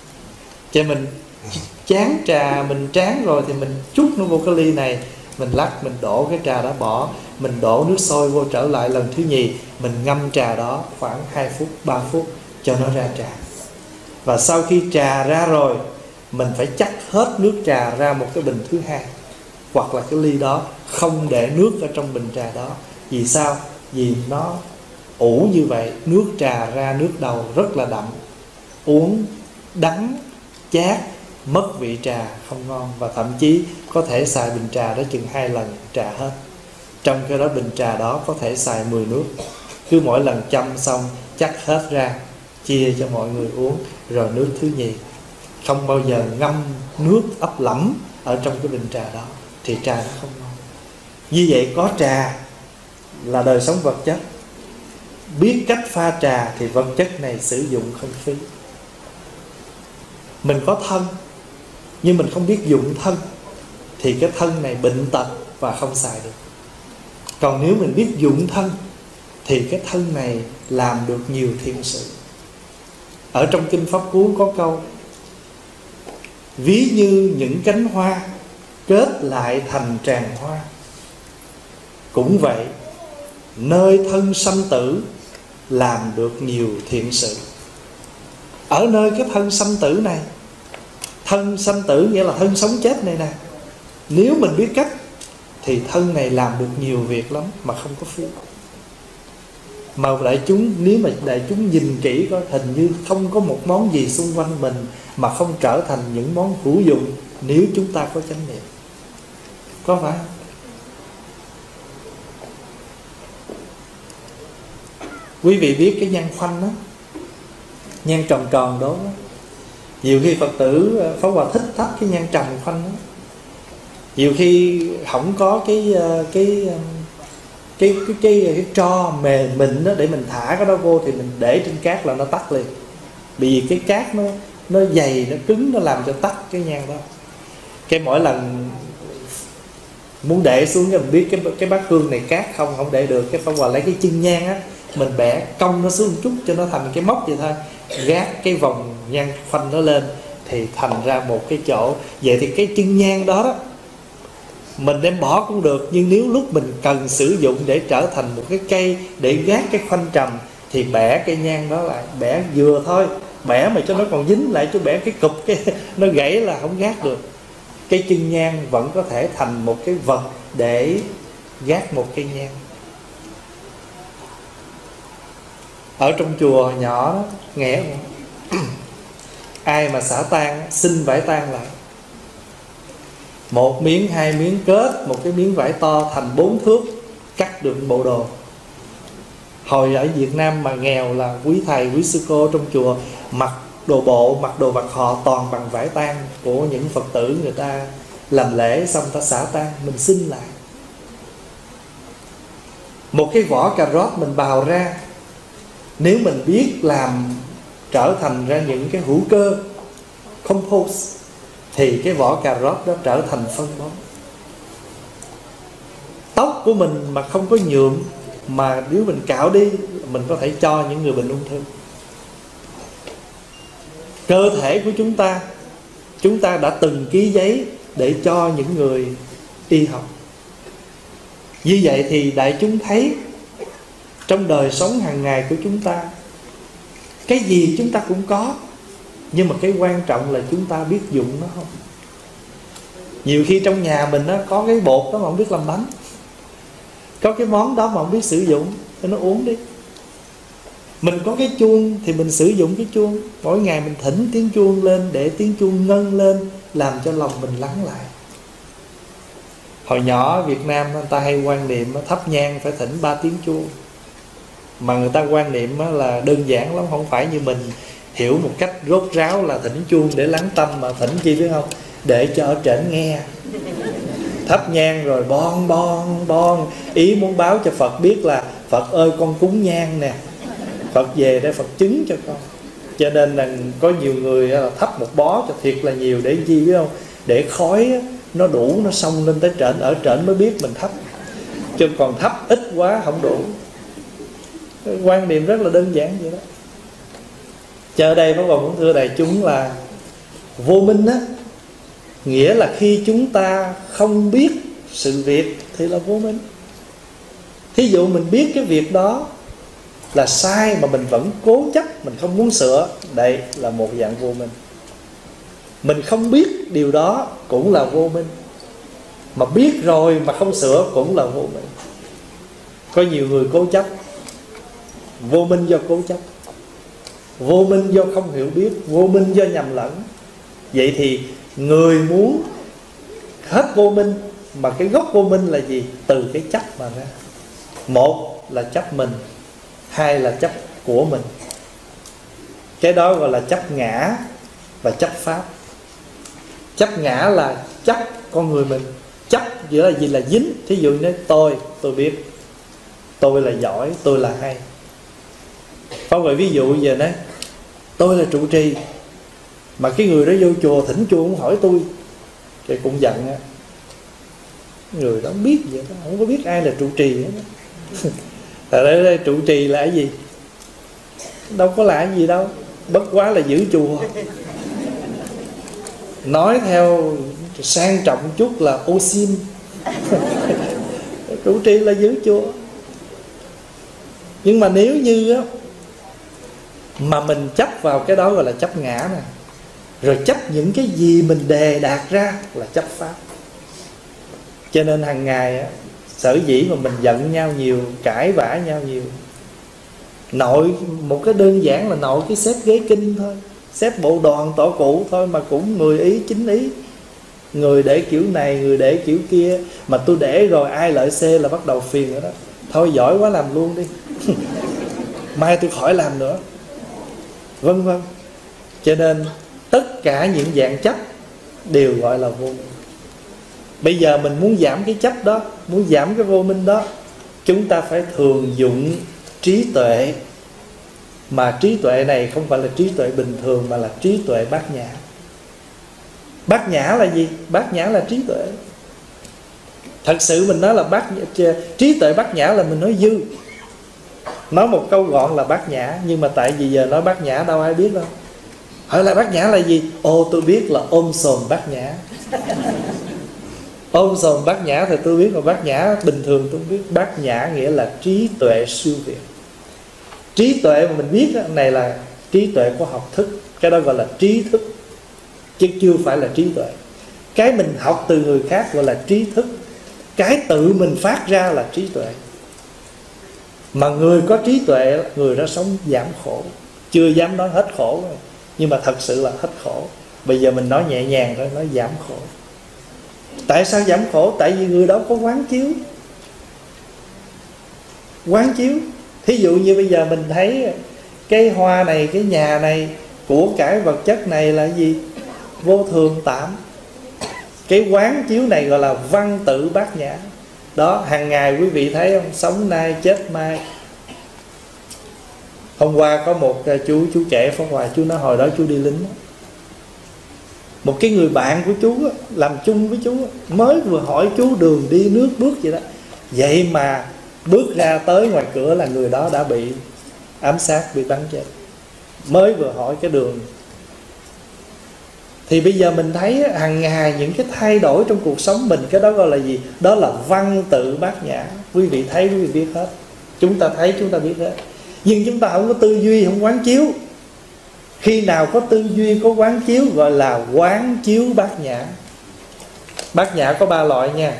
Cho mình chán trà, mình tráng rồi thì mình trút nó vô cái ly này, mình lắc, mình đổ cái trà đó bỏ, mình đổ nước sôi vô trở lại lần thứ nhì, mình ngâm trà đó khoảng 2 phút, 3 phút cho nó ra trà. Và sau khi trà ra rồi, mình phải chắc hết nước trà ra một cái bình thứ hai, hoặc là cái ly đó không để nước ở trong bình trà đó. Vì sao? Vì nó ủ như vậy, nước trà ra nước đầu rất là đậm, uống đắng, chát, mất vị trà, không ngon. Và thậm chí có thể xài bình trà đó chừng 2 lần trà hết. Trong cái đó bình trà đó có thể xài 10 nước. Cứ mỗi lần chăm xong chắc hết ra, chia cho mọi người uống, rồi nước thứ nhì. Không bao giờ ngâm nước ấp lẫm ở trong cái bình trà đó, thì trà nó không ngon. Như vậy có trà là đời sống vật chất. Biết cách pha trà thì vật chất này sử dụng không phí. Mình có thân nhưng mình không biết dụng thân thì cái thân này bệnh tật và không xài được. Còn nếu mình biết dụng thân thì cái thân này làm được nhiều thiện sự. Ở trong Kinh Pháp Cú có câu: ví như những cánh hoa kết lại thành tràng hoa. Cũng vậy, nơi thân sanh tử làm được nhiều thiện sự. Ở nơi cái thân sanh tử này, thân sanh tử nghĩa là thân sống chết này nè, nếu mình biết cách thì thân này làm được nhiều việc lắm mà không có phí. Mà đại chúng, nếu mà đại chúng nhìn kỹ coi, hình như không có một món gì xung quanh mình mà không trở thành những món hữu dụng nếu chúng ta có chánh niệm. Có phải không? Quý vị biết cái nhang khoanh đó, nhang tròn tròn đó, nhiều khi Phật tử Pháp Hòa thích thắp cái nhang tròn khoanh đó. Nhiều khi không có cái tro mềm mịn đó để mình thả cái đó vô thì mình để trên cát là nó tắt liền. Bởi vì cái cát nó dày, nó cứng, nó làm cho tắt cái nhang đó. Cái mỗi lần muốn để xuống cho mình biết cái bát hương này cát không để được, cái Pháp Hòa lấy cái chân nhang á, mình bẻ cong nó xuống một chút cho nó thành cái móc vậy thôi, gác cái vòng nhang khoanh nó lên thì thành ra một cái chỗ. Vậy thì cái chân nhang đó đó mình đem bỏ cũng được, nhưng nếu lúc mình cần sử dụng để trở thành một cái cây để gác cái khoanh trầm thì bẻ cái nhang đó lại, bẻ vừa thôi, bẻ mà cho nó còn dính lại, chứ bẻ cái cục cái nó gãy là không gác được. Cái chân nhang vẫn có thể thành một cái vật để gác một cây nhang. Ở trong chùa nhỏ đó, nghe không? Ai mà xả tang xin vải tang lại, một miếng hai miếng kết một cái miếng vải to thành 4 thước, cắt được bộ đồ. Hồi ở Việt Nam mà nghèo là quý thầy quý sư cô trong chùa mặc đồ bộ, mặc đồ bạc họ toàn bằng vải tang của những Phật tử người ta làm lễ xong ta xả tang, mình xin lại. Một cái vỏ cà rốt mình bào ra, nếu mình biết làm trở thành ra những cái hữu cơ compost thì cái vỏ cà rốt đó trở thành phân bón. Tóc của mình mà không có nhuộm, mà nếu mình cạo đi, mình có thể cho những người bệnh ung thư. Cơ thể của chúng ta đã từng ký giấy để cho những người y học. Như vậy thì đại chúng thấy trong đời sống hàng ngày của chúng ta, cái gì chúng ta cũng có, nhưng mà cái quan trọng là chúng ta biết dụng nó không. Nhiều khi trong nhà mình đó, có cái bột đó mà không biết làm bánh, có cái món đó mà không biết sử dụng, cho nó uống đi. Mình có cái chuông thì mình sử dụng cái chuông. Mỗi ngày mình thỉnh tiếng chuông lên, để tiếng chuông ngân lên, làm cho lòng mình lắng lại. Hồi nhỏ ở Việt Nam người ta hay quan niệm thắp nhang phải thỉnh 3 tiếng chuông. Mà người ta quan niệm là đơn giản lắm, không phải như mình hiểu một cách rốt ráo là thỉnh chuông để lắng tâm, mà thỉnh chi biết không? Để cho ở trển nghe. Thắp nhang rồi bon bon bon, ý muốn báo cho Phật biết là Phật ơi con cúng nhang nè, Phật về để Phật chứng cho con. Cho nên là có nhiều người là thắp một bó cho thiệt là nhiều, để chi biết không? Để khói nó đủ, nó xông lên tới trển, ở trển mới biết mình thắp, chứ còn thắp ít quá không đủ. Quan niệm rất là đơn giản vậy đó. Cho ở đây Pháp Hòa muốn thưa đại chúng là vô minh á, nghĩa là khi chúng ta không biết sự việc thì là vô minh. Thí dụ mình biết cái việc đó là sai mà mình vẫn cố chấp, mình không muốn sửa, đây là một dạng vô minh. Mình không biết điều đó cũng là vô minh, mà biết rồi mà không sửa cũng là vô minh. Có nhiều người cố chấp, vô minh do cố chấp, vô minh do không hiểu biết, vô minh do nhầm lẫn. Vậy thì người muốn hết vô minh, mà cái gốc vô minh là gì? Từ cái chấp mà ra. Một là chấp mình, hai là chấp của mình. Cái đó gọi là chấp ngã và chấp pháp. Chấp ngã là chấp con người mình, chấp giữa là gì? Là dính. Thí dụ như tôi biết, tôi là giỏi, tôi là hay. Có gọi ví dụ giờ đấy, tôi là trụ trì, mà cái người đó vô chùa thỉnh chuông không hỏi tôi, thì cũng giận á. Người đó không biết vậy đó, không có biết ai là trụ trì hết. Tại đây trụ trì là cái gì? Đâu có là cái gì đâu, bất quá là giữ chùa. Nói theo sang trọng chút là ô xin. Trụ trì là giữ chùa. Nhưng mà nếu như á, mà mình chấp vào cái đó gọi là chấp ngã nè, rồi chấp những cái gì mình đề đạt ra là chấp pháp. Cho nên hàng ngày á, sở dĩ mà mình giận nhau nhiều, cãi vã nhau nhiều, nội một cái đơn giản là nội cái xếp ghế kinh thôi, xếp bộ đoàn tổ cụ thôi, mà cũng 10 ý 9 ý. Người để kiểu này, người để kiểu kia, mà tôi để rồi ai lợi C là bắt đầu phiền rồi đó. Thôi giỏi quá làm luôn đi. Mai tôi khỏi làm nữa, vân vân. Cho nên tất cả những dạng chấp đều gọi là vô minh. Bây giờ mình muốn giảm cái chấp đó, muốn giảm cái vô minh đó, chúng ta phải thường dụng trí tuệ. Mà trí tuệ này không phải là trí tuệ bình thường, mà là trí tuệ bát nhã. Bát nhã là gì? Bát nhã là trí tuệ. Thật sự mình nói là trí tuệ bát nhã là mình nói dư. Nói một câu gọn là bát nhã, nhưng mà tại vì giờ nói bát nhã đâu ai biết đâu. Hỏi là bát nhã là gì? Ồ, tôi biết là ôm sòm bát nhã. Ôm sòm bát nhã thì tôi biết, mà bát nhã bình thường tôi không biết. Bát nhã nghĩa là trí tuệ siêu việt. Trí tuệ mà mình biết này là trí tuệ của học thức. Cái đó gọi là trí thức, chứ chưa phải là trí tuệ. Cái mình học từ người khác gọi là trí thức. Cái tự mình phát ra là trí tuệ. Mà người có trí tuệ, người đó sống giảm khổ. Chưa dám nói hết khổ rồi, nhưng mà thật sự là hết khổ. Bây giờ mình nói nhẹ nhàng thôi, nói giảm khổ. Tại sao giảm khổ? Tại vì người đó có quán chiếu. Quán chiếu. Thí dụ như bây giờ mình thấy cái hoa này, cái nhà này, của cải vật chất này là gì? Vô thường tạm. Cái quán chiếu này gọi là văn tự bát nhã. Đó, hàng ngày quý vị thấy không? Sống nay chết mai. Hôm qua có một chú trẻ Pháp Hòa, chú nói hồi đó chú đi lính. Một cái người bạn của chú làm chung với chú mới vừa hỏi chú đường đi nước bước vậy đó. Vậy mà bước ra tới ngoài cửa là người đó đã bị ám sát, bị bắn chết. Mới vừa hỏi cái đường. Thì bây giờ mình thấy hàng ngày những cái thay đổi trong cuộc sống mình, cái đó gọi là gì? Đó là văn tự bát nhã. Quý vị thấy, quý vị biết hết. Chúng ta thấy, chúng ta biết hết. Nhưng chúng ta không có tư duy, không quán chiếu. Khi nào có tư duy, có quán chiếu gọi là quán chiếu bát nhã. Bát nhã có 3 loại nha.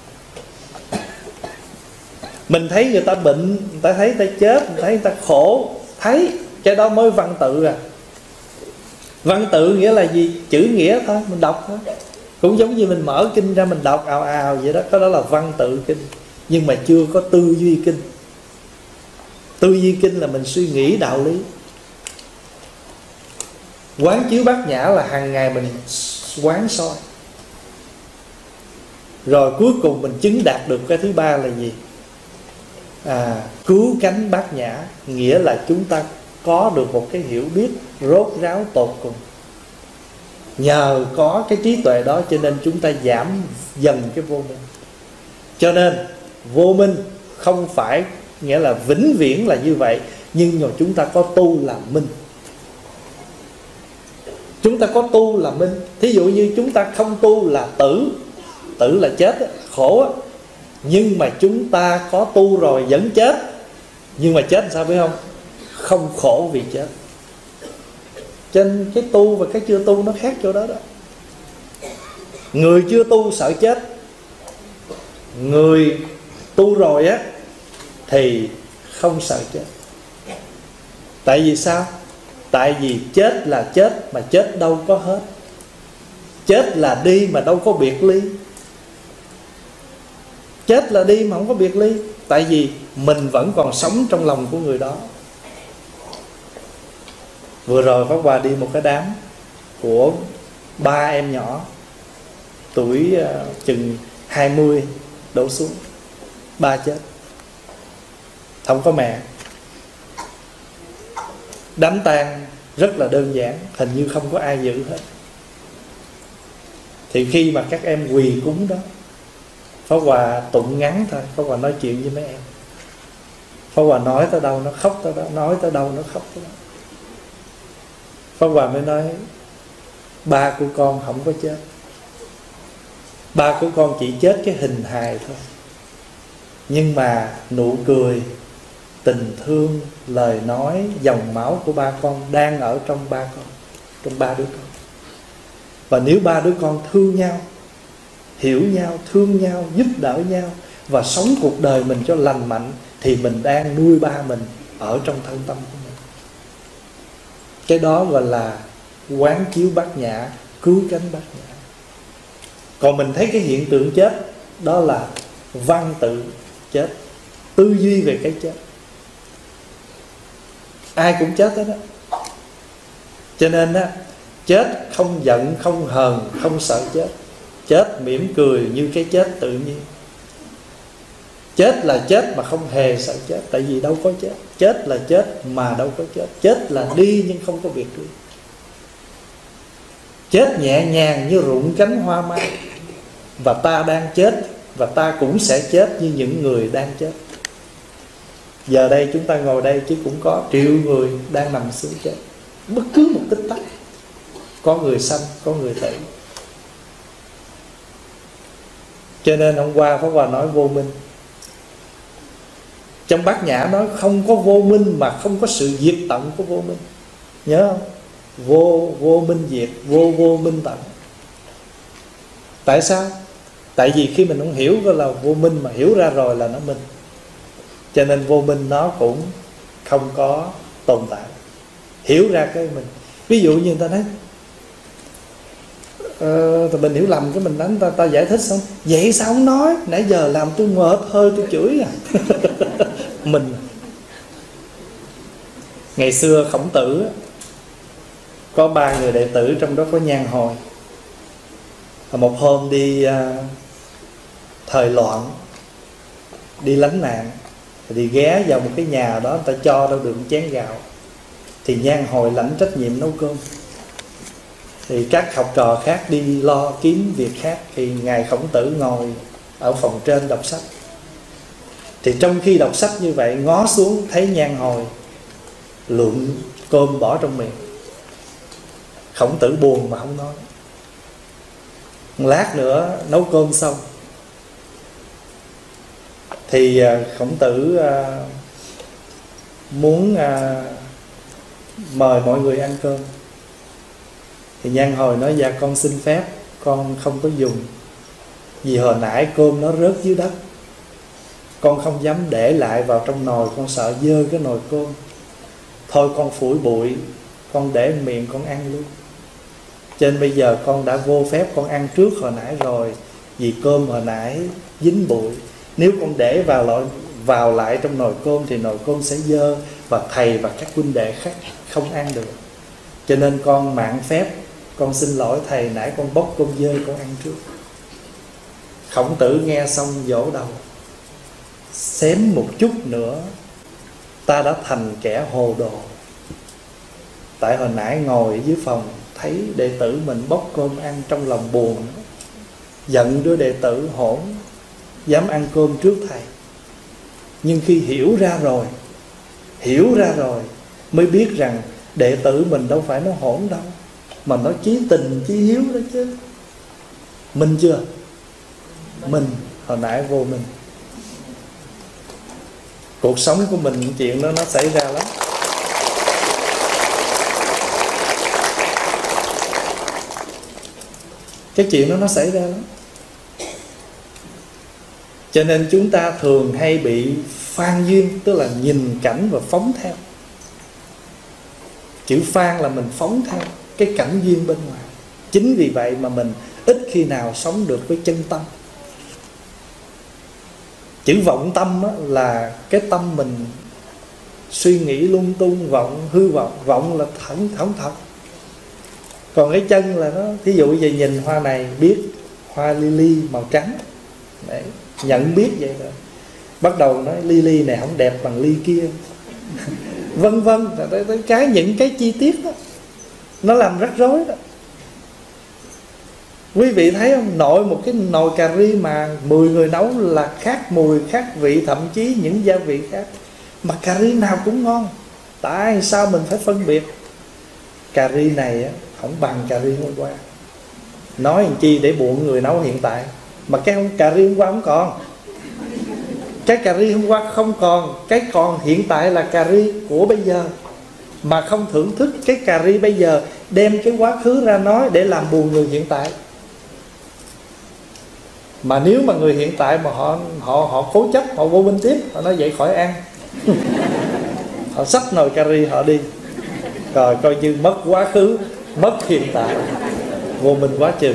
Mình thấy người ta bệnh, người ta thấy người ta chết, mình thấy người ta khổ, thấy cái đó mới văn tự à. Văn tự nghĩa là gì? Chữ nghĩa thôi, mình đọc thôi. Cũng giống như mình mở kinh ra mình đọc ào ào vậy đó. Cái đó là văn tự kinh. Nhưng mà chưa có tư duy kinh. Tư duy kinh là mình suy nghĩ đạo lý. Quán chiếu bát nhã là hàng ngày mình quán soi. Rồi cuối cùng mình chứng đạt được cái thứ 3 là gì? Cứu cánh bát nhã. Nghĩa là chúng ta có được một cái hiểu biết rốt ráo tột cùng. Nhờ có cái trí tuệ đó cho nên chúng ta giảm dần cái vô minh. Cho nên vô minh không phải nghĩa là vĩnh viễn là như vậy, nhưng mà chúng ta có tu là minh. Chúng ta có tu là minh. Thí dụ như chúng ta không tu là tử. Tử là chết, khổ. Nhưng mà chúng ta có tu rồi vẫn chết. Nhưng mà chết sao biết không? Không khổ vì chết. Cho nên cái tu và cái chưa tu nó khác chỗ đó đó. Người chưa tu sợ chết. Người tu rồi á thì không sợ chết. Tại vì sao? Tại vì chết là chết, mà chết đâu có hết. Chết là đi mà đâu có biệt ly. Chết là đi mà không có biệt ly. Tại vì mình vẫn còn sống trong lòng của người đó. Vừa rồi Pháp Hòa đi một cái đám của 3 em nhỏ, tuổi chừng 20 đổ xuống. 3 chết, không có mẹ. Đám tang rất là đơn giản, hình như không có ai giữ hết. Thì khi mà các em quỳ cúng đó, Pháp Hòa tụng ngắn thôi. Pháp Hòa nói chuyện với mấy em. Pháp Hòa nói tới đâu nó khóc tới đó, nói tới đâu nó khóc tới đó. Pháp Hòa mới nói: ba của con không có chết. Ba của con chỉ chết cái hình hài thôi. Nhưng mà nụ cười, tình thương, lời nói, dòng máu của ba con đang ở trong ba con, trong 3 đứa con. Và nếu 3 đứa con thương nhau, hiểu nhau, thương nhau, giúp đỡ nhau và sống cuộc đời mình cho lành mạnh, thì mình đang nuôi ba mình ở trong thân tâm của mình. Cái đó gọi là quán chiếu bát nhã, cứu cánh bát nhã. Còn mình thấy cái hiện tượng chết, đó là văn tự chết, tư duy về cái chết. Ai cũng chết hết đó. Cho nên á, chết không giận, không hờn, không sợ chết. Chết mỉm cười như cái chết tự nhiên. Chết là chết mà không hề sợ chết. Tại vì đâu có chết. Chết là chết mà đâu có chết. Chết là đi nhưng không có biệt ly. Chết nhẹ nhàng như rụng cánh hoa mai. Và ta đang chết, và ta cũng sẽ chết như những người đang chết. Giờ đây chúng ta ngồi đây chứ cũng có triệu người đang nằm xuống chết. Bất cứ một tích tắc, có người sanh, có người tử. Cho nên hôm qua Pháp Hòa nói vô minh. Trong Bát Nhã nói không có vô minh mà không có sự diệt tận của vô minh. Nhớ không? Vô minh diệt, vô minh tận. Tại sao? Tại vì khi mình không hiểu gọi là vô minh, mà hiểu ra rồi là nó minh. Cho nên vô minh nó cũng không có tồn tại. Hiểu ra cái mình. Ví dụ như người ta nói mình hiểu lầm, cái mình đánh ta giải thích xong, vậy sao không nói, nãy giờ làm tôi mệt hơi tôi chửi à. Mình ngày xưa Khổng Tử có 3 người đệ tử, trong đó có Nhan Hồi. Một hôm đi thời loạn, đi lánh nạn, thì ghé vào một cái nhà đó, người ta cho đâu được chén gạo, thì Nhan Hồi lãnh trách nhiệm nấu cơm, thì các học trò khác đi lo kiếm việc khác, thì ngài Khổng Tử ngồi ở phòng trên đọc sách. Thì trong khi đọc sách như vậy, ngó xuống thấy Nhan Hồi lượm cơm bỏ trong miệng. Khổng Tử buồn mà không nói. Lát nữa nấu cơm xong thì Khổng Tử muốn mời mọi người ăn cơm. Thì Nhan Hồi nói: dạ con xin phép, con không có dùng, vì hồi nãy cơm nó rớt dưới đất, con không dám để lại vào trong nồi, con sợ dơ cái nồi cơm. Thôi con phủi bụi, con để miệng con ăn luôn. Cho nên bây giờ con đã vô phép con ăn trước hồi nãy rồi, vì cơm hồi nãy dính bụi. Nếu con để vào lại trong nồi cơm thì nồi cơm sẽ dơ, và thầy và các huynh đệ khác không ăn được. Cho nên con mạn phép, con xin lỗi thầy, nãy con bốc cơm dơ con ăn trước. Khổng Tử nghe xong vỗ đầu: xém một chút nữa ta đã thành kẻ hồ đồ. Tại hồi nãy ngồi ở dưới phòng, thấy đệ tử mình bốc cơm ăn, trong lòng buồn, giận đứa đệ tử hỗn dám ăn cơm trước thầy. Nhưng khi hiểu ra rồi mới biết rằng đệ tử mình đâu phải nó hỗn đâu, mà nó chí tình chí hiếu đó chứ. Minh chưa? Minh. Hồi nãy vô minh. Cuộc sống của mình chuyện đó nó xảy ra lắm. Cái chuyện đó nó xảy ra lắm. Cho nên chúng ta thường hay bị phan duyên, tức là nhìn cảnh và phóng theo. Chữ phan là mình phóng theo cái cảnh duyên bên ngoài. Chính vì vậy mà mình ít khi nào sống được với chân tâm. Chữ vọng tâm là cái tâm mình suy nghĩ lung tung, vọng, hư vọng. Vọng là không thật. Còn cái chân là nó, thí dụ giờ nhìn hoa này biết hoa lily màu trắng, đấy, nhận biết vậy rồi. Bắt đầu nói lily này không đẹp bằng ly kia. Vân vân, những cái chi tiết đó nó làm rắc rối đó. Quý vị thấy không, nội một cái nồi cà ri mà 10 người nấu là khác mùi, khác vị, thậm chí những gia vị khác, mà cà ri nào cũng ngon. Tại sao mình phải phân biệt? Cà ri này không bằng cà ri hôm qua. Nói làm chi để buồn người nấu hiện tại. Mà cái cà ri hôm qua không còn, cái cà ri hôm qua không còn, cái còn hiện tại là cà ri của bây giờ. Mà không thưởng thức cái cà ri bây giờ, đem cái quá khứ ra nói để làm buồn người hiện tại. Mà nếu mà người hiện tại mà họ cố chấp, họ vô minh tiếp, họ nói vậy khỏi ăn. Họ xách nồi cà ri họ đi, rồi coi như mất quá khứ, mất hiện tại, vô minh quá chừng.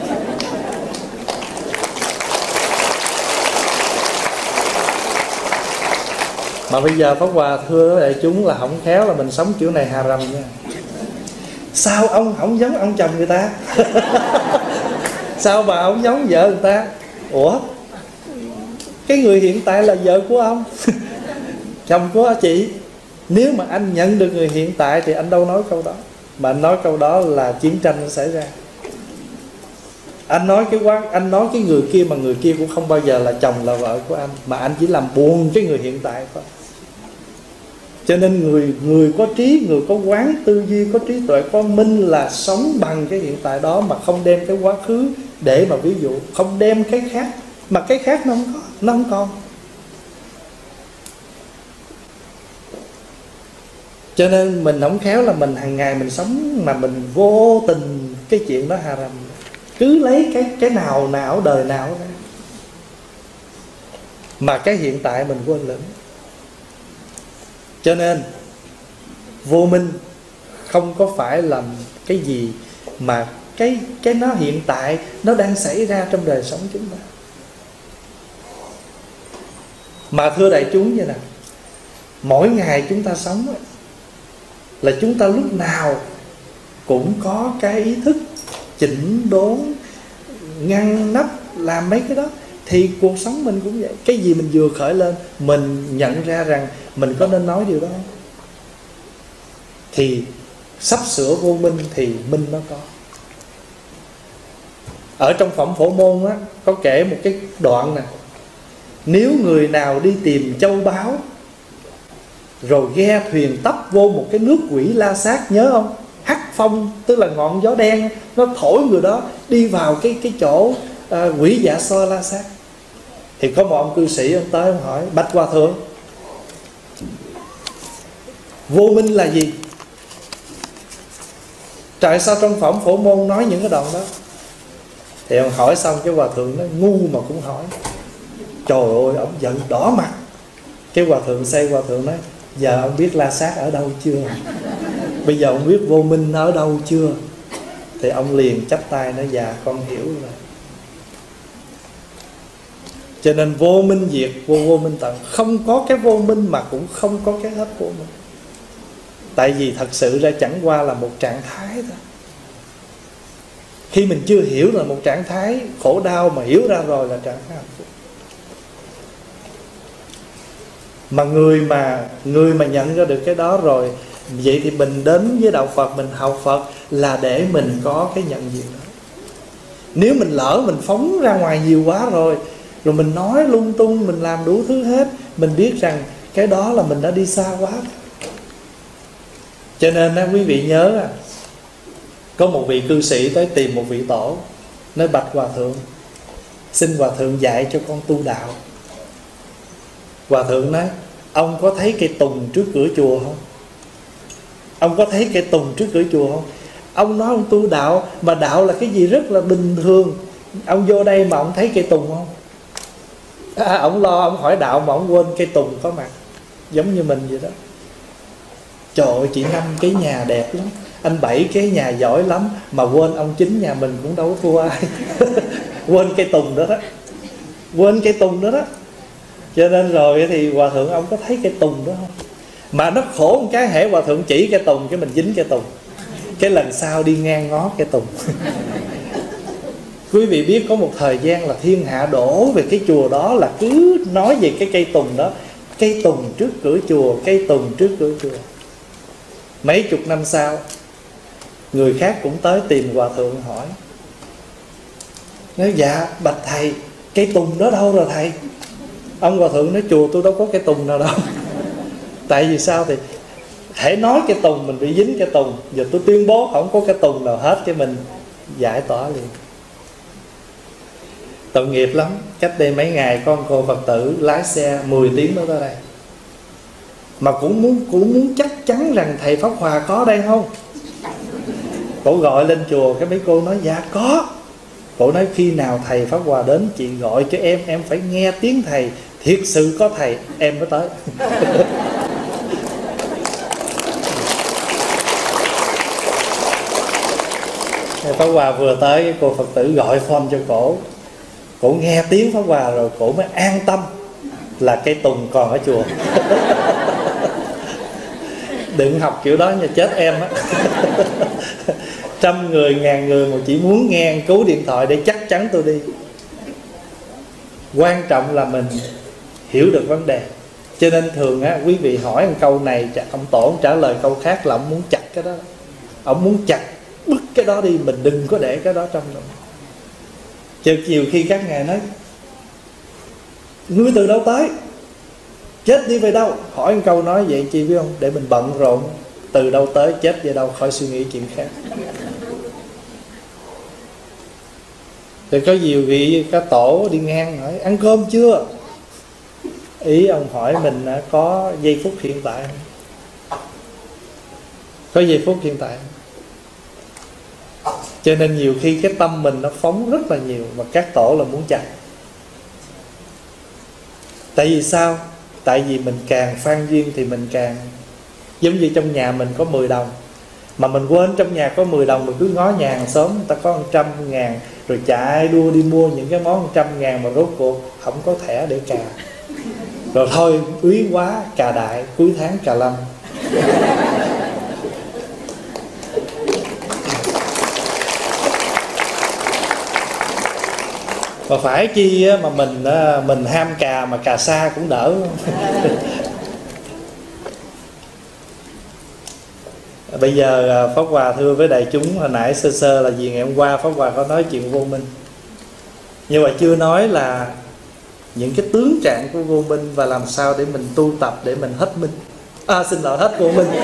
Mà bây giờ Pháp Hòa thưa đại chúng là không khéo là mình sống kiểu này hà rầm nha. Sao ông không giống ông chồng người ta? Sao bà không giống vợ người ta? Ủa, cái người hiện tại là vợ của ông, chồng của chị. Nếu mà anh nhận được người hiện tại thì anh đâu nói câu đó. Mà anh nói câu đó là chiến tranh nó xảy ra. Anh nói cái người kia, mà người kia cũng không bao giờ là chồng là vợ của anh, mà anh chỉ làm buồn cái người hiện tại thôi. Cho nên người có trí, người có quán tư duy, có trí tuệ, có minh là sống bằng cái hiện tại đó, mà không đem cái quá khứ để mà ví dụ, không đem cái khác, mà cái khác nó không còn. Cho nên mình không khéo là mình hàng ngày mình sống mà mình vô tình cái chuyện đó hà rầm, cứ lấy cái nào đời nào ra, mà cái hiện tại mình quên lửng. Cho nên vô minh không có phải là cái gì mà cái nó hiện tại nó đang xảy ra trong đời sống chúng ta. Mà thưa đại chúng như nào, mỗi ngày chúng ta sống là chúng ta lúc nào cũng có cái ý thức chỉnh đốn, ngăn nắp, làm mấy cái đó. Thì cuộc sống mình cũng vậy. Cái gì mình vừa khởi lên, mình nhận ra rằng mình có nên nói điều đó không? Thì sắp sửa vô minh thì minh nó có. Ở trong Phẩm Phổ Môn á, có kể một cái đoạn nè. Nếu người nào đi tìm châu báu, rồi ghe thuyền tấp vô một cái nước quỷ La Sát, nhớ không? Hắc phong, tức là ngọn gió đen, nó thổi người đó đi vào cái chỗ quỷ Dạ Xoa La Sát. Thì có một ông cư sĩ, ông tới ông hỏi: bạch hòa thượng, vô minh là gì? Tại sao trong Phẩm Phổ Môn nói những cái đoạn đó? Thì ông hỏi xong, cái hòa thượng nó ngu mà cũng hỏi. Trời ơi, ông giận đỏ mặt. Cái hòa thượng xây, hòa thượng nói: giờ ông biết La Sát ở đâu chưa? Bây giờ ông biết vô minh ở đâu chưa? Thì ông liền chắp tay nói: dạ con hiểu rồi. Cho nên vô minh diệt, vô minh tận. Không có cái vô minh mà cũng không có cái hết vô minh. Tại vì thật sự ra chẳng qua là một trạng thái thôi. Khi mình chưa hiểu là một trạng thái khổ đau, mà hiểu ra rồi là trạng thái hạnh phúc. Mà người mà nhận ra được cái đó rồi, vậy thì mình đến với đạo Phật, mình học Phật là để mình có cái nhận diện đó. Nếu mình lỡ mình phóng ra ngoài nhiều quá rồi mình nói lung tung, mình làm đủ thứ hết, mình biết rằng cái đó là mình đã đi xa quá. Cho nên quý vị nhớ, có một vị cư sĩ tới tìm một vị tổ, nói: bạch hòa thượng, xin hòa thượng dạy cho con tu đạo. Hòa thượng nói: ông có thấy cây tùng trước cửa chùa không? Ông có thấy cây tùng trước cửa chùa không? Ông nói ông tu đạo, mà đạo là cái gì rất là bình thường. Ông vô đây mà ông thấy cây tùng không? Ông lo ông hỏi đạo mà ông quên cây tùng có mặt. Giống như mình vậy đó. Trời ơi, chị Năm cái nhà đẹp lắm, anh Bảy cái nhà giỏi lắm, mà quên ông Chính nhà mình cũng đâu thua ai. Quên cây tùng đó đó. Quên cây tùng đó đó. Cho nên rồi thì hòa thượng ông có thấy cây tùng đó không? Mà nó khổ một cái, hễ hòa thượng chỉ cây tùng cái mình dính cây tùng, cái lần sau đi ngang ngó cây tùng. Quý vị biết có một thời gian là thiên hạ đổ về cái chùa đó, là cứ nói về cái cây tùng đó. Cây tùng trước cửa chùa, cây tùng trước cửa chùa. Mấy chục năm sau, người khác cũng tới tìm hòa thượng hỏi. Nói: dạ bạch thầy, cây tùng đó đâu rồi thầy? Ông hòa thượng nói: chùa tôi đâu có cây tùng nào đâu. Tại vì sao? Thì hãy nói cây tùng mình bị dính cây tùng. Giờ tôi tuyên bố không có cây tùng nào hết, cái mình giải tỏa liền. Tội nghiệp lắm. Cách đây mấy ngày có một cô Phật tử lái xe 10 tiếng nữa tới đây, mà cũng muốn chắc chắn rằng thầy Pháp Hòa có đây không. Cổ gọi lên chùa, cái mấy cô nói: dạ có. Cổ nói: khi nào thầy Pháp Hòa đến chị gọi cho em phải nghe tiếng thầy. Thiệt sự có thầy em mới tới. Pháp Hòa vừa tới, cái cô Phật tử gọi phone cho cổ. Cổ nghe tiếng Pháp Hòa rồi cổ mới an tâm là cây tùng còn ở chùa. Đừng học kiểu đó nha, chết em á. 100 người, 1000 người mà chỉ muốn nghe cứu điện thoại để chắc chắn tôi đi. Quan trọng là mình hiểu được vấn đề. Cho nên thường á, quý vị hỏi một câu này, ông Tổ trả lời câu khác là ông muốn chặt cái đó. Ông muốn chặt bứt cái đó đi, mình đừng có để cái đó trong lòng. Chứ nhiều khi các ngài nói: ngươi từ đâu tới? Chết đi về đâu? Hỏi một câu nói vậy chi biết không? Để mình bận rộn. Từ đâu tới, chết về đâu, khỏi suy nghĩ chuyện khác. Rồi có nhiều vị các tổ đi ngang hỏi: ăn cơm chưa? Ý ông hỏi mình có giây phút hiện tại không? Có giây phút hiện tại không? Cho nên nhiều khi cái tâm mình nó phóng rất là nhiều, mà các tổ là muốn chặt. Tại vì sao? Tại vì mình càng phan duyên thì mình càng, giống như trong nhà mình có 10 đồng mà mình quên trong nhà có 10 đồng, mình cứ ngó nhà hàng xóm người ta có 100.000, rồi chạy đua đi mua những cái món 100.000 mà rốt cuộc không có thẻ để cà. Rồi thôi úy quá cà đại, cuối tháng cà lâm. Mà phải chi mà mình ham cà mà cà xa cũng đỡ. Bây giờ Pháp Hòa thưa với đại chúng, hồi nãy sơ sơ là vì ngày hôm qua Pháp Hòa có nói chuyện vô minh, nhưng mà chưa nói là những cái tướng trạng của vô minh và làm sao để mình tu tập để mình hết minh. Xin lỗi, hết vô minh.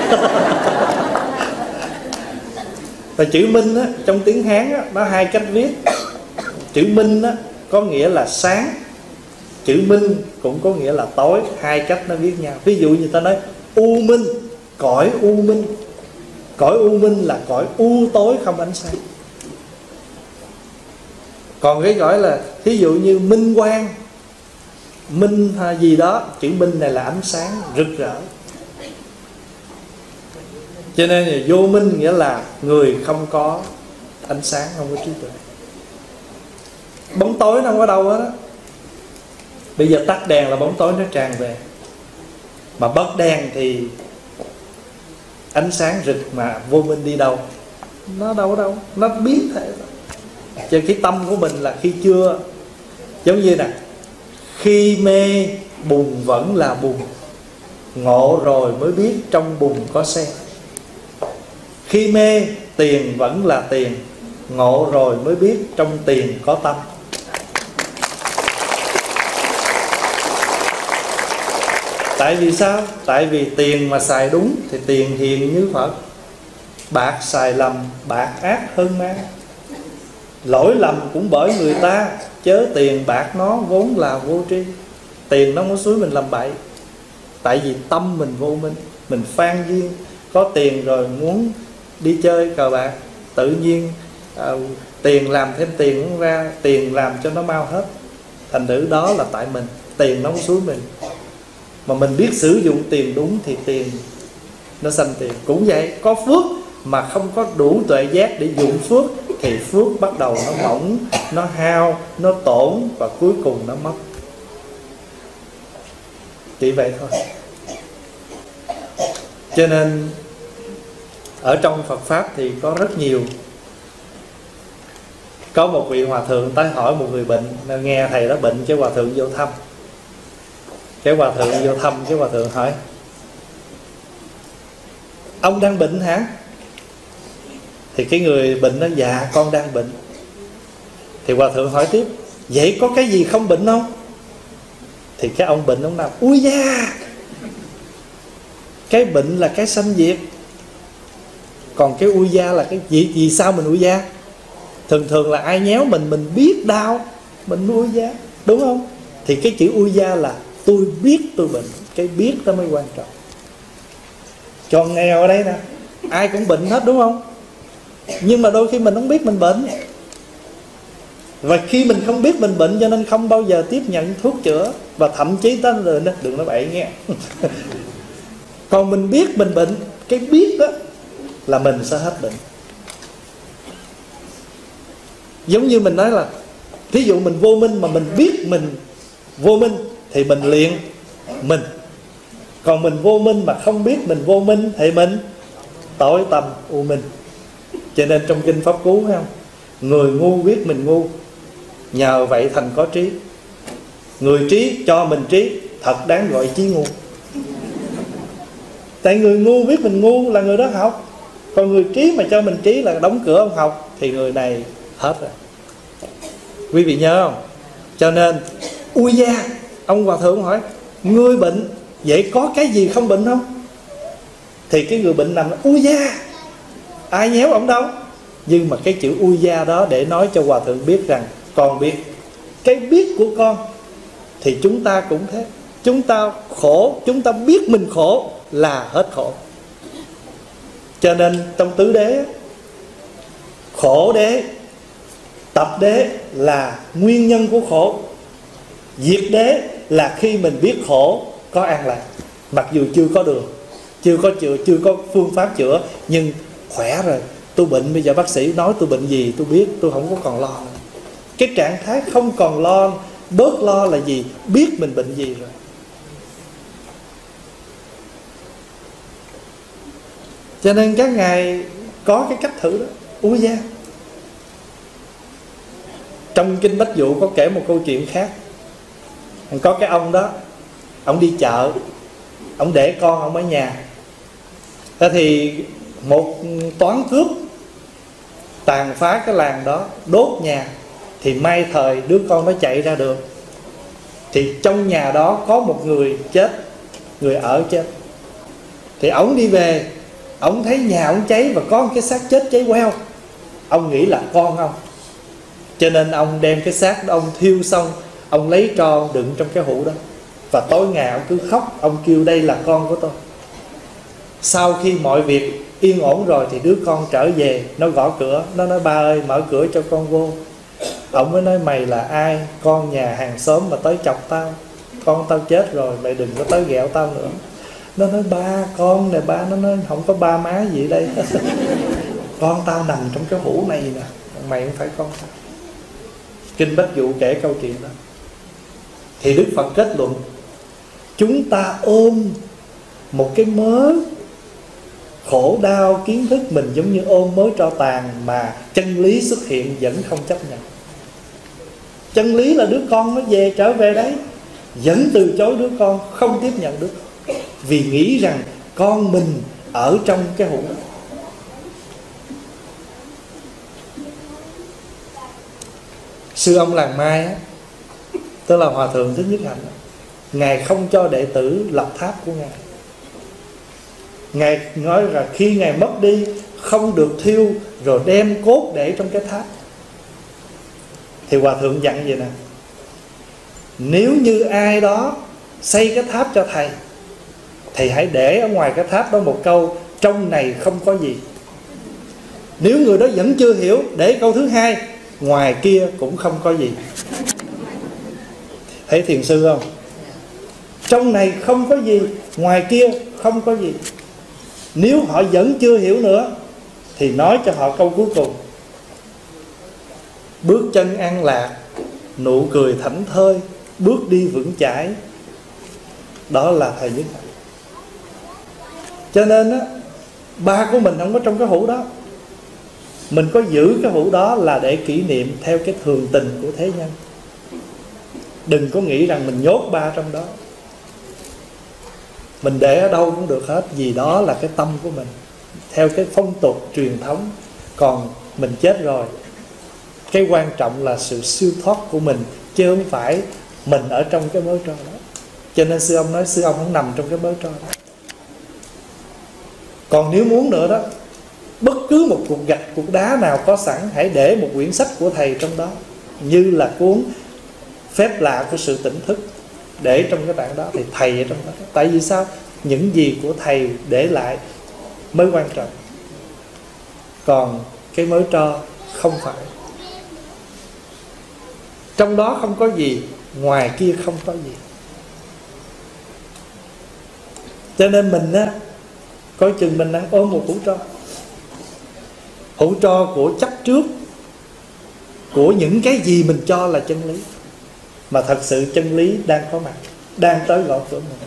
Và chữ minh á, trong tiếng Hán á, nó hai cách viết. Chữ minh á, có nghĩa là sáng, chữ minh cũng có nghĩa là tối, hai cách nó viết nhau. Ví dụ như ta nói u minh, cõi u minh. Cõi u minh là cõi u tối không ánh sáng. Còn cái gọi là ví dụ như minh quang, minh gì đó, chữ minh này là ánh sáng rực rỡ. Cho nên là vô minh nghĩa là người không có ánh sáng, không có trí tuệ. Bóng tối nó không có đâu hết á. Bây giờ tắt đèn là bóng tối nó tràn về, mà bật đèn thì ánh sáng rực, mà vô minh đi đâu? Nó đâu, nó biến thể. Cho cái tâm của mình là khi chưa, giống như nè, khi mê bùn vẫn là bùn, ngộ rồi mới biết trong bùn có sen. Khi mê tiền vẫn là tiền, ngộ rồi mới biết trong tiền có tâm. Tại vì sao? Tại vì tiền mà xài đúng thì tiền hiền như Phật. Bạc xài lầm, bạc ác hơn ma. Lỗi lầm cũng bởi người ta, chớ tiền bạc nó vốn là vô tri. Tiền nó không có xúi mình làm bậy. Tại vì tâm mình vô minh, mình phan duyên. Có tiền rồi muốn đi chơi cờ bạc, tự nhiên tiền làm thêm tiền cũng ra, tiền làm cho nó mau hết. Thành thử đó là tại mình, tiền nó không xúi mình. Mà mình biết sử dụng tiền đúng thì tiền nó sanh tiền. Cũng vậy, có phước mà không có đủ tuệ giác để dụng phước thì phước bắt đầu nó mỏng, nó hao, nó tổn và cuối cùng nó mất. Chỉ vậy thôi. Cho nên ở trong Phật Pháp thì có rất nhiều. Có một vị hòa thượng tới hỏi một người bệnh, nghe thầy đó bệnh, cái hòa thượng vô thăm. Cái hòa thượng vô thăm, cái hòa thượng hỏi: ông đang bệnh hả? Thì cái người bệnh nói: dạ con đang bệnh. Thì hòa thượng hỏi tiếp: vậy có cái gì không bệnh không? Thì cái ông bệnh ông nào: ui da, cái bệnh là cái sanh diệt, còn cái ui da là cái gì? Vì sao mình ui da? Thường thường là ai nhéo mình biết đau, mình ui da, đúng không? Thì cái chữ ui da là tôi biết tôi bệnh. Cái biết đó mới quan trọng. Còn nghèo ở đây nè, ai cũng bệnh hết đúng không? Nhưng mà đôi khi mình không biết mình bệnh. Và khi mình không biết mình bệnh cho nên không bao giờ tiếp nhận thuốc chữa. Và thậm chí tới rồi đừng nói bậy nghe. Còn mình biết mình bệnh, cái biết đó là mình sẽ hết bệnh. Giống như mình nói là, thí dụ mình vô minh mà mình biết mình vô minh thì mình luyện mình. Còn mình vô minh mà không biết mình vô minh thì mình tối tăm u minh. Cho nên trong kinh Pháp Cú thấy không? Người ngu biết mình ngu, nhờ vậy thành có trí. Người trí cho mình trí, thật đáng gọi trí ngu. Tại người ngu biết mình ngu là người đó học. Còn người trí mà cho mình trí là đóng cửa ông học, thì người này hết rồi. Quý vị nhớ không? Cho nên ui da, ông hòa thượng hỏi: ngươi bệnh, vậy có cái gì không bệnh không? Thì cái người bệnh nằm ui da, ai nhéo ông đâu. Nhưng mà cái chữ ui da đó để nói cho hòa thượng biết rằng con biết. Cái biết của con thì chúng ta cũng thế. Chúng ta khổ, chúng ta biết mình khổ là hết khổ. Cho nên trong tứ đế, khổ đế, tập đế là nguyên nhân của khổ, diệt đế là khi mình biết khổ có an lạc. Mặc dù chưa có đường, chưa có phương pháp chữa, nhưng khỏe rồi. Tôi bệnh, bây giờ bác sĩ nói tôi bệnh gì tôi biết, tôi không có còn lo nữa. Cái trạng thái không còn lo, bớt lo là gì? Biết mình bệnh gì rồi. Cho nên các ngài có cái cách thử đó. Úi da, trong Kinh Bách Dụ có kể một câu chuyện khác. Có cái ông đó, ông đi chợ, ông để con ông ở nhà. Thế thì một toán cướp tàn phá cái làng đó, đốt nhà. Thì may thời đứa con nó chạy ra được. Thì trong nhà đó có một người chết, người ở chết. Thì ổng đi về, ổng thấy nhà ổng cháy và có một cái xác chết cháy queo. Ông nghĩ là con ông, cho nên ông đem cái xác đó, ông thiêu xong, ông lấy tro đựng trong cái hũ đó. Và tối ngày ông cứ khóc, ông kêu đây là con của tôi. Sau khi mọi việc yên ổn rồi thì đứa con trở về, nó gõ cửa, nó nói ba ơi mở cửa cho con vô. Ông mới nói mày là ai? Con nhà hàng xóm mà tới chọc tao, con tao chết rồi, mày đừng có tới ghẹo tao nữa. Nó nói ba con nè ba. Nó nói không có ba má gì đây. Con tao nằm trong cái hũ này nè, mày không phải con tao. Kinh Bách Dụ kể câu chuyện đó. Thì Đức Phật kết luận, chúng ta ôm một cái mớ khổ đau kiến thức mình giống như ôm mớ tro tàn, mà chân lý xuất hiện vẫn không chấp nhận. Chân lý là đứa con nó trở về đấy, vẫn từ chối đứa con, không tiếp nhận đứa con, vì nghĩ rằng con mình ở trong cái hũ đó. Sư ông làng Mai á, tức là Hòa Thượng Thích Nhất Hạnh, Ngài không cho đệ tử lập tháp của Ngài. Ngài nói là khi Ngài mất đi không được thiêu rồi đem cốt để trong cái tháp. Thì Hòa Thượng dặn vậy nè: nếu như ai đó xây cái tháp cho thầy, thì hãy để ở ngoài cái tháp đó một câu trong này không có gì. Nếu người đó vẫn chưa hiểu, để câu thứ hai, ngoài kia cũng không có gì. Thấy thiền sư không? Trong này không có gì, ngoài kia không có gì. Nếu họ vẫn chưa hiểu nữa thì nói cho họ câu cuối cùng: bước chân an lạc, nụ cười thảnh thơi, bước đi vững chãi. Đó là thầy Nhất Hạnh. Cho nên á, ba của mình không có trong cái hũ đó. Mình có giữ cái hũ đó là để kỷ niệm theo cái thường tình của thế nhân. Đừng có nghĩ rằng mình nhốt ba trong đó. Mình để ở đâu cũng được hết, vì đó là cái tâm của mình, theo cái phong tục truyền thống. Còn mình chết rồi, cái quan trọng là sự siêu thoát của mình, chứ không phải mình ở trong cái mớ tro đó. Cho nên sư ông nói sư ông không nằm trong cái mớ tro đó. Còn nếu muốn nữa đó, bất cứ một cục gạch, cục đá nào có sẵn, hãy để một quyển sách của thầy trong đó, như là cuốn Phép Lạ của Sự Tỉnh Thức, để trong cái tảng đó. Thì thầy ở trong đó. Tại vì sao? Những gì của thầy để lại mới quan trọng, còn cái mớ tro không phải. Trong đó không có gì, ngoài kia không có gì. Cho nên mình á, coi chừng mình đang ôm một hũ tro. Hũ tro của chấp trước, của những cái gì mình cho là chân lý, mà thật sự chân lý đang có mặt, đang tới gõ cửa mình.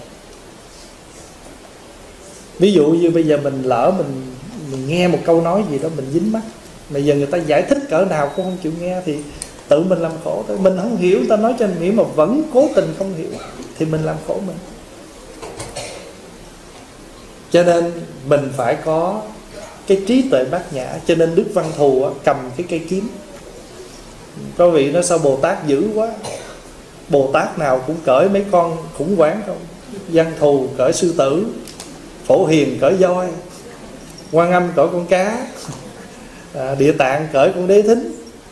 Ví dụ như bây giờ mình lỡ mình nghe một câu nói gì đó mình dính mắc, bây giờ người ta giải thích cỡ nào cũng không chịu nghe, thì tự mình làm khổ thôi. Mình không hiểu, người ta nói cho mình hiểu mà vẫn cố tình không hiểu, thì mình làm khổ mình. Cho nên mình phải có cái trí tuệ bát nhã. Cho nên Đức Văn Thù cầm cái cây kiếm. Có vị nói sao Bồ Tát dữ quá, Bồ Tát nào cũng cởi mấy con khủng hoảng không. Văn Thù cởi sư tử, Phổ Hiền cởi voi, Quan Âm cởi con cá, Địa Tạng cởi con đế thính.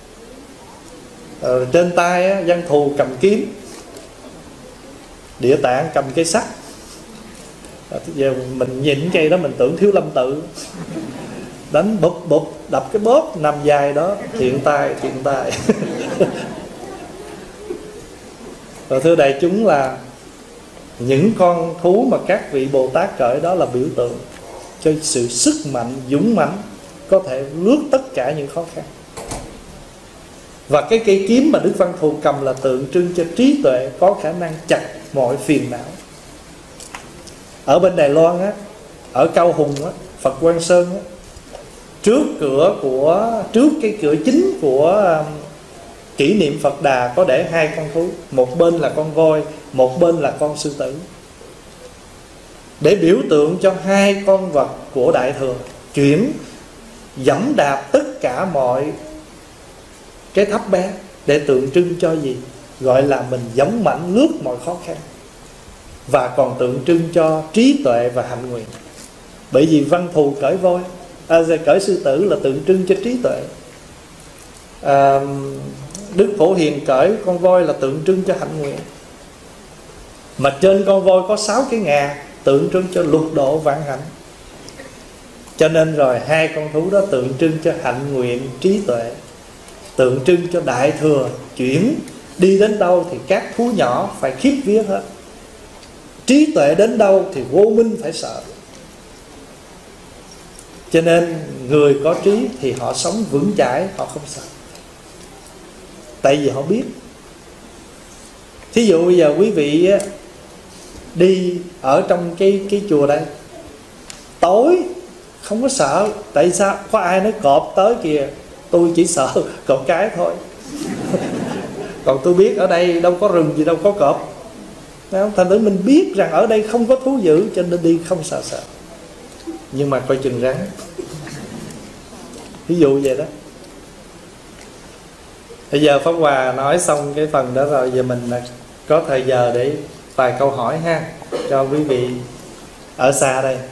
Trên tay Văn Thù cầm kiếm, Địa Tạng cầm cây sắt. Giờ mình nhìn cây đó mình tưởng Thiếu Lâm Tự, đánh bụp bụp, đập cái bóp nằm dài đó, thiện tai. Rồi thưa đại chúng, là Những con thú mà các vị Bồ Tát cởi đó là biểu tượng cho sự sức mạnh, dũng mãnh, có thể lướt tất cả những khó khăn. Và cái cây kiếm mà Đức Văn Thù cầm là tượng trưng cho trí tuệ, có khả năng chặt mọi phiền não. Ở bên Đài Loan á, ở Cao Hùng á, Phật Quang Sơn á, trước cái cửa chính của kỷ niệm Phật Đà có để hai con thú, một bên là con voi, một bên là con sư tử, để biểu tượng cho hai con vật của Đại Thừa chuyển dẫm đạp tất cả mọi cái thấp bé, để tượng trưng cho gì? Gọi là mình dũng mãnh lướt mọi khó khăn, và còn tượng trưng cho trí tuệ và hạnh nguyện. Bởi vì Văn Thù cởi voi, cởi sư tử là tượng trưng cho trí tuệ. Đức Phổ Hiền cởi con voi là tượng trưng cho hạnh nguyện. Mà trên con voi có 6 cái ngà, tượng trưng cho lục độ vạn hạnh. Cho nên rồi hai con thú đó tượng trưng cho hạnh nguyện, trí tuệ, tượng trưng cho Đại Thừa chuyển đi đến đâu thì các thú nhỏ phải khiếp vía hết. Trí tuệ đến đâu thì vô minh phải sợ. Cho nên người có trí thì họ sống vững chãi, họ không sợ. Tại vì họ biết. Thí dụ bây giờ quý vị đi ở trong cái chùa đây, tối không có sợ. Tại sao? Có ai nói cọp tới kìa, tôi chỉ sợ cọp cái thôi. Còn tôi biết ở đây đâu có rừng gì đâu có cọp. Thành thử mình biết rằng ở đây không có thú dữ, cho nên đi không sợ. Nhưng mà coi chừng rắn. Ví dụ vậy đó. Bây giờ Pháp Hòa nói xong cái phần đó rồi, giờ mình có thời giờ để vài câu hỏi ha, cho quý vị ở xa đây.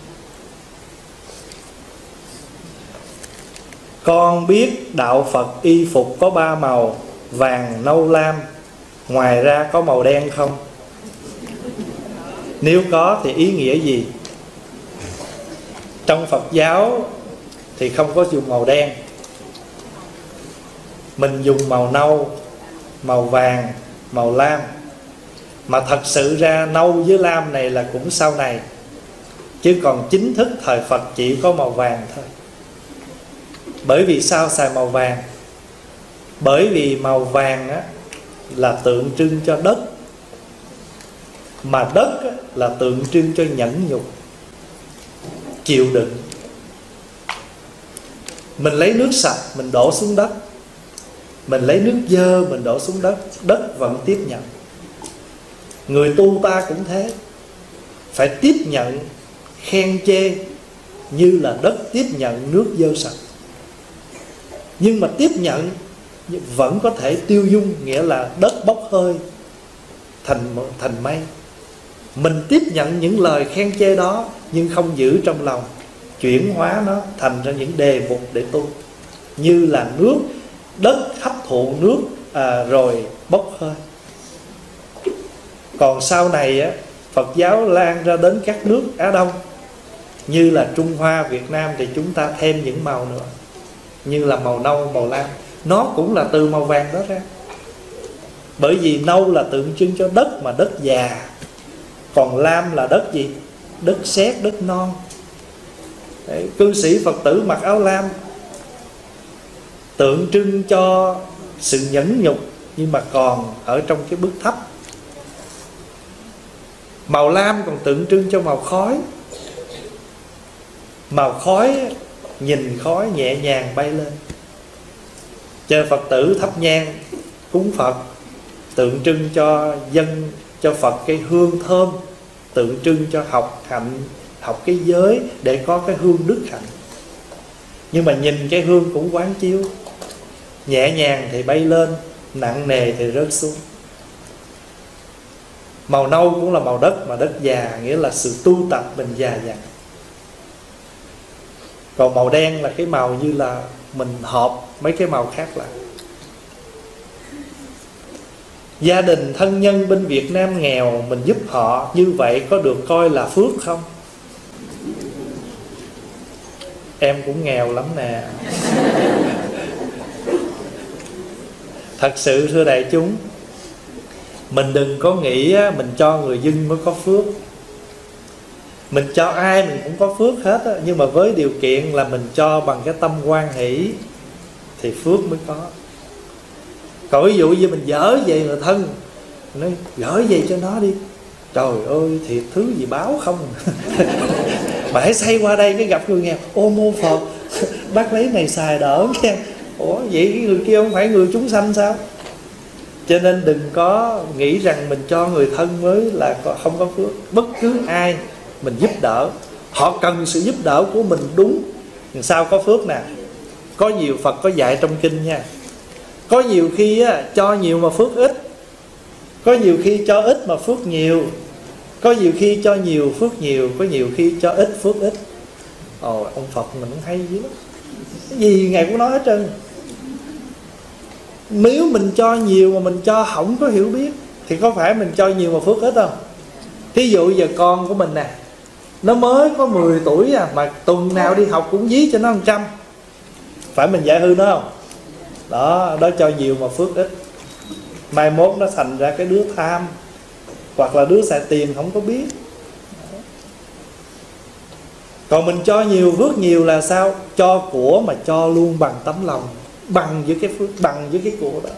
Con biết đạo Phật y phục có 3 màu: vàng, nâu, lam. Ngoài ra có màu đen không? Nếu có thì ý nghĩa gì? Trong Phật giáo thì không có dùng màu đen, mình dùng màu nâu, màu vàng, màu lam. Mà thật sự ra nâu với lam này là cũng sau này, chứ còn chính thức thời Phật chỉ có màu vàng thôi. Bởi vì sao xài màu vàng? Bởi vì màu vàng á, là tượng trưng cho đất, mà đất á, là tượng trưng cho nhẫn nhục, chịu đựng. Mình lấy nước sạch mình đổ xuống đất, mình lấy nước dơ mình đổ xuống đất, đất vẫn tiếp nhận. Người tu ta cũng thế, phải tiếp nhận khen chê như là đất tiếp nhận nước dơ sạch. Nhưng mà tiếp nhận vẫn có thể tiêu dung, nghĩa là đất bốc hơi thành mây. Mình tiếp nhận những lời khen chê đó, nhưng không giữ trong lòng, chuyển hóa nó thành ra những đề mục để tu. Như là nước, đất hấp thụ nước rồi bốc hơi. Còn sau này á, Phật giáo lan ra đến các nước Á Đông, như là Trung Hoa, Việt Nam, thì chúng ta thêm những màu nữa, như là màu nâu, màu lam. Nó cũng là từ màu vàng đó ra. Bởi vì nâu là tượng trưng cho đất, mà đất già. Còn lam là đất gì? Đất sét, đất non. Đấy, cư sĩ Phật tử mặc áo lam tượng trưng cho sự nhẫn nhục, nhưng mà còn ở trong cái bước thấp. Màu lam còn tượng trưng cho màu khói. Màu khói, nhìn khói nhẹ nhàng bay lên. Cho Phật tử thắp nhang cúng Phật, tượng trưng cho dân, cho Phật cái hương thơm, tượng trưng cho học hạnh, học cái giới để có cái hương đức hạnh. Nhưng mà nhìn cái hương cũng quán chiếu, nhẹ nhàng thì bay lên, nặng nề thì rớt xuống. Màu nâu cũng là màu đất, mà đất già, nghĩa là sự tu tập mình già dặn. Còn màu đen là cái màu như là mình hợp mấy cái màu khác lại. Gia đình thân nhân bên Việt Nam nghèo, mình giúp họ, như vậy có được coi là phước không? Em cũng nghèo lắm nè. Thật sự thưa đại chúng, Mình đừng có nghĩ á, mình cho người dân mới có phước. Mình cho ai mình cũng có phước hết á, nhưng mà với điều kiện là mình cho bằng cái tâm hoan hỷ thì phước mới có. Còn ví dụ như mình dở vậy mà thân, nói gửi về cho nó đi, trời ơi thiệt thứ gì báo không. Mà hãy xây qua đây cái gặp người nghèo, ô mô Phật, bác lấy này xài đỡ nha. Ủa vậy cái người kia không phải người chúng sanh sao? Cho nên đừng có nghĩ rằng mình cho người thân mới là không có phước. Bất cứ ai mình giúp đỡ, họ cần sự giúp đỡ của mình đúng, sao có phước nè. Có nhiều Phật có dạy trong kinh nha, có nhiều khi á, cho nhiều mà phước ít, có nhiều khi cho ít mà phước nhiều, có nhiều khi cho nhiều phước nhiều, có nhiều khi cho ít phước ít. Ồ, ông Phật mình cũng hay dữ lắm, cái gì Ngài cũng nói hết trơn. Nếu mình cho nhiều mà mình cho không có hiểu biết thì có phải mình cho nhiều mà phước ít không? Thí dụ giờ con của mình nè, nó mới có 10 tuổi à, mà tuần nào đi học cũng dí cho nó 100, phải mình dạy hư nó không? Đó cho nhiều mà phước ít. Mai mốt nó thành ra cái đứa tham, hoặc là đứa xài tiền không có biết. Còn mình cho nhiều phước nhiều là sao? Cho của mà cho luôn bằng tấm lòng, bằng với cái phước, bằng với cái của đó.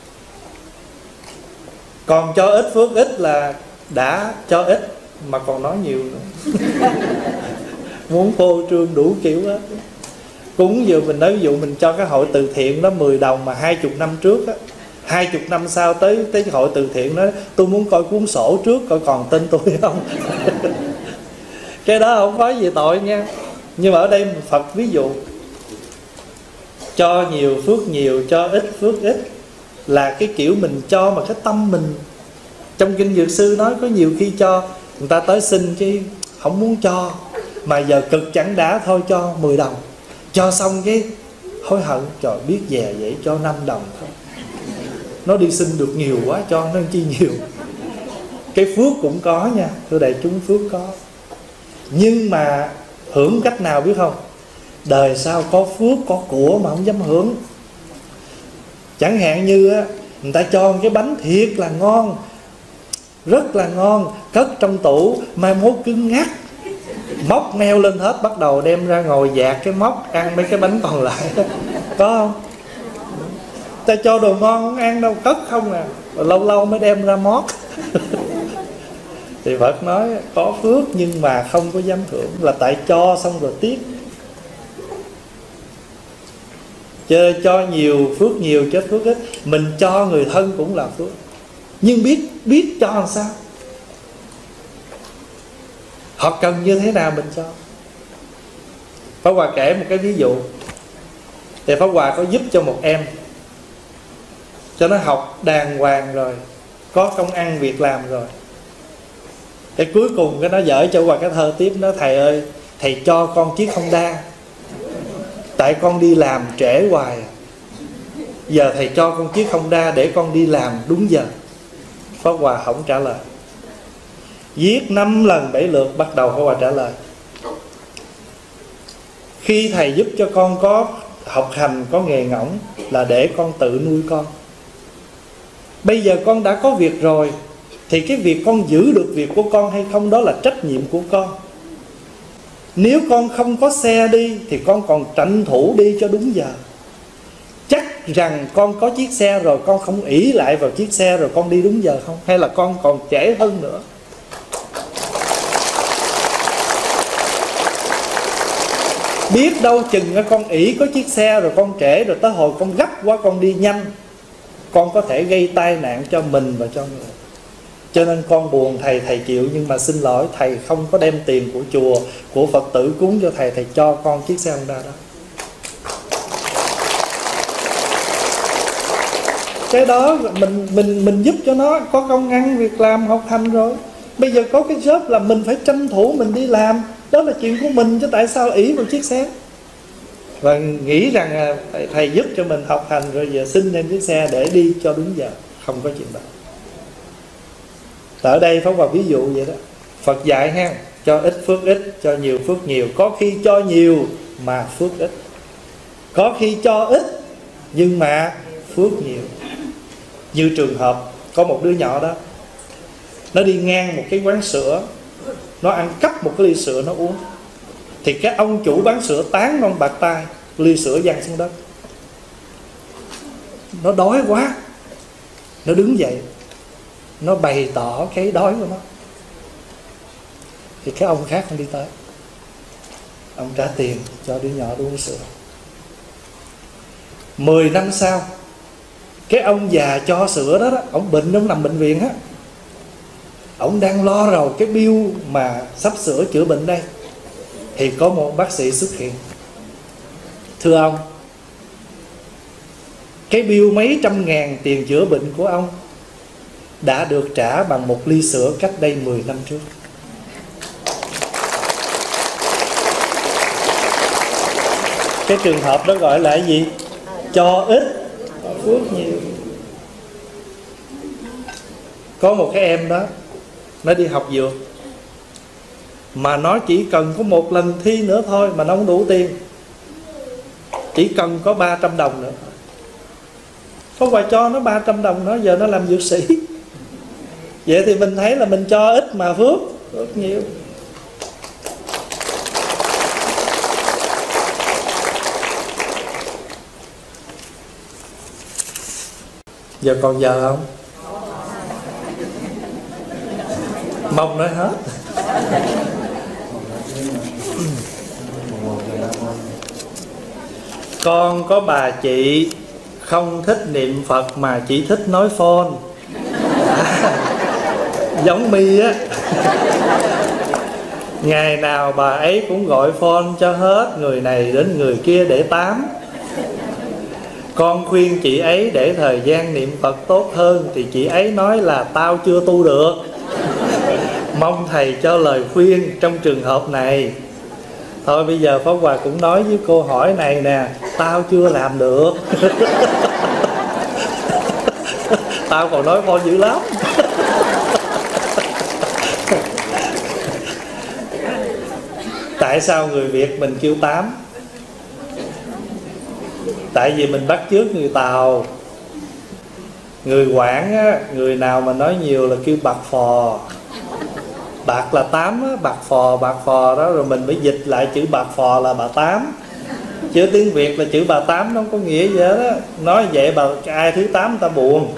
Còn cho ít phước ít là đã cho ít mà còn nói nhiều nữa. Muốn phô trương đủ kiểu hết. Cúng giờ mình nói ví dụ mình cho cái hội từ thiện đó 10 đồng mà 20 năm trước á, 20 năm sau tới cái hội từ thiện đó, tôi muốn coi cuốn sổ trước coi còn tên tôi không. Cái đó không có gì tội nha. Nhưng mà ở đây Phật ví dụ cho nhiều phước nhiều, cho ít phước ít là cái kiểu mình cho mà cái tâm mình. Trong kinh Dược Sư nói có nhiều khi cho người ta tới xin chứ không muốn cho, mà giờ cực chẳng đã thôi cho 10 đồng. Cho xong cái hối hận, trời biết về vậy cho 5 đồng thôi. Nó đi xin được nhiều quá cho nó chi nhiều. Cái phước cũng có nha, thưa đại chúng, phước có. Nhưng mà hưởng cách nào biết không? Đời sau có phước có của mà không dám hưởng. Chẳng hạn như á, người ta cho cái bánh thiệt là ngon, rất là ngon, cất trong tủ, mai mốt cứ ngắt, móc meo lên hết, bắt đầu đem ra ngồi dạt cái móc ăn mấy cái bánh còn lại. Có không? Ta cho đồ ngon không ăn đâu, cất không à, rồi lâu lâu mới đem ra mót. Thì Phật nói có phước nhưng mà không có dám hưởng, là tại cho xong rồi tiếc. Chơi cho nhiều phước nhiều chết phước ít. Mình cho người thân cũng là phước, nhưng biết cho làm sao, họ cần như thế nào mình cho. Pháp Hòa kể một cái ví dụ. Thì Pháp Hòa có giúp cho một em, cho nó học đàng hoàng rồi, có công ăn việc làm rồi. Cái cuối cùng cái nó dở cho Hòa cái thơ tiếp. Nó thầy ơi, thầy cho con chiếc Honda, tại con đi làm trễ hoài, giờ thầy cho con chiếc Honda để con đi làm đúng giờ. Pháp Hòa không trả lời. Viết 5 lần 7 lượt, bắt đầu Pháp Hòa trả lời. Khi thầy giúp cho con có học hành, có nghề ngỗng là để con tự nuôi con. Bây giờ con đã có việc rồi, thì cái việc con giữ được việc của con hay không đó là trách nhiệm của con. Nếu con không có xe đi thì con còn tranh thủ đi cho đúng giờ. Chắc rằng con có chiếc xe rồi, con không ỷ lại vào chiếc xe rồi con đi đúng giờ không? Hay là con còn trễ hơn nữa? Biết đâu chừng con ỷ có chiếc xe rồi con trễ, rồi tới hồi con gấp quá con đi nhanh, con có thể gây tai nạn cho mình và cho người. Cho nên con buồn thầy, thầy chịu, nhưng mà xin lỗi thầy không có đem tiền của chùa, của Phật tử cúng cho thầy, thầy cho con chiếc xe Honda đó. Cái đó mình giúp cho nó có công ăn việc làm, học hành rồi. Bây giờ có cái job là mình phải tranh thủ mình đi làm, đó là chuyện của mình, chứ tại sao ỷ vào chiếc xe. Và nghĩ rằng thầy giúp cho mình học hành rồi giờ xin thêm chiếc xe để đi cho đúng giờ. Không có chuyện đó. Ở đây Pháp Hòa ví dụ vậy đó. Phật dạy ha, cho ít phước ít, cho nhiều phước nhiều. Có khi cho nhiều mà phước ít, có khi cho ít nhưng mà phước nhiều. Như trường hợp Có một đứa nhỏ đó, nó đi ngang một cái quán sữa, nó ăn cắp một cái ly sữa nó uống. Thì cái ông chủ bán sữa tán ông bạc tay, ly sữa văng xuống đất. Nó đói quá, nó đứng dậy, nó bày tỏ cái đói của nó. Thì cái ông khác không đi tới, ông trả tiền cho đứa nhỏ uống sữa. 10 năm sau, cái ông già cho sữa đó, ông bệnh, ông nằm bệnh viện á, ông đang lo rồi cái bill mà sắp sửa chữa bệnh đây. Thì có một bác sĩ xuất hiện: thưa ông, cái bill mấy trăm ngàn tiền chữa bệnh của ông đã được trả bằng một ly sữa cách đây 10 năm trước. Cái trường hợp đó gọi là cái gì? Cho ít phước nhiều. Có một cái em đó, nó đi học dược, mà nó chỉ cần có một lần thi nữa thôi mà nó không đủ tiền, chỉ cần có 300 đồng nữa. Không phải cho nó 300 đồng nữa, giờ nó làm dược sĩ. Vậy thì mình thấy là mình cho ít mà phước rất nhiều. Giờ còn giờ không? Mong nói hết. Con có bà chị không thích niệm Phật mà chỉ thích nói phone. Giống Mi á. Ngày nào bà ấy cũng gọi phone cho hết người này đến người kia để tám. Con khuyên chị ấy để thời gian niệm Phật tốt hơn thì chị ấy nói là tao chưa tu được. Mong thầy cho lời khuyên trong trường hợp này. Thôi bây giờ Pháp Hòa cũng nói với câu hỏi này nè: tao chưa làm được. Tao còn nói phone dữ lắm. Tại sao người Việt mình kêu tám? Tại vì mình bắt chước người Tàu. Người Quảng á, người nào mà nói nhiều là kêu bạc phò. Bạc là tám á, bạc phò đó. Rồi mình mới dịch lại chữ bạc phò là bà tám. Chứ tiếng Việt là chữ bà tám nó không có nghĩa gì hết á. Nói vậy bà ai thứ 8 ta buồn.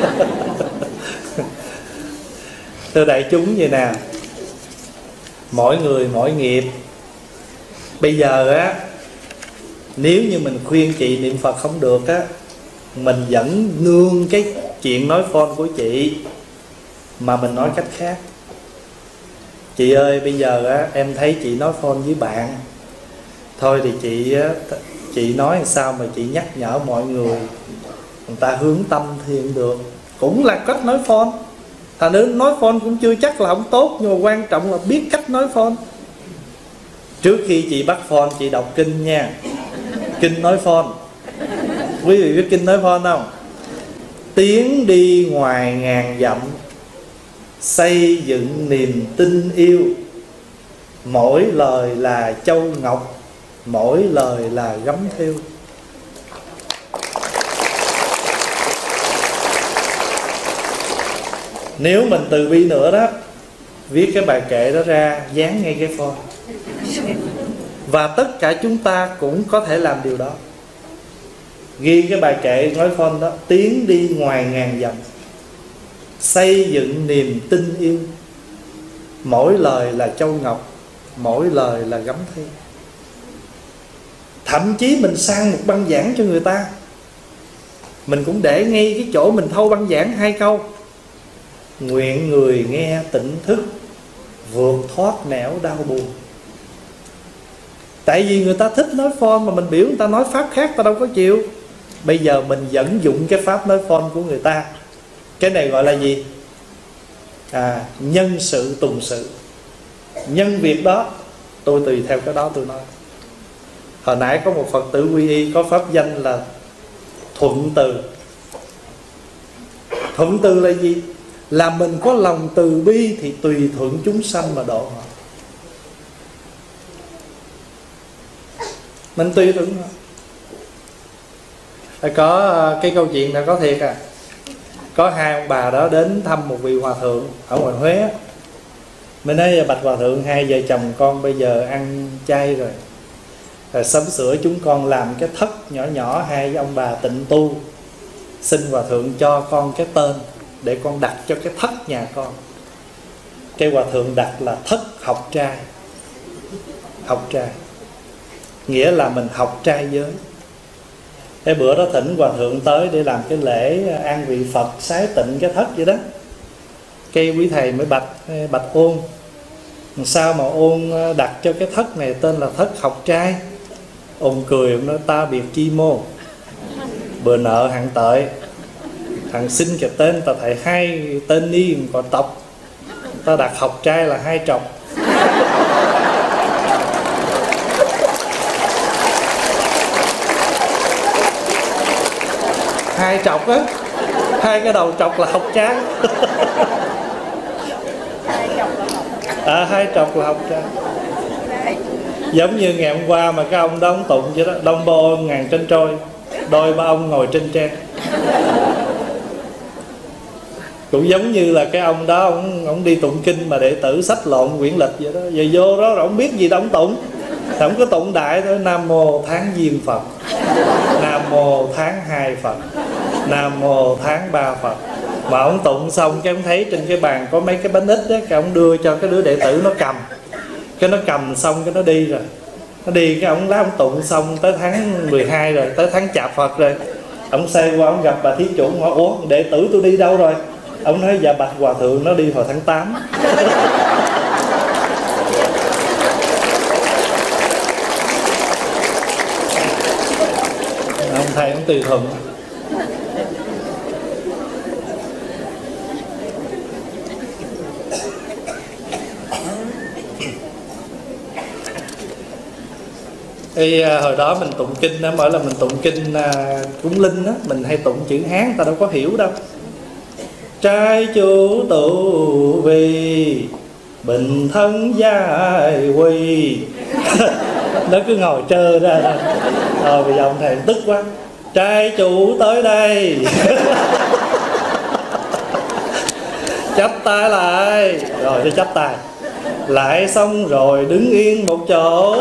Thưa đại chúng vậy nè, mỗi người mỗi nghiệp. Bây giờ á, nếu như mình khuyên chị niệm Phật không được á, mình vẫn nương cái chuyện nói phone của chị mà mình nói cách khác. Chị ơi, bây giờ á, em thấy chị nói phone với bạn, thôi thì chị nói làm sao mà chị nhắc nhở mọi người ta hướng tâm thiện được. Cũng là cách nói phone. Thành nữ nói phone cũng chưa chắc là không tốt, nhưng mà quan trọng là biết cách nói phone. Trước khi chị bắt phone, chị đọc kinh nha. Kinh nói phone. Quý vị biết kinh nói phone không? Tiến đi ngoài ngàn dặm, xây dựng niềm tin yêu. Mỗi lời là châu ngọc, mỗi lời là gấm thêu. Nếu mình từ bi nữa đó, viết cái bài kệ đó ra, dán ngay cái phone. Và tất cả chúng ta cũng có thể làm điều đó. Ghi cái bài kệ nói phone đó: tiến đi ngoài ngàn dặm, xây dựng niềm tin yêu. Mỗi lời là châu ngọc, mỗi lời là gấm thêu. Thậm chí mình sang một băng giảng cho người ta, mình cũng để ngay cái chỗ mình thâu băng giảng 2 câu: nguyện người nghe tỉnh thức, vượt thoát nẻo đau buồn. Tại vì người ta thích nói phone mà mình biểu người ta nói pháp khác, ta đâu có chịu. Bây giờ mình vận dụng cái pháp nói phone của người ta. Cái này gọi là gì? Nhân sự tùng sự. Nhân việc đó, tôi tùy theo cái đó tôi nói. Hồi nãy có một Phật tử quy y có pháp danh là thuận từ. Thuận từ là gì? Là mình có lòng từ bi thì tùy thuận chúng sanh mà độ họ. Mình tùy thuận họ. Có cái câu chuyện là có thiệt à. Có hai ông bà đó đến thăm một vị hòa thượng ở ngoài Huế. Mới nói bạch hòa thượng, hai vợ chồng con bây giờ ăn chay rồi, sắm sửa chúng con làm cái thất nhỏ nhỏ, hai ông bà tịnh tu, xin hòa thượng cho con cái tên để con đặt cho cái thất nhà con. Cái hòa thượng đặt là Thất Học Trai. Học trai nghĩa là mình học trai giới. Cái bữa đó thỉnh hòa thượng tới để làm cái lễ an vị Phật, sái tịnh cái thất vậy đó. Cái quý thầy mới bạch Ôn, sao mà Ôn đặt cho cái thất này tên là Thất Học Trai? Ôn cười, ông nói ta biệt chi mô, bữa nợ hạng tợi, thằng xin cái tên ta thầy hai tên ni còn tộc, ta đặt học trai là hai trọc. Hai trọc á, hai cái đầu trọc là học trai. Hai trọc là học trai. Giống như ngày hôm qua mà cái ông đó ông tụng vậy đó, đông ba ôn ngàn trên trôi, đôi ba ông ngồi trên tre. Cũng giống như là cái ông đó, ông đi tụng kinh mà đệ tử sách lộn quyển lịch vậy đó. Giờ vô đó rồi ông biết gì đâu ông tụng. Thì ông có tụng đại thôi, Nam Mô Tháng Giêng Phật, Nam Mô Tháng 2 Phật, Nam Mô Tháng 3 Phật. Mà ông tụng xong cái ông thấy trên cái bàn có mấy cái bánh ít đó, cái ông đưa cho cái đứa đệ tử nó cầm. Cái nó cầm xong cái nó đi rồi. Nó đi cái ông lá ông tụng xong tới tháng 12 rồi, tới tháng Chạp Phật rồi. Ông xoay qua ông gặp bà thí chủ, hỏi ủa đệ tử tôi đi đâu rồi? Ông nói dạ bạch hòa thượng nó đi hồi tháng 8. Ông thầy ông tùy thuận. Thì hồi đó mình tụng kinh đó, mỗi lần mình tụng kinh cúng linh đó, mình hay tụng chữ Hán, ta đâu có hiểu đâu. Trai chủ tụ vì bình thân giai quy. Nó cứ ngồi trơ ra. Rồi bây giờ ông thầy tức quá, trai chủ tới đây. Chắp tay lại. Rồi tôi chắp tay lại xong rồi đứng yên một chỗ.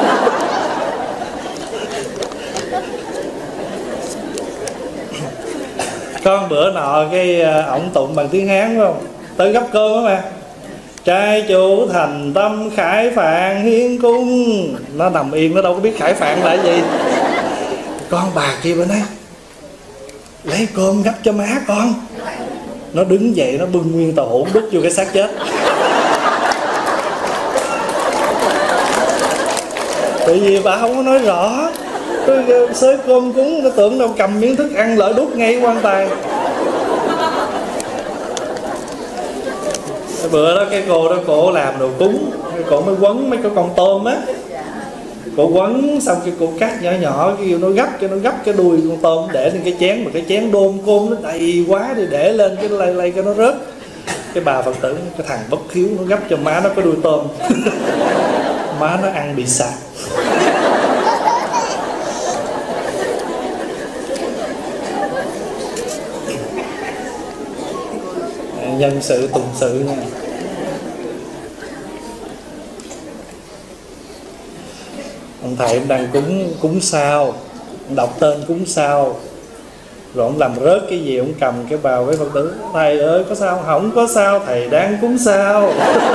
Con bữa nọ cái ổng tụng bằng tiếng Hán phải không? Tới gấp cơm đó mà. Trai chủ thành tâm khải phạn hiến cung. Nó nằm yên, nó đâu có biết khải phạn là gì. Con bà kia bên đây lấy cơm gấp cho má con. Nó đứng dậy nó bưng nguyên tàu hũ đút vô cái xác chết. Tại vì bà không có nói rõ. Tôi xới cơm cúng, nó tưởng đâu cầm miếng thức ăn lỡ đút ngay quan tài. Bữa đó cái cô đó cổ làm đồ cúng, cổ mới quấn mấy cái con tôm á. Cổ quấn xong cái cổ cắt nhỏ nhỏ, cái nó gấp cái đuôi con tôm để lên cái chén, mà cái chén đôm cơm nó đầy quá thì để lên cái lay cái nó rớt. Cái bà Phật tử, cái thằng bất hiếu nó gấp cho má nó cái đuôi tôm. Má nó ăn bị sạc. Nhân sự tùng sự nha. Ông thầy ông đang cúng sao, đọc tên cúng sao, rồi ông làm rớt cái gì ông cầm cái bào với Phật tử, thầy ơi có sao không? Có sao, thầy đang cúng sao.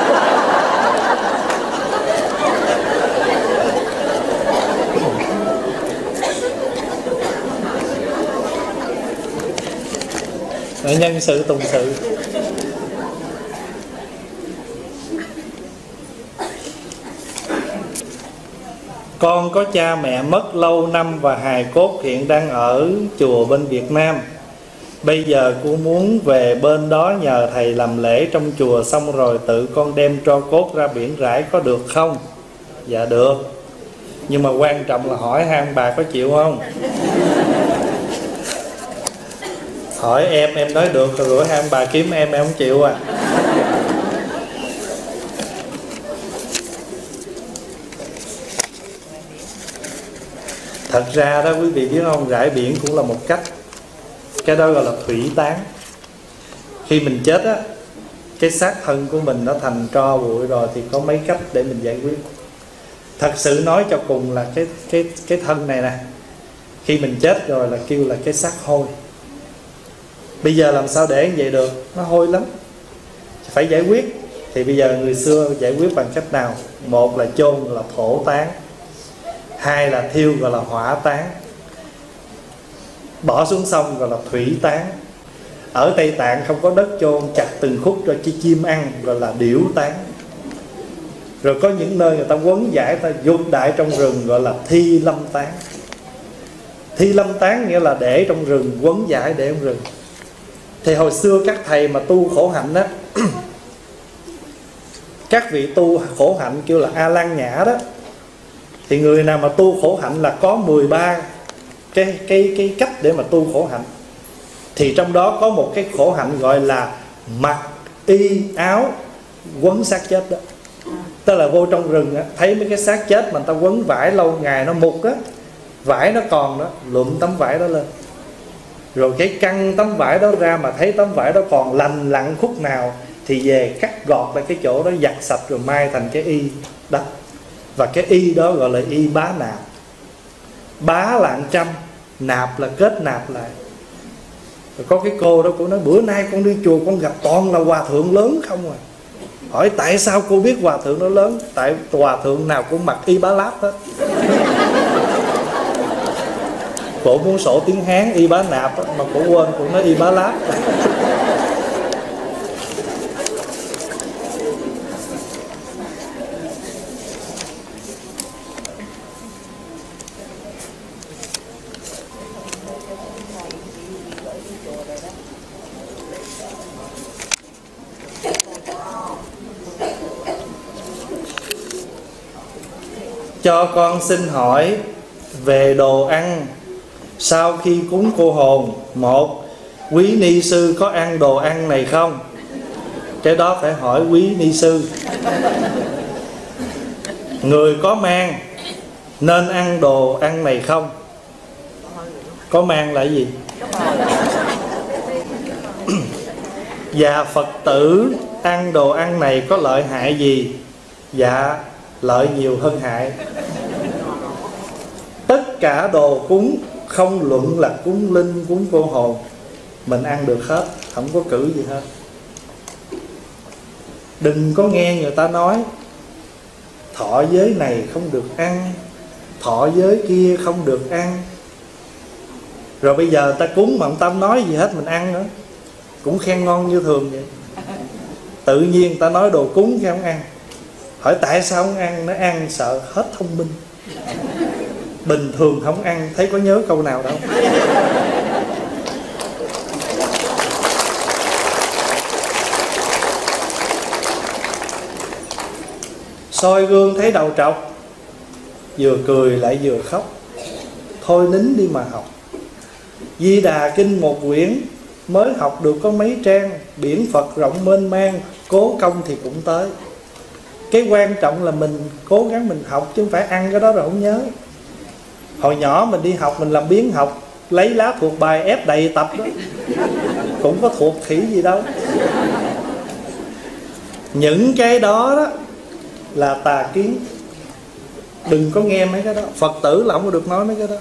Nhân sự tùng sự. Con có cha mẹ mất lâu năm và hài cốt hiện đang ở chùa bên Việt Nam. Bây giờ cô muốn về bên đó nhờ thầy làm lễ trong chùa, xong rồi tự con đem tro cốt ra biển rải có được không? Dạ được. Nhưng mà quan trọng là hỏi hai ông bà có chịu không? Hỏi em nói được rồi gửi hai ông bà kiếm em không chịu à. Thật ra đó quý vị biết không, rải biển cũng là một cách. Cái đó gọi là thủy tán. Khi mình chết á, cái xác thân của mình nó thành tro bụi rồi thì có mấy cách để mình giải quyết. Thật sự nói cho cùng là cái thân này nè, khi mình chết rồi là kêu là cái xác hôi. Bây giờ làm sao để như vậy được, nó hôi lắm, phải giải quyết. Thì bây giờ người xưa giải quyết bằng cách nào? Một là chôn gọi là thổ tán, hai là thiêu gọi là hỏa tán, bỏ xuống sông gọi là thủy tán. Ở Tây Tạng không có đất chôn, chặt từng khúc cho chim ăn gọi là điểu tán. Rồi có những nơi người ta quấn giải, ta dục đại trong rừng gọi là thi lâm tán. Thi lâm tán nghĩa là để trong rừng, quấn giải để trong rừng. Thì hồi xưa các thầy mà tu khổ hạnh đó các vị tu khổ hạnh kêu là A Lan Nhã đó, thì người nào mà tu khổ hạnh là có 13 cái cách để mà tu khổ hạnh. Thì trong đó có một cái khổ hạnh gọi là mặc y áo quấn xác chết đó. Tức là vô trong rừng á, thấy mấy cái xác chết mà người ta quấn vải lâu ngày nó mục á, vải nó còn đó, lụm tấm vải đó lên, rồi cái căng tấm vải đó ra, mà thấy tấm vải đó còn lành lặn khúc nào thì về cắt gọt lại cái chỗ đó, giặt sạch rồi mai thành cái y đó. Và cái y đó gọi là y bá nạp. Bá là 100, nạp là kết nạp lại. Rồi có cái cô đó, cô nói bữa nay con đi chùa con gặp toàn là hòa thượng lớn không à. Hỏi tại sao cô biết hòa thượng nó lớn? Tại hòa thượng nào cũng mặc y bá láp hết. Cổ muốn sổ tiếng Hán y bá nạp đó, mà cổ quên, cổ nói y bá láp. Cho con xin hỏi về đồ ăn sau khi cúng cô hồn. Một, quý ni sư có ăn đồ ăn này không? Cái đó phải hỏi quý ni sư. Người có mang nên ăn đồ ăn này không? Có mang là gì? Và Phật tử ăn đồ ăn này có lợi hại gì? Dạ, lợi nhiều hơn hại. Tất cả đồ cúng, không luận là cúng linh, cúng cô hồn, mình ăn được hết, không có cử gì hết. Đừng có nghe người ta nói thọ giới này không được ăn, thọ giới kia không được ăn. Rồi bây giờ ta cúng mà ông Tâm nói gì hết mình ăn nữa, cũng khen ngon như thường vậy. Tự nhiên ta nói đồ cúng cái không ăn. Hỏi tại sao không ăn? Nó ăn sợ hết thông minh. Bình thường không ăn, thấy có nhớ câu nào đâu. Soi gương thấy đầu trọc, vừa cười lại vừa khóc. Thôi nín đi mà học. Di Đà Kinh một quyển, mới học được có mấy trang. Biển Phật rộng mênh mang, cố công thì cũng tới. Cái quan trọng là mình cố gắng mình học, chứ không phải ăn cái đó rồi không nhớ. Hồi nhỏ mình đi học mình làm biếng học, lấy lá thuộc bài ép đầy tập đó, cũng có thuộc khỉ gì đâu. Những cái đó đó là tà kiến. Đừng có nghe mấy cái đó. Phật tử là không có được nói mấy cái đó.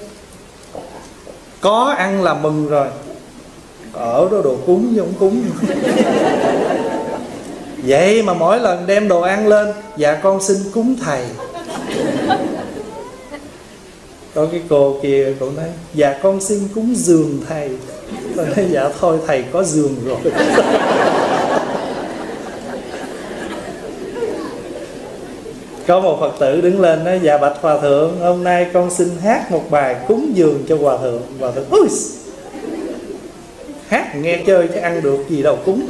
Có ăn là mừng rồi. Ở đó đồ cúng chứ không cúng. Vậy mà mỗi lần đem đồ ăn lên, dạ con xin cúng thầy. Có cái cô kia cô nói dạ con xin cúng giường thầy. Tôi nói dạ thôi thầy có giường rồi. Có một Phật tử đứng lên nói dạ bạch hòa thượng, hôm nay con xin hát một bài cúng giường cho hòa thượng. Hòa thượng ui, hát nghe chơi chứ ăn được gì đâu cúng.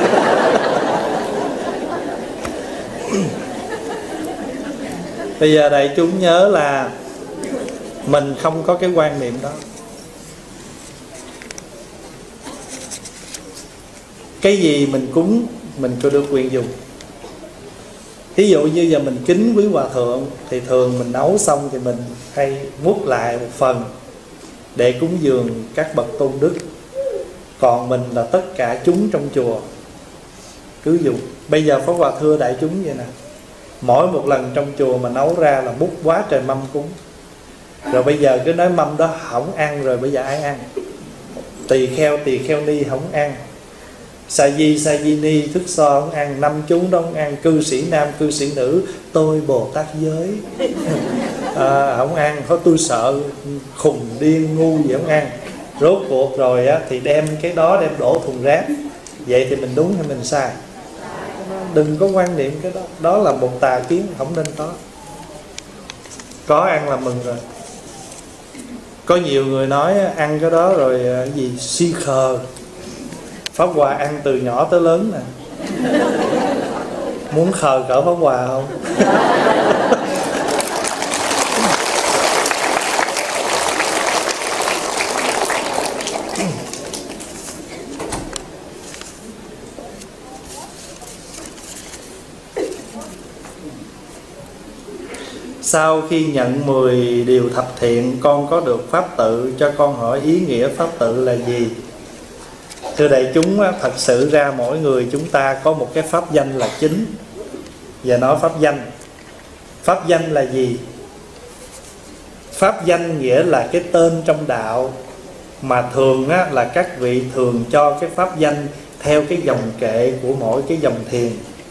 Bây giờ đại chúng nhớ là mình không có cái quan niệm đó. Cái gì mình cúng mình có được quyền dùng. Ví dụ như giờ mình kính quý hòa thượng, thì thường mình nấu xong thì mình hay múc lại một phần để cúng dường các bậc tôn đức. còn mình là tất cả chúng trong chùa. Cứ dụ bây giờ Pháp Hòa thưa đại chúng vậy nè, mỗi một lần trong chùa mà nấu ra là múc quá trời mâm cúng. Rồi bây giờ cứ nói mâm đó không ăn, rồi bây giờ ai ăn? Tỳ kheo ni không ăn, sa di ni thức so không ăn, năm chúng đó không ăn, cư sĩ nam cư sĩ nữ, tôi Bồ Tát giới không ăn. Thôi tôi sợ khùng điên ngu gì không ăn. Rốt cuộc rồi á, thì đem cái đó đem đổ thùng rác. Vậy thì mình đúng hay mình sai? Đừng có quan niệm cái đó. Đó là một tà kiến không nên có. Có ăn là mừng rồi. Có nhiều người nói ăn cái đó rồi cái gì si khờ. Pháp Hòa ăn từ nhỏ tới lớn nè. Muốn khờ cỡ Pháp Hòa không? Sau khi nhận 10 điều thập thiện, con có được pháp tự. Cho con hỏi ý nghĩa pháp tự là gì? Thưa đại chúng, thật sự ra mỗi người chúng ta có một cái pháp danh là chính. Và nói pháp danh. Pháp danh là gì? Pháp danh nghĩa là cái tên trong đạo. Mà thường á, là các vị thường cho cái pháp danh theo cái dòng kệ của mỗi cái dòng thiền.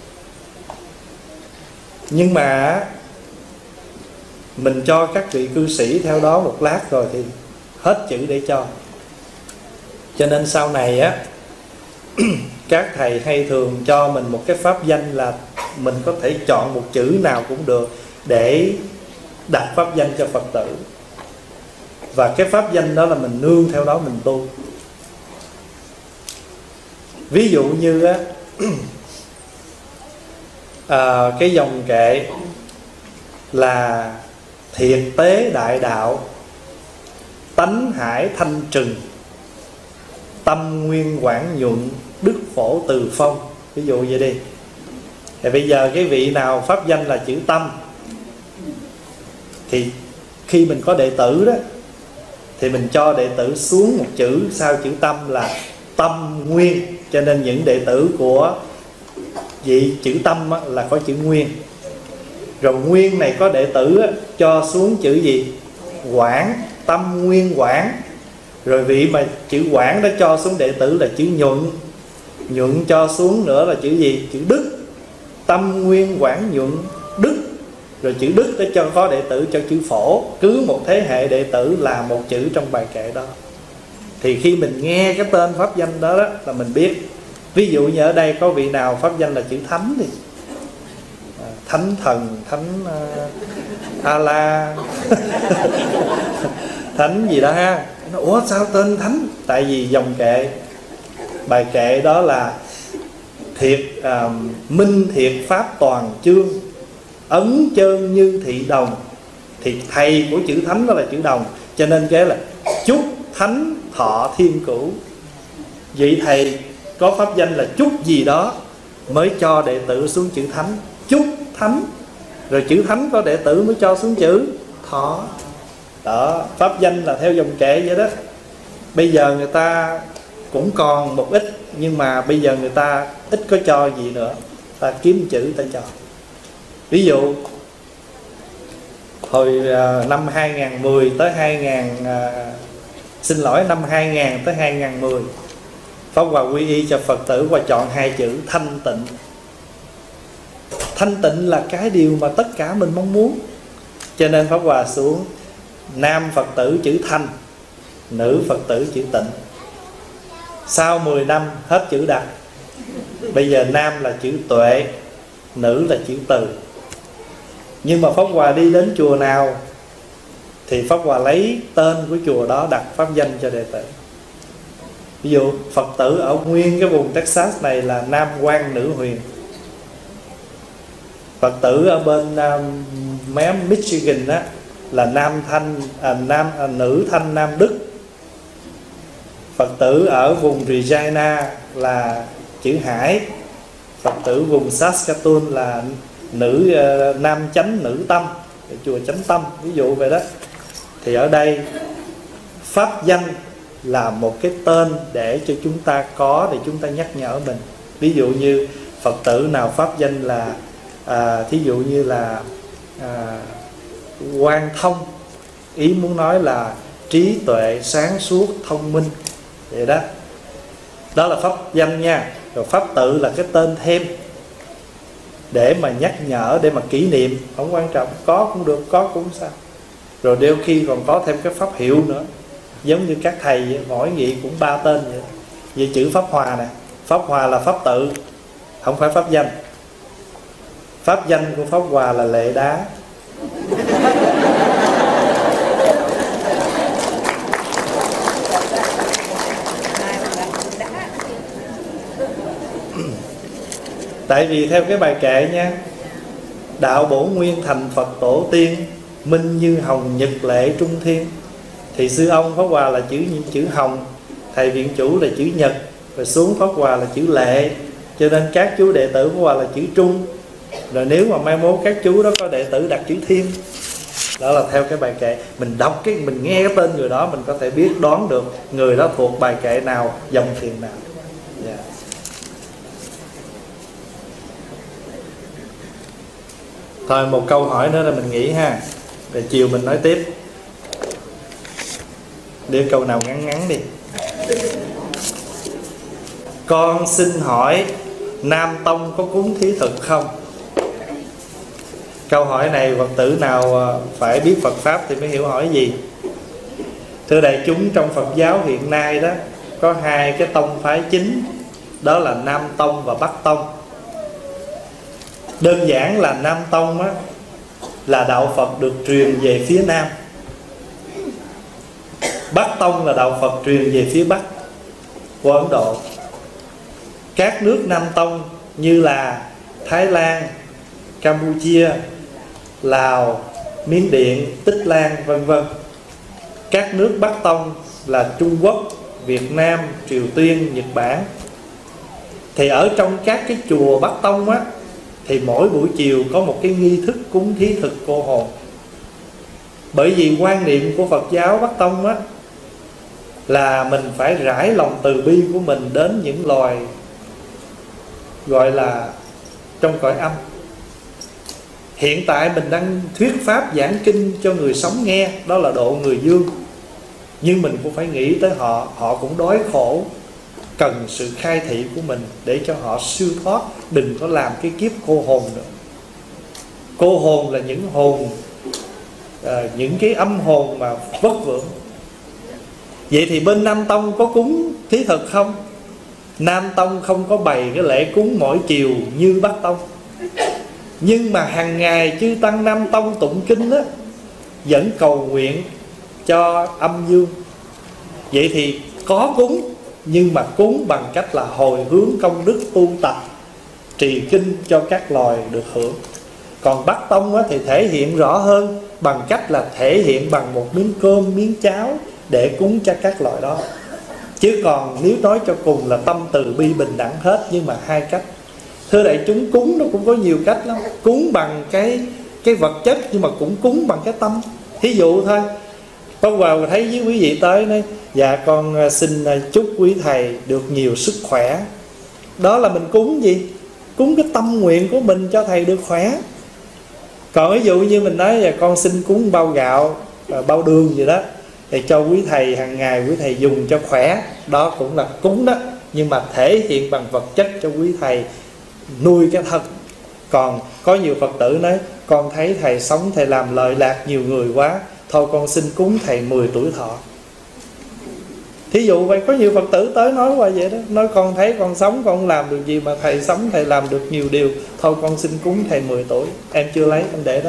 Nhưng mà mình cho các vị cư sĩ theo đó một lát rồi thì hết chữ để cho. Cho nên sau này á các thầy hay thường cho mình một cái pháp danh là mình có thể chọn một chữ nào cũng được để đặt pháp danh cho Phật tử. Và cái pháp danh đó là mình nương theo đó mình tu. Ví dụ như á cái dòng kệ là thiệt tế đại đạo, tánh hải thanh trừng, tâm nguyên quảng nhuận, đức phổ từ phong. Ví dụ vậy đi. Thì bây giờ cái vị nào pháp danh là chữ tâm, thì khi mình có đệ tử đó thì mình cho đệ tử xuống một chữ sau chữ tâm là tâm nguyên. Cho nên những đệ tử của vị chữ tâm là có chữ nguyên. Rồi nguyên này có đệ tử cho xuống chữ gì? Quảng, tâm nguyên quảng. Rồi vị mà chữ quảng đó cho xuống đệ tử là chữ nhuận. Nhuận cho xuống nữa là chữ gì? Chữ đức. Tâm nguyên quảng nhuận đức. Rồi chữ đức để cho có đệ tử cho chữ phổ. Cứ một thế hệ đệ tử là một chữ trong bài kệ đó. Thì khi mình nghe cái tên pháp danh đó, là mình biết. Ví dụ như ở đây có vị nào pháp danh là chữ thánh thì thánh thần, thánh A-la thánh gì đó ha. Ủa sao tên thánh? Tại vì dòng kệ, bài kệ đó là thiệt minh thiệt pháp toàn chương, ấn chơn như thị đồng. Thì thầy của chữ thánh đó là chữ đồng. Cho nên cái là chúc thánh thọ thiên cửu. Vậy thầy có pháp danh là chúc gì đó mới cho đệ tử xuống chữ thánh. Chúc thánh. Rồi chữ thánh có đệ tử mới cho xuống chữ thọ. Đó, pháp danh là theo dòng kệ vậy đó. Bây giờ người ta cũng còn một ít, nhưng mà bây giờ người ta ít có cho gì nữa. Ta kiếm chữ ta cho. Ví dụ hồi năm 2010 tới 2000 tới 2010, Pháp Hòa quy y cho Phật tử và chọn hai chữ thanh tịnh. Thanh tịnh là cái điều mà tất cả mình mong muốn. Cho nên Pháp Hòa xuống nam Phật tử chữ thanh, nữ Phật tử chữ tịnh. Sau 10 năm hết chữ đặt. Bây giờ nam là chữ tuệ, nữ là chữ từ. Nhưng mà Pháp Hòa đi đến chùa nào thì Pháp Hòa lấy tên của chùa đó đặt pháp danh cho đệ tử. Ví dụ Phật tử ở nguyên cái vùng Texas này là nam quan nữ huyền. Phật tử ở bên Michigan á là nam thanh nữ thanh nam đức. Phật tử ở vùng Regina là chữ hải. Phật tử vùng Saskatoon là nữ nam chánh nữ tâm, chùa Chánh Tâm, ví dụ vậy đó. Thì ở đây pháp danh là một cái tên để cho chúng ta có, để chúng ta nhắc nhở mình. Ví dụ như Phật tử nào pháp danh là thí dụ như là Quang Thông, ý muốn nói là trí tuệ, sáng suốt, thông minh, vậy đó. Đó là pháp danh nha. Rồi pháp tự là cái tên thêm để mà nhắc nhở, để mà kỷ niệm, không quan trọng, có cũng được, có cũng sao. Rồi đôi khi còn có thêm cái pháp hiệu nữa, giống như các thầy mỗi vị cũng 3 tên vậy. Như chữ Pháp Hòa nè, Pháp Hòa là pháp tự, không phải pháp danh. Pháp danh của Pháp Hòa là Lệ Đá. Tại vì theo cái bài kệ nha, đạo bổ nguyên thành Phật tổ tiên, minh như hồng nhật lệ trung thiên. Thì sư ông Pháp Hòa là chữ hồng, thầy viện chủ là chữ nhật, rồi xuống Pháp Hòa là chữ lệ. Cho nên các chú đệ tử Pháp Hòa là chữ trung. Rồi nếu mà mai mốt các chú đó có đệ tử đặt chữ thiên, đó là theo cái bài kệ. Mình đọc mình nghe cái tên người đó, mình có thể biết đoán được người đó thuộc bài kệ nào, dòng thiền nào. Yeah. Thôi một câu hỏi nữa là mình nghỉ ha, rồi chiều mình nói tiếp. Đưa câu nào ngắn ngắn đi. Con xin hỏi Nam Tông có cúng thí thực không? Câu hỏi này Phật tử nào phải biết Phật Pháp thì mới hiểu hỏi gì. Thưa đại chúng, trong Phật giáo hiện nay đó có hai cái tông phái chính, đó là Nam Tông và Bắc Tông. Đơn giản là Nam Tông á, là đạo Phật được truyền về phía Nam. Bắc Tông là đạo Phật truyền về phía Bắc của Ấn Độ. Các nước Nam Tông như là Thái Lan, Campuchia, Lào, Miến Điện, Tích Lan, vân vân. Các nước Bắc Tông là Trung Quốc, Việt Nam, Triều Tiên, Nhật Bản. Thì ở trong các cái chùa Bắc Tông á, thì mỗi buổi chiều có một cái nghi thức cúng thí thực cô hồn. Bởi vì quan niệm của Phật giáo Bắc Tông á, là mình phải rải lòng từ bi của mình đến những loài gọi là trong cõi âm. Hiện tại mình đang thuyết pháp giảng kinh cho người sống nghe, đó là độ người dương. Nhưng mình cũng phải nghĩ tới họ, họ cũng đói khổ, cần sự khai thị của mình để cho họ siêu thoát. Đừng có làm cái kiếp cô hồn nữa. Cô hồn là những hồn, những cái âm hồn mà vất vưởng. Vậy thì bên Nam Tông có cúng thí thực không? Nam Tông không có bày cái lễ cúng mỗi chiều như Bắc Tông. Nhưng mà hàng ngày chư tăng Nam Tông tụng kinh á, vẫn cầu nguyện cho âm dương. Vậy thì có cúng, nhưng mà cúng bằng cách là hồi hướng công đức tu tập, trì kinh cho các loài được hưởng. Còn Bắc Tông á, thì thể hiện rõ hơn bằng cách là thể hiện bằng một miếng cơm, miếng cháo để cúng cho các loài đó. Chứ còn nếu nói cho cùng là tâm từ bi bình đẳng hết, nhưng mà hai cách. Thưa đại chúng, cúng nó cũng có nhiều cách lắm. Cúng bằng cái vật chất, nhưng mà cũng cúng bằng cái tâm. Thí dụ thôi, Pháp Hòa thấy với quý vị tới nói: dạ con xin chúc quý thầy được nhiều sức khỏe. Đó là mình cúng gì? Cúng cái tâm nguyện của mình cho thầy được khỏe. Còn ví dụ như mình nói: dạ con xin cúng bao gạo, bao đường gì đó, thì cho quý thầy hàng ngày quý thầy dùng cho khỏe. Đó cũng là cúng đó, nhưng mà thể hiện bằng vật chất cho quý thầy nuôi cái thân. Còn có nhiều Phật tử nói: con thấy thầy sống, thầy làm lợi lạc nhiều người quá, thôi con xin cúng thầy 10 tuổi thọ. Thí dụ vậy, có nhiều Phật tử tới nói qua vậy đó. Nói con thấy con sống con không làm được gì, mà thầy sống thầy làm được nhiều điều, thôi con xin cúng thầy 10 tuổi. Em chưa lấy, em để đó.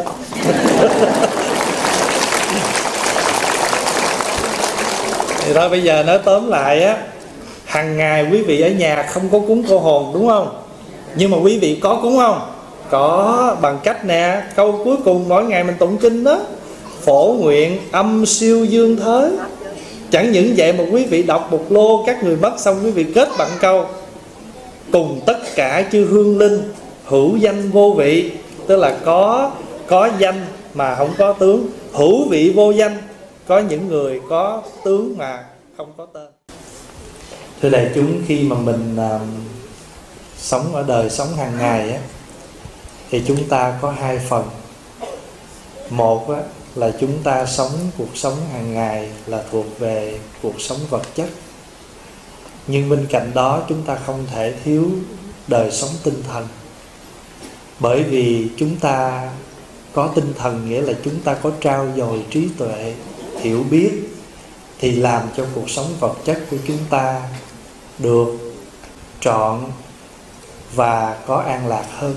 Thì thôi bây giờ nói tóm lại á, hàng ngày quý vị ở nhà không có cúng cô hồn đúng không? Nhưng mà quý vị có cúng không? Có, bằng cách nè, câu cuối cùng mỗi ngày mình tụng kinh đó: phổ nguyện âm siêu dương thới. Chẳng những vậy mà quý vị đọc một lô các người mất xong, quý vị kết bằng câu: cùng tất cả chư hương linh hữu danh vô vị. Tức là có danh mà không có tướng, hữu vị vô danh. Có những người có tướng mà không có tên. Thưa đại chúng, khi mà mình sống ở đời sống hàng ngày á, thì chúng ta có hai phần. Một á, là chúng ta sống cuộc sống hàng ngày là thuộc về cuộc sống vật chất. Nhưng bên cạnh đó chúng ta không thể thiếu đời sống tinh thần. Bởi vì chúng ta có tinh thần nghĩa là chúng ta có trau dồi trí tuệ, hiểu biết, thì làm cho cuộc sống vật chất của chúng ta được trọn và có an lạc hơn.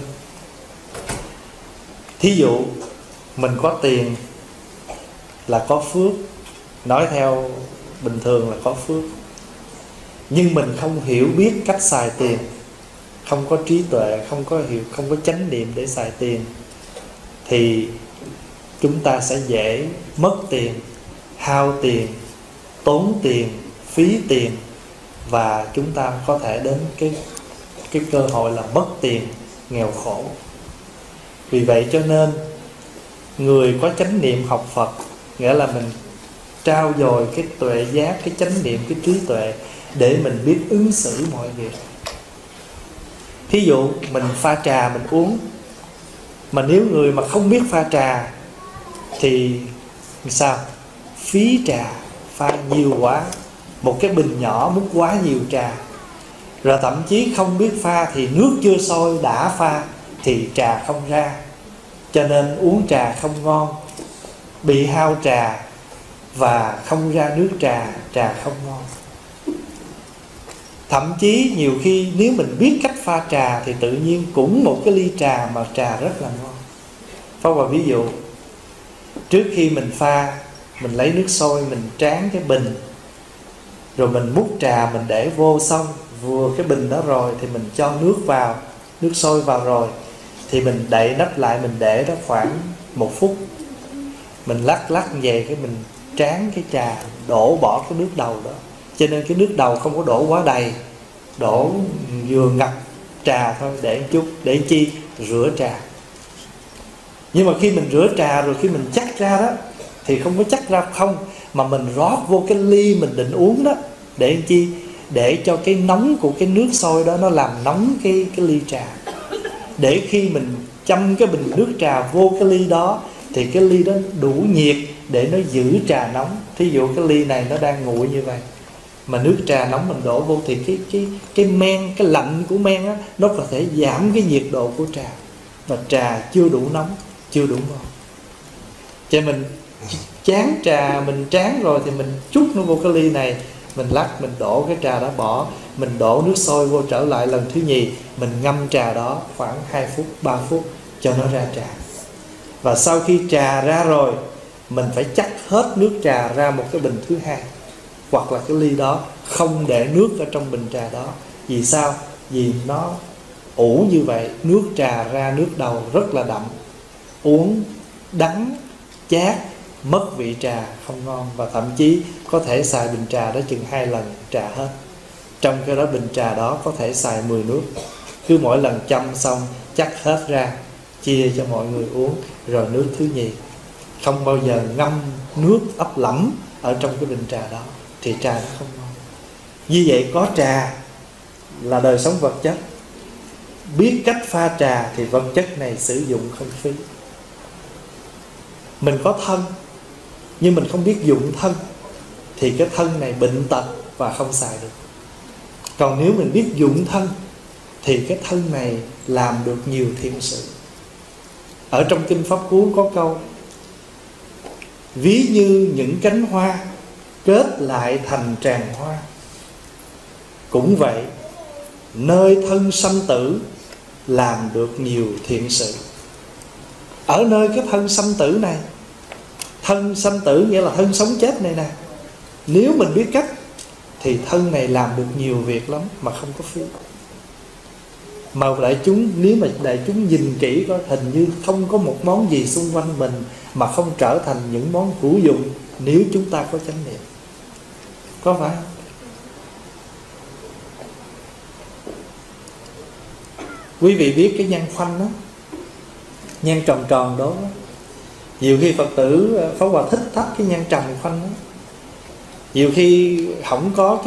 Thí dụ mình có tiền là có phước, nói theo bình thường là có phước. Nhưng mình không hiểu biết cách xài tiền, không có trí tuệ, không có chánh niệm để xài tiền, thì chúng ta sẽ dễ mất tiền, hao tiền, tốn tiền, phí tiền, và chúng ta có thể đến cái cơ hội là mất tiền, nghèo khổ. Vì vậy cho nên người có chánh niệm học Phật, nghĩa là mình trau dồi cái tuệ giác, cái chánh niệm, cái trí tuệ để mình biết ứng xử mọi việc. Thí dụ mình pha trà mình uống, mà nếu người mà không biết pha trà thì sao? Phí trà, pha nhiều quá, một cái bình nhỏ múc quá nhiều trà. Rồi thậm chí không biết pha thì nước chưa sôi đã pha thì trà không ra, cho nên uống trà không ngon, bị hao trà và không ra nước trà, trà không ngon. Thậm chí nhiều khi nếu mình biết cách pha trà thì tự nhiên cũng một cái ly trà mà trà rất là ngon. Pháp Hòa ví dụ, trước khi mình pha, mình lấy nước sôi mình tráng cái bình, rồi mình múc trà mình để vô, xong vừa cái bình đó rồi thì mình cho nước vào, nước sôi vào rồi thì mình đậy nắp lại, mình để đó khoảng 1 phút. Mình lắc về cái mình tráng cái trà, đổ bỏ cái nước đầu đó. Cho nên cái nước đầu không có đổ quá đầy, đổ vừa ngập trà thôi, để một chút, để chi? Rửa trà. Nhưng mà khi mình rửa trà rồi, khi mình chắc ra đó, thì không có chắc ra không, mà mình rót vô cái ly mình định uống đó. Để chi? Để cho cái nóng của cái nước sôi đó nó làm nóng cái ly trà. Để khi mình châm cái bình nước trà vô cái ly đó thì cái ly đó đủ nhiệt để nó giữ trà nóng. Thí dụ cái ly này nó đang nguội như vậy, mà nước trà nóng mình đổ vô thì cái men, cái lạnh của men á, nó có thể giảm cái nhiệt độ của trà, và trà chưa đủ nóng, chưa đủ ngon. Cho mình chán trà, mình tráng rồi thì mình trút nó vô cái ly này, mình lắc, mình đổ cái trà đó bỏ, mình đổ nước sôi vô trở lại lần thứ nhì, mình ngâm trà đó khoảng 2 phút, 3 phút cho nó ra trà. Và sau khi trà ra rồi, mình phải chắc hết nước trà ra một cái bình thứ hai, hoặc là cái ly đó không để nước ở trong bình trà đó. Vì sao? Vì nó ủ như vậy, nước trà ra nước đầu rất là đậm, uống đắng, chát, mất vị trà, không ngon. Và thậm chí có thể xài bình trà đó chừng 2 lần trà hết. Trong cái đó bình trà đó có thể xài 10 nước. Cứ mỗi lần chăm xong chắc hết ra, chia cho mọi người uống. Rồi nước thứ nhì, không bao giờ ngâm nước ấp lẫm ở trong cái bình trà đó, thì trà nó không ngon. Như vậy có trà là đời sống vật chất. Biết cách pha trà thì vật chất này sử dụng không phí. Mình có thân nhưng mình không biết dụng thân thì cái thân này bệnh tật và không xài được. Còn nếu mình biết dụng thân thì cái thân này làm được nhiều thiện sự. Ở trong Kinh Pháp Cú có câu: ví như những cánh hoa kết lại thành tràng hoa. Cũng vậy, nơi thân sanh tử làm được nhiều thiện sự. Ở nơi cái thân sanh tử này, thân sanh tử nghĩa là thân sống chết này nè, nếu mình biết cách thì thân này làm được nhiều việc lắm mà không có phí. Mà đại chúng, nếu mà đại chúng nhìn kỹ có hình như không có một món gì xung quanh mình mà không trở thành những món hữu dụng nếu chúng ta có chánh niệm. Có phải không? Quý vị biết cái nhang khoanh đó, nhang tròn tròn đó, nhiều khi Phật tử Pháp Hòa thích thắp cái nhang tròn khoanh đó. Nhiều khi không có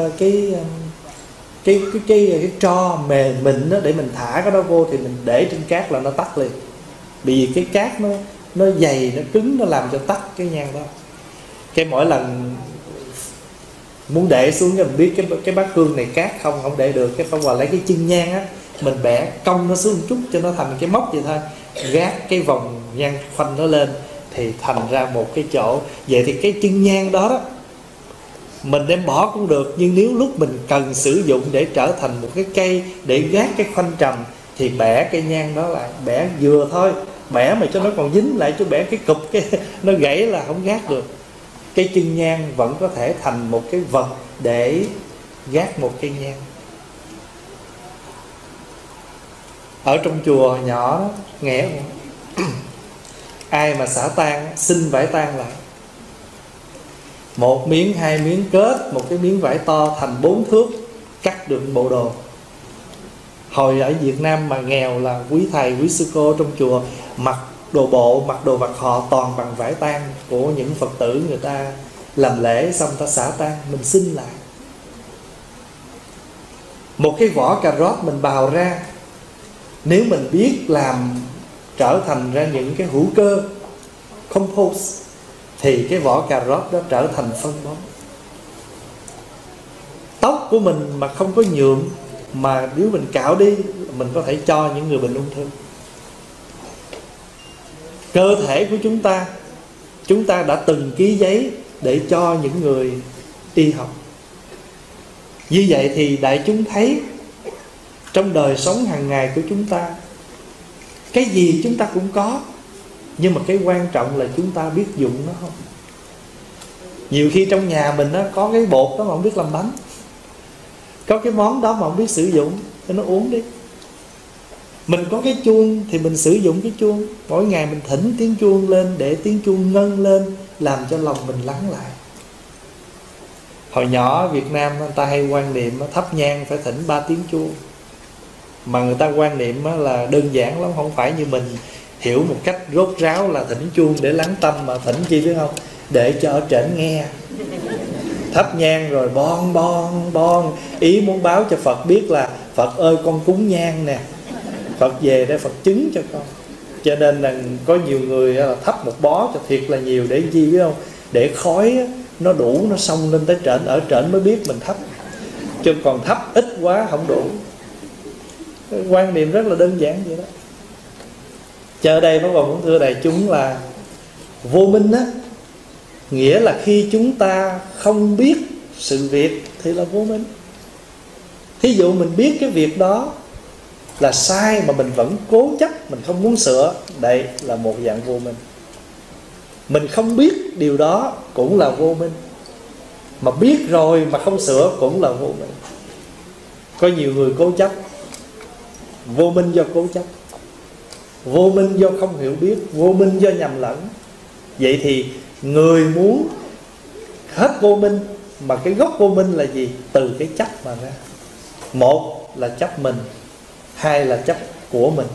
cái tro mềm mịn đó để mình thả cái đó vô, thì mình để trên cát là nó tắt liền. Bởi vì cái cát nó dày, nó cứng, nó làm cho tắt cái nhang đó. Cái mỗi lần muốn để xuống cái mình biết cái bát hương này cát không để được, cái phải qua lấy cái chân nhang á, mình bẻ cong nó xuống một chút cho nó thành cái móc vậy thôi, gác cái vòng nhang khoanh nó lên thì thành ra một cái chỗ. Vậy thì cái chân nhang đó đó mình đem bỏ cũng được, nhưng nếu lúc mình cần sử dụng để trở thành một cái cây để gác cái khoanh trầm thì bẻ cái nhang đó lại, bẻ vừa thôi, bẻ mà cho nó còn dính lại, chứ bẻ cái cục cái nó gãy là không gác được. Cái chân nhang vẫn có thể thành một cái vật để gác một cây nhang. Ở trong chùa nhỏ đó, nghe ai mà xả tang xin vải tang lại, một miếng, hai miếng kết một cái miếng vải to thành 4 thước, cắt được bộ đồ. Hồi ở Việt Nam mà nghèo là quý thầy quý sư cô trong chùa mặc đồ bộ, mặc đồ vật họ toàn bằng vải tang của những Phật tử người ta làm lễ xong ta xả tang, mình xin lại. Một cái vỏ cà rốt mình bào ra, nếu mình biết làm trở thành ra những cái hữu cơ compost thì cái vỏ cà rốt đó trở thành phân bón. Tóc của mình mà không có nhuộm, mà nếu mình cạo đi, mình có thể cho những người bệnh ung thư. Cơ thể của chúng ta đã từng ký giấy để cho những người y học. Như vậy thì đại chúng thấy trong đời sống hàng ngày của chúng ta, cái gì chúng ta cũng có, nhưng mà cái quan trọng là chúng ta biết dụng nó không. Nhiều khi trong nhà mình đó, có cái bột đó mà không biết làm bánh, có cái món đó mà không biết sử dụng thì nó uống đi. Mình có cái chuông thì mình sử dụng cái chuông, mỗi ngày mình thỉnh tiếng chuông lên để tiếng chuông ngân lên, làm cho lòng mình lắng lại. Hồi nhỏ ở Việt Nam người ta hay quan niệm thắp nhang phải thỉnh 3 tiếng chuông. Mà người ta quan niệm là đơn giản lắm, không phải như mình hiểu một cách rốt ráo là thỉnh chuông để lắng tâm, mà thỉnh chi biết không? Để cho ở trển nghe. Thắp nhang rồi bon, ý muốn báo cho Phật biết là Phật ơi con cúng nhang nè, Phật về để Phật chứng cho con. Cho nên là có nhiều người là thắp một bó cho thiệt là nhiều, để chi biết không? Để khói nó đủ, nó xông lên tới trển, ở trển mới biết mình thắp, chứ còn thắp ít quá không đủ. Quan niệm rất là đơn giản vậy đó. Chờ đây Pháp Hòa muốn thưa đại chúng là vô minh á, nghĩa là khi chúng ta không biết sự việc thì là vô minh. Thí dụ mình biết cái việc đó là sai mà mình vẫn cố chấp, mình không muốn sửa, đây là một dạng vô minh. Mình không biết điều đó cũng là vô minh, mà biết rồi mà không sửa cũng là vô minh. Có nhiều người cố chấp, vô minh do cố chấp, vô minh do không hiểu biết, vô minh do nhầm lẫn. Vậy thì người muốn hết vô minh, mà cái gốc vô minh là gì? Từ cái chấp mà ra. Một là chấp mình, hai là chấp của mình.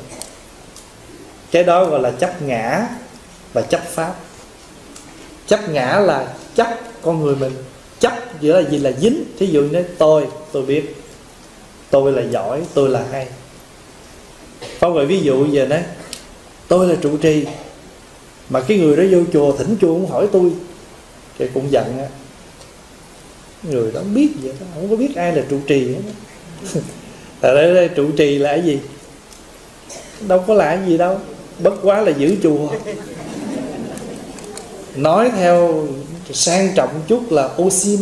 Cái đó gọi là chấp ngã và chấp pháp. Chấp ngã là chấp con người mình, chấp giữa là gì? Là dính. Thí dụ như tôi biết, tôi là giỏi, tôi là hay. Pháp gọi ví dụ về đấy, tôi là trụ trì, mà cái người đó vô chùa thỉnh chuông không hỏi tôi, thì cũng giận á. Người đó không biết vậy đó, không có biết ai là trụ trì hết. Tại đây trụ trì là cái gì? Đâu có là cái gì đâu, bất quá là giữ chùa. Nói theo sang trọng chút là ô xin.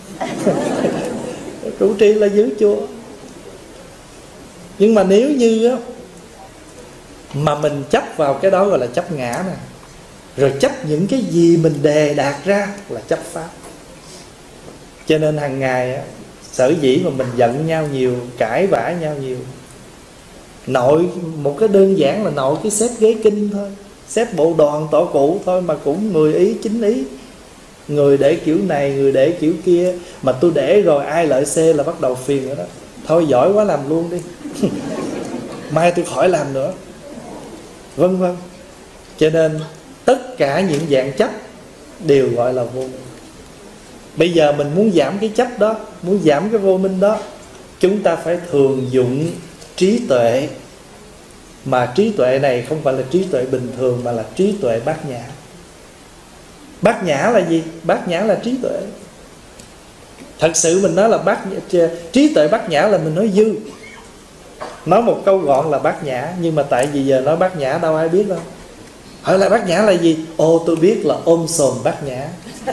Trụ trì là giữ chùa. Nhưng mà nếu như á, mà mình chấp vào cái đó gọi là chấp ngã nè, rồi chấp những cái gì mình đề đạt ra là chấp pháp. Cho nên hàng ngày á, sở dĩ mà mình giận nhau nhiều, cãi vã nhau nhiều, nội một cái đơn giản là nội cái xếp ghế kinh thôi, xếp bộ đoàn tổ cụ thôi, mà cũng 10 ý 9 ý. Người để kiểu này, người để kiểu kia, mà tôi để rồi ai lợi xê là bắt đầu phiền rồi đó. Thôi giỏi quá làm luôn đi. Mai tôi khỏi làm nữa, vân vân. Cho nên tất cả những dạng chấp đều gọi là vô minh. Bây giờ mình muốn giảm cái chấp đó, muốn giảm cái vô minh đó, chúng ta phải thường dụng trí tuệ. Mà trí tuệ này không phải là trí tuệ bình thường, mà là trí tuệ bát nhã. Bát nhã là gì? Bát nhã là trí tuệ. Thật sự mình nói là trí tuệ bát nhã là mình nói dư. Nói một câu gọn là bát nhã. Nhưng mà tại vì giờ nói bát nhã đâu ai biết đâu. Hỏi là bát nhã là gì? Ồ, tôi biết là ôm sồn bát nhã.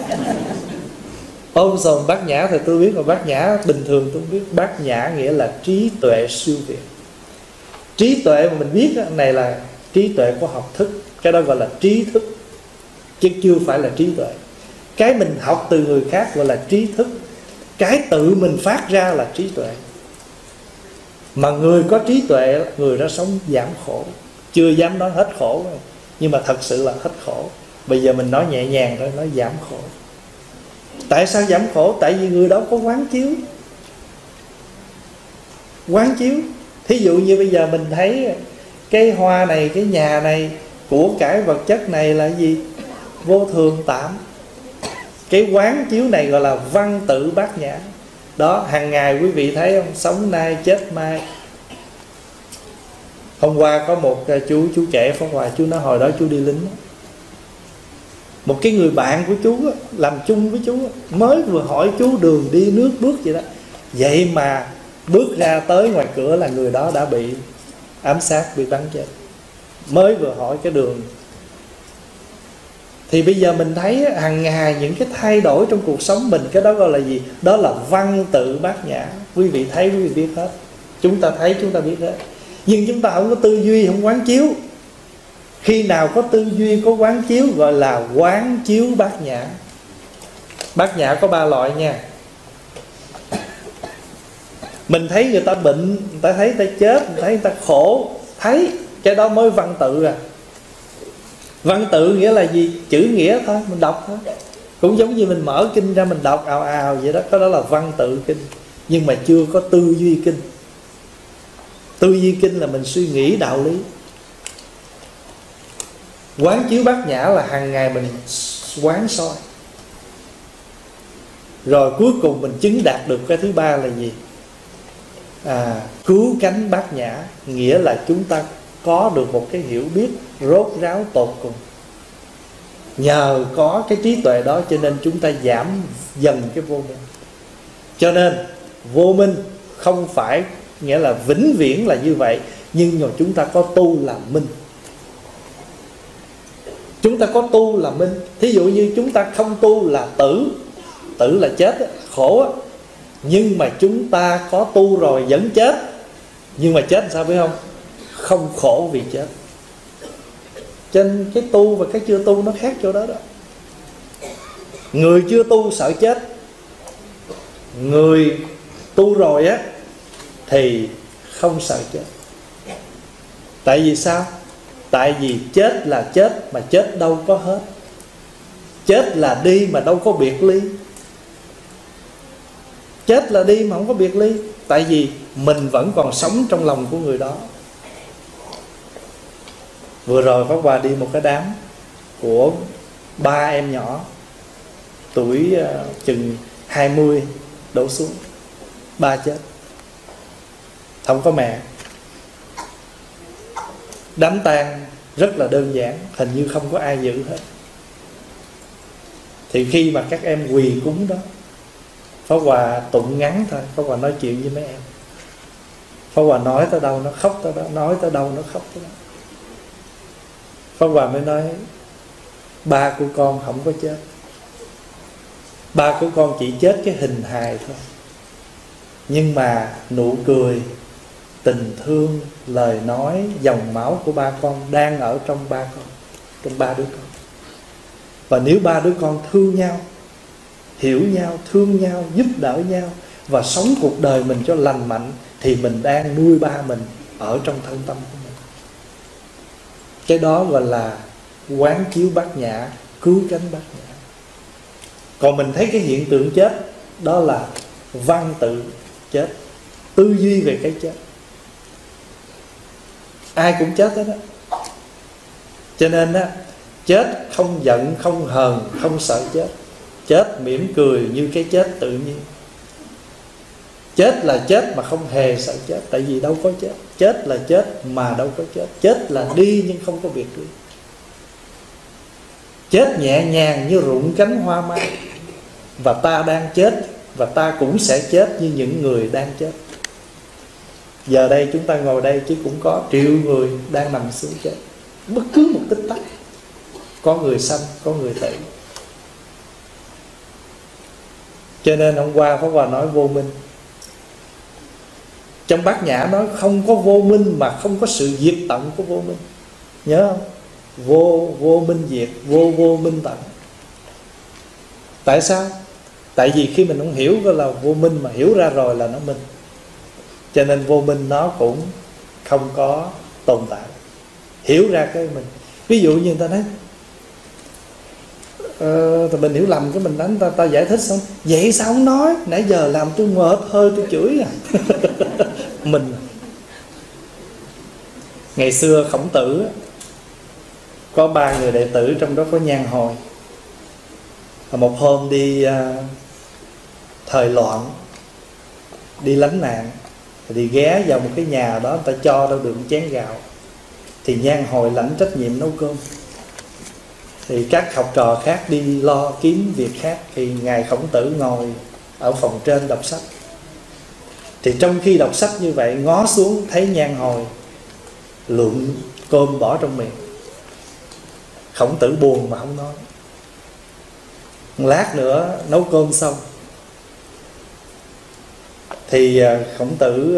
Ôm sồn bát nhã thì tôi biết, là bát nhã bình thường tôi không biết. Bát nhã nghĩa là trí tuệ siêu việt. Trí tuệ mà mình biết này là trí tuệ của học thức. Cái đó gọi là trí thức, chứ chưa phải là trí tuệ. Cái mình học từ người khác gọi là trí thức. Cái tự mình phát ra là trí tuệ. Mà người có trí tuệ, người đó sống giảm khổ. Chưa dám nói hết khổ, nhưng mà thật sự là hết khổ. Bây giờ mình nói nhẹ nhàng thôi, nói giảm khổ. Tại sao giảm khổ? Tại vì người đó có quán chiếu. Quán chiếu. Thí dụ như bây giờ mình thấy cái hoa này, cái nhà này, của cải vật chất này là gì? Vô thường tạm. Cái quán chiếu này gọi là văn tự bát nhã. Đó, hàng ngày quý vị thấy không? Sống nay chết mai. Hôm qua có một chú trẻ Pháp Hòa, chú nói hồi đó chú đi lính. Một cái người bạn của chú làm chung với chú mới vừa hỏi chú đường đi nước bước vậy đó. Vậy mà bước ra tới ngoài cửa là người đó đã bị ám sát, bị bắn chết. Mới vừa hỏi cái đường. Thì bây giờ mình thấy hàng ngày những cái thay đổi trong cuộc sống mình, cái đó gọi là gì? Đó là văn tự bát nhã. Quý vị thấy, quý vị biết hết. Chúng ta thấy, chúng ta biết hết. Nhưng chúng ta không có tư duy, không quán chiếu. Khi nào có tư duy, có quán chiếu gọi là quán chiếu bát nhã. Bát nhã có 3 loại nha. Mình thấy người ta bệnh, người ta thấy người ta chết, mình thấy người ta khổ, thấy cái đó mới văn tự à. Văn tự nghĩa là gì? Chữ nghĩa thôi, mình đọc thôi. Cũng giống như mình mở kinh ra mình đọc ào ào vậy đó. Cái đó là văn tự kinh. Nhưng mà chưa có tư duy kinh. Tư duy kinh là mình suy nghĩ đạo lý. Quán chiếu bát nhã là hàng ngày mình quán soi. Rồi cuối cùng mình chứng đạt được cái thứ 3 là gì? Cứu cánh bát nhã. Nghĩa là chúng ta có được một cái hiểu biết rốt ráo tột cùng. Nhờ có cái trí tuệ đó cho nên chúng ta giảm dần cái vô minh. Cho nên vô minh không phải nghĩa là vĩnh viễn là như vậy. Nhưng mà chúng ta có tu là minh. Chúng ta có tu là minh. Thí dụ như chúng ta không tu là tử. Tử là chết, khổ. Nhưng mà chúng ta có tu rồi vẫn chết. Nhưng mà chết sao biết không? Không khổ vì chết. Cho nên cái tu và cái chưa tu nó khác chỗ đó đó. Người chưa tu sợ chết. Người tu rồi á thì không sợ chết. Tại vì sao? Tại vì chết là chết, mà chết đâu có hết. Chết là đi mà đâu có biệt ly. Chết là đi mà không có biệt ly. Tại vì mình vẫn còn sống trong lòng của người đó. Vừa rồi Pháp Hòa đi một cái đám của 3 em nhỏ, tuổi chừng 20 đổ xuống. 3 chết, không có mẹ. Đám tang rất là đơn giản, hình như không có ai giữ hết. Thì khi mà các em quỳ cúng đó, Pháp Hòa tụng ngắn thôi. Pháp Hòa nói chuyện với mấy em. Pháp Hòa nói tới đâu nó khóc tới đó, nói tới đâu nó khóc tới đó. Pháp Hòa mới nói: ba của con không có chết. Ba của con chỉ chết cái hình hài thôi. Nhưng mà nụ cười, tình thương, lời nói, dòng máu của ba con đang ở trong ba con, trong 3 đứa con. Và nếu 3 đứa con thương nhau, hiểu nhau, thương nhau, giúp đỡ nhau và sống cuộc đời mình cho lành mạnh, thì mình đang nuôi ba mình ở trong thân tâm của mình. Cái đó gọi là quán chiếu bát nhã, cứu cánh bát nhã. Còn mình thấy cái hiện tượng chết, đó là văn tự chết, tư duy về cái chết. Ai cũng chết hết đó. Cho nên á, chết không giận, không hờn, không sợ chết. chết mỉm cười như cái chết tự nhiên. Chết là chết mà không hề sợ chết, tại vì đâu có chết. Chết là chết mà đâu có chết. Chết là đi nhưng không có việc đi. Chết nhẹ nhàng như rụng cánh hoa mai. Và ta đang chết, và ta cũng sẽ chết như những người đang chết. Giờ đây chúng ta ngồi đây chứ cũng có triệu người đang nằm xuống chết. Bất cứ một tích tắc, có người sanh, có người tử. Cho nên hôm qua Pháp Hòa nói vô minh. Trong Bát Nhã nói không có vô minh mà không có sự diệt tận của vô minh. Nhớ không? Vô minh diệt, vô minh tận. Tại sao? Tại vì khi mình không hiểu gọi là vô minh, mà hiểu ra rồi là nó minh. Cho nên vô minh nó cũng không có tồn tại. Hiểu ra cái mình. Ví dụ như người ta nói mình hiểu lầm cái mình đánh ta giải thích xong, vậy sao không nói, nãy giờ làm tôi mệt hơi tôi chửi à. Mình ngày xưa Khổng Tử có 3 người đệ tử, trong đó có Nhan Hồi. Một hôm đi thời loạn, đi lánh nạn, thì ghé vào một cái nhà đó, người ta cho đâu được chén gạo. Thì Nhan Hồi lãnh trách nhiệm nấu cơm. Thì các học trò khác đi lo kiếm việc khác. Thì ngài Khổng Tử ngồi ở phòng trên đọc sách. Thì trong khi đọc sách như vậy, ngó xuống thấy Nhan Hồi lượm cơm bỏ trong miệng. Khổng Tử buồn mà không nói. Lát nữa nấu cơm xong thì Khổng Tử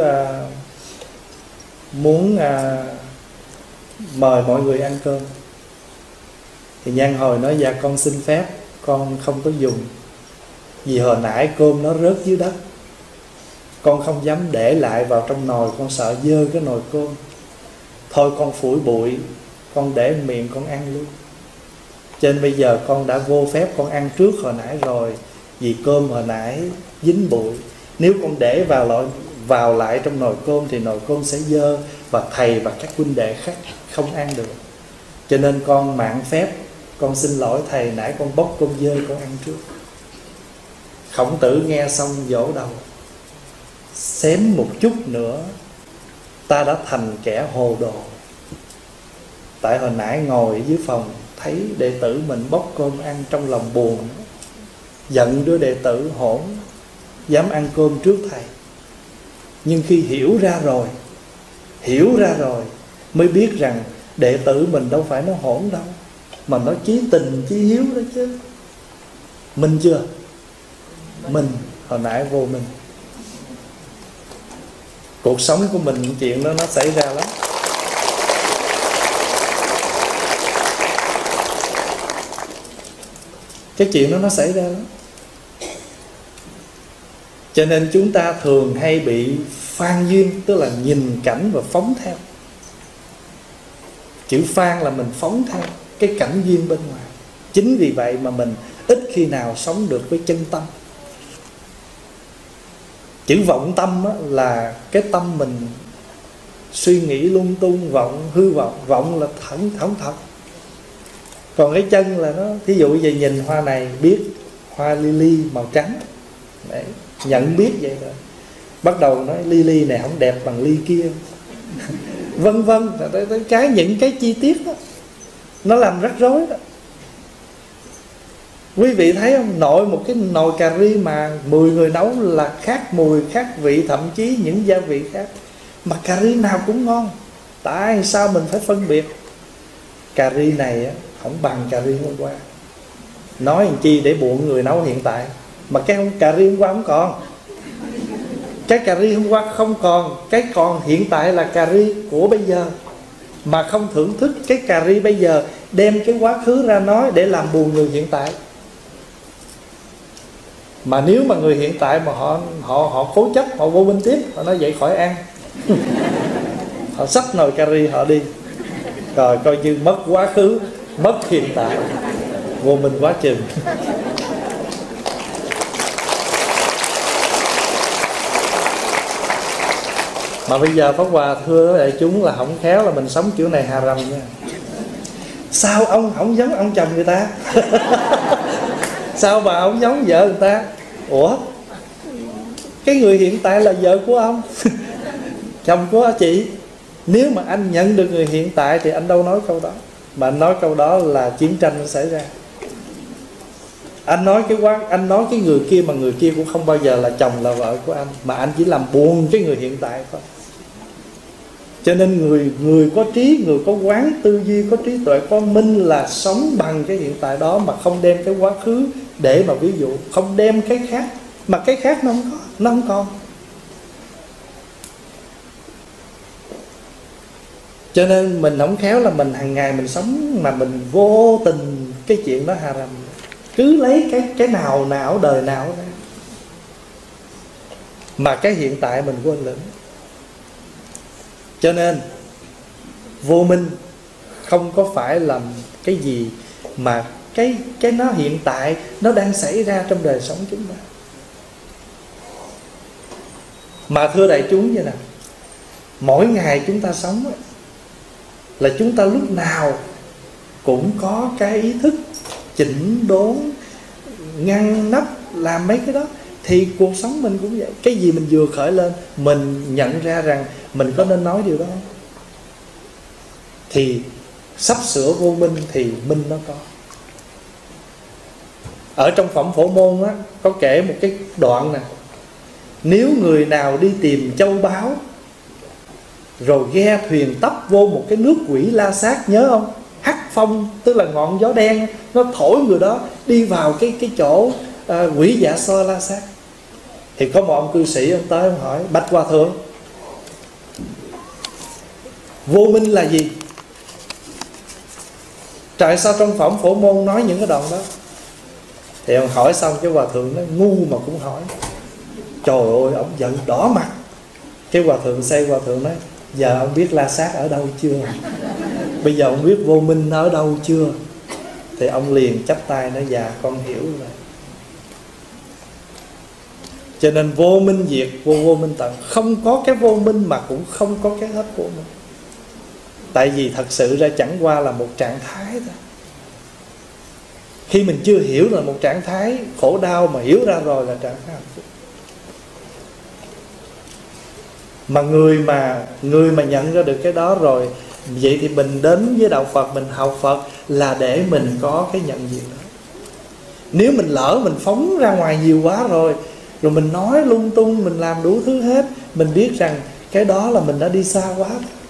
muốn mời mọi người ăn cơm. Thì Nhan Hồi nói: dạ con xin phép, con không có dùng. Vì hồi nãy cơm nó rớt dưới đất, con không dám để lại vào trong nồi, con sợ dơ cái nồi cơm. Thôi con phủi bụi, con để miệng con ăn luôn. Cho nên bây giờ con đã vô phép, con ăn trước hồi nãy rồi. Vì cơm hồi nãy dính bụi. Nếu con để vào lại trong nồi cơm thì nồi cơm sẽ dơ, và thầy và các huynh đệ khác không ăn được. Cho nên con mạn phép, con xin lỗi thầy, nãy con bốc cơm dơ con ăn trước. Khổng Tử nghe xong vỗ đầu: xém một chút nữa ta đã thành kẻ hồ đồ. Tại hồi nãy ngồi dưới phòng thấy đệ tử mình bốc cơm ăn, trong lòng buồn, giận đứa đệ tử hỗn dám ăn cơm trước thầy. Nhưng khi hiểu ra rồi mới biết rằng đệ tử mình đâu phải nó hỗn đâu, mà nó chí tình chí hiếu đó chứ. Minh chưa? Minh. Hồi nãy vô minh. Cuộc sống của mình chuyện đó nó xảy ra lắm. Cái chuyện đó nó xảy ra lắm. Cho nên chúng ta thường hay bị phan duyên, tức là nhìn cảnh và phóng theo. Chữ phan là mình phóng theo cái cảnh duyên bên ngoài. Chính vì vậy mà mình ít khi nào sống được với chân tâm. Chữ vọng tâm là cái tâm mình suy nghĩ lung tung, vọng, hư vọng. Vọng là không thật. Còn cái chân là nó, thí dụ về nhìn hoa này biết hoa lily màu trắng. Đấy, nhận biết vậy rồi. Bắt đầu nói ly này không đẹp bằng ly kia. Vân vân, những cái chi tiết đó nó làm rắc rối đó. Quý vị thấy không, nội một cái nồi cà ri mà 10 người nấu là khác mùi, khác vị, thậm chí những gia vị khác, mà cà ri nào cũng ngon. Tại sao mình phải phân biệt? Cà ri này không bằng cà ri hôm qua. Nói làm chi để buồn người nấu hiện tại. Mà cái cà ri hôm qua không còn. Cái cà ri hôm qua không còn. Cái còn hiện tại là cà ri của bây giờ. Mà không thưởng thức cái cà ri bây giờ, đem cái quá khứ ra nói để làm buồn người hiện tại. Mà nếu mà người hiện tại mà họ cố chấp, họ vô minh tiếp, họ nói vậy khỏi ăn. Họ xách nồi cà ri họ đi. Rồi coi như mất quá khứ, mất hiện tại, vô minh quá chừng. Mà bây giờ Pháp Hòa thưa với đại chúng là không khéo là mình sống kiểu này hà rầm nha. Sao ông không giống ông chồng người ta? Sao bà không giống vợ người ta? Ủa, cái người hiện tại là vợ của ông, chồng của chị. Nếu mà anh nhận được người hiện tại thì anh đâu nói câu đó. Mà anh nói câu đó là chiến tranh nó xảy ra. Anh nói cái người kia, mà người kia cũng không bao giờ là chồng là vợ của anh, mà anh chỉ làm buồn cái người hiện tại thôi. Cho nên người có trí, người có quán tư duy, có trí tuệ, có minh là sống bằng cái hiện tại đó, mà không đem cái quá khứ để mà ví dụ, không đem cái khác, mà cái khác nó không còn. Cho nên mình không khéo là mình hàng ngày mình sống mà mình vô tình cái chuyện đó haram, cứ lấy cái nào đời nào ra, mà cái hiện tại mình quên lẫn. Cho nên vô minh không có phải là cái gì, mà cái nó hiện tại nó đang xảy ra trong đời sống chúng ta. Mà thưa đại chúng như nào, mỗi ngày chúng ta sống là chúng ta lúc nào cũng có cái ý thức chỉnh đốn, ngăn nắp, làm mấy cái đó. Thì cuộc sống mình cũng vậy. Cái gì mình vừa khởi lên, mình nhận ra rằng mình có nên nói điều đó không? Thì sắp sửa vô minh thì minh nó có. Ở trong Phẩm Phổ Môn á, có kể một cái đoạn nè. Nếu người nào đi tìm châu báu, rồi ghe thuyền tấp vô một cái nước quỷ La Sát, nhớ không? Hắc phong, tức là ngọn gió đen, nó thổi người đó đi vào cái chỗ quỷ Dạ Xoa La Sát. Thì có một ông cư sĩ, ông tới ông hỏi: bạch hòa thượng, vô minh là gì? Tại sao trong Phẩm Phổ Môn nói những cái đoạn đó? Thì ông hỏi xong, cái hòa thượng nó ngu mà cũng hỏi. Trời ơi, ông giận đỏ mặt. Cái hòa thượng xây, hòa thượng nói: giờ ông biết La Sát ở đâu chưa? Bây giờ ông biết vô minh ở đâu chưa? Thì ông liền chắp tay nói: dạ con hiểu rồi. Cho nên vô minh diệt, vô minh tận. Không có cái vô minh mà cũng không có cái hết vô minh. Tại vì thật sự ra chẳng qua là một trạng thái thôi. Khi mình chưa hiểu là một trạng thái khổ đau, mà hiểu ra rồi là trạng thái hạnh phúc. Mà người mà nhận ra được cái đó rồi, vậy thì mình đến với đạo Phật, mình học Phật là để mình có cái nhận diện đó. Nếu mình lỡ mình phóng ra ngoài nhiều quá rồi mình nói lung tung, mình làm đủ thứ hết, mình biết rằng cái đó là mình đã đi xa quá.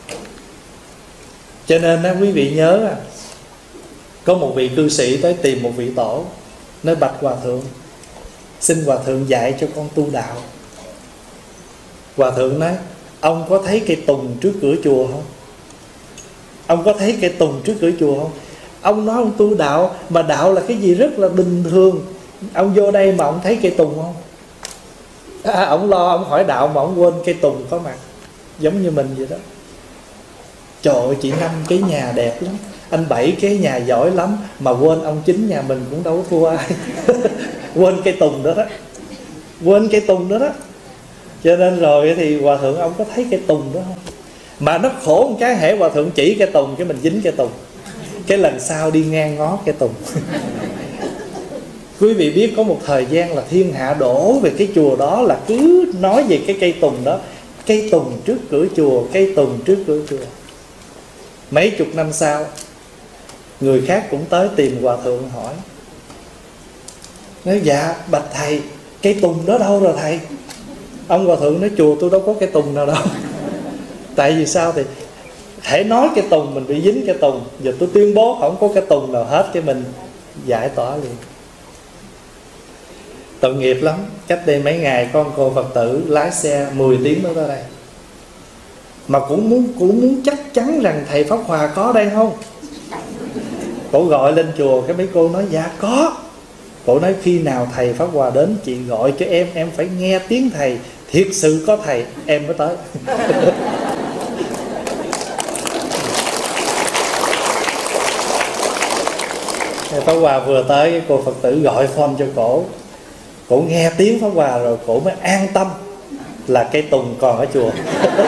Cho nên quý vị nhớ, có một vị cư sĩ tới tìm một vị tổ, nói: bạch hòa thượng, xin hòa thượng dạy cho con tu đạo. Hòa thượng nói: ông có thấy cây tùng trước cửa chùa không? Ông có thấy cây tùng trước cửa chùa không? Ông nói ông tu đạo, mà đạo là cái gì rất là bình thường. Ông vô đây mà ông thấy cây tùng không? Ông lo ông hỏi đạo mà ông quên cây tùng có mặt, giống như mình vậy đó. Trời ơi, chị 5 cái nhà đẹp lắm, anh 7 cái nhà giỏi lắm, mà quên ông chính nhà mình cũng đâu có thua ai. Quên cây tùng đó đó. Quên cây tùng đó đó. Cho nên rồi thì hòa thượng ông có thấy cây tùng đó không? Mà nó khổ một cái, hễ hòa thượng chỉ cây tùng cái mình dính cây tùng, cái lần sau đi ngang ngó cây tùng. Quý vị biết có một thời gian là thiên hạ đổ về cái chùa đó, là cứ nói về cái cây tùng đó. Cây tùng trước cửa chùa, cây tùng trước cửa chùa. Mấy chục năm sau, người khác cũng tới tìm hòa thượng hỏi, nói: dạ bạch thầy, cây tùng đó đâu rồi thầy? Ông hòa thượng nói: chùa tôi đâu có cây tùng nào đâu. Tại vì sao? Thì hễ nói cây tùng mình bị dính cây tùng. Giờ tôi tuyên bố không có cây tùng nào hết, cái mình giải tỏa liền. Tội nghiệp lắm. Cách đây mấy ngày con cô Phật tử lái xe 10 tiếng mới tới đây, mà cũng muốn chắc chắn rằng thầy Pháp Hòa có đây không. Cổ gọi lên chùa, cái mấy cô nói: dạ có. Cổ nói: khi nào thầy Pháp Hòa đến chị gọi cho em phải nghe tiếng thầy, thiệt sự có thầy em mới tới. Thầy Pháp Hòa vừa tới, cái cô Phật tử gọi phone cho cổ nghe tiếng Pháp Hòa rồi cổ mới an tâm là cây tùng còn ở chùa.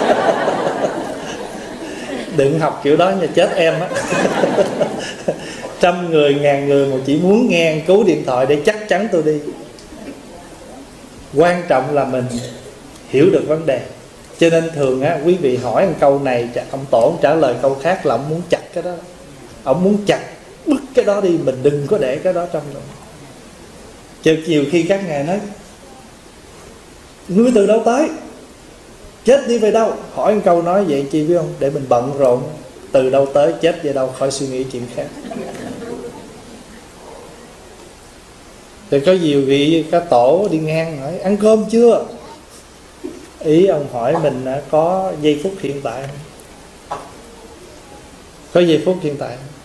Đừng học kiểu đó nha, chết em á. trăm người ngàn người mà chỉ muốn nghe cứu điện thoại để chắc chắn tôi đi. Quan trọng là mình hiểu được vấn đề. Cho nên thường á, quý vị hỏi một câu này, ông Tổ trả lời câu khác là ông muốn chặt cái đó. Ông muốn chặt bứt cái đó đi, mình đừng có để cái đó trong đó. Chứ nhiều khi các ngài nói ngươi từ đâu tới, chết đi về đâu. Hỏi một câu nói vậy chi biết không? Để mình bận rộn. Từ đâu tới, chết về đâu, khỏi suy nghĩ chuyện khác. Thì có nhiều vị các tổ đi ngang hỏi ăn cơm chưa. Ý ông hỏi mình có giây phút hiện tại không? Có giây phút hiện tại không?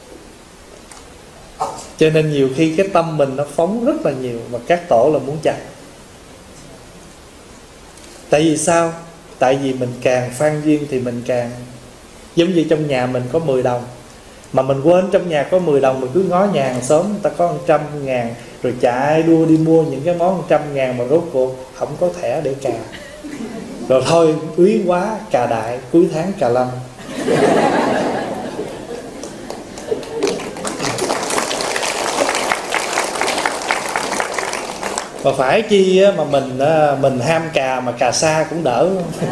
Cho nên nhiều khi cái tâm mình nó phóng rất là nhiều, mà các tổ là muốn chặt. Tại vì sao? Tại vì mình càng phan duyên thì mình càng, giống như trong nhà mình có 10 đồng mà mình quên trong nhà có 10 đồng, mình cứ ngó nhà hàng xóm người ta có 100.000, rồi chạy đua đi mua những cái món 100.000 mà rốt cuộc không có thẻ để cà. Rồi thôi úy quá cà đại, cuối tháng cà lâm. Mà phải chi mà mình ham cà mà cà sa cũng đỡ.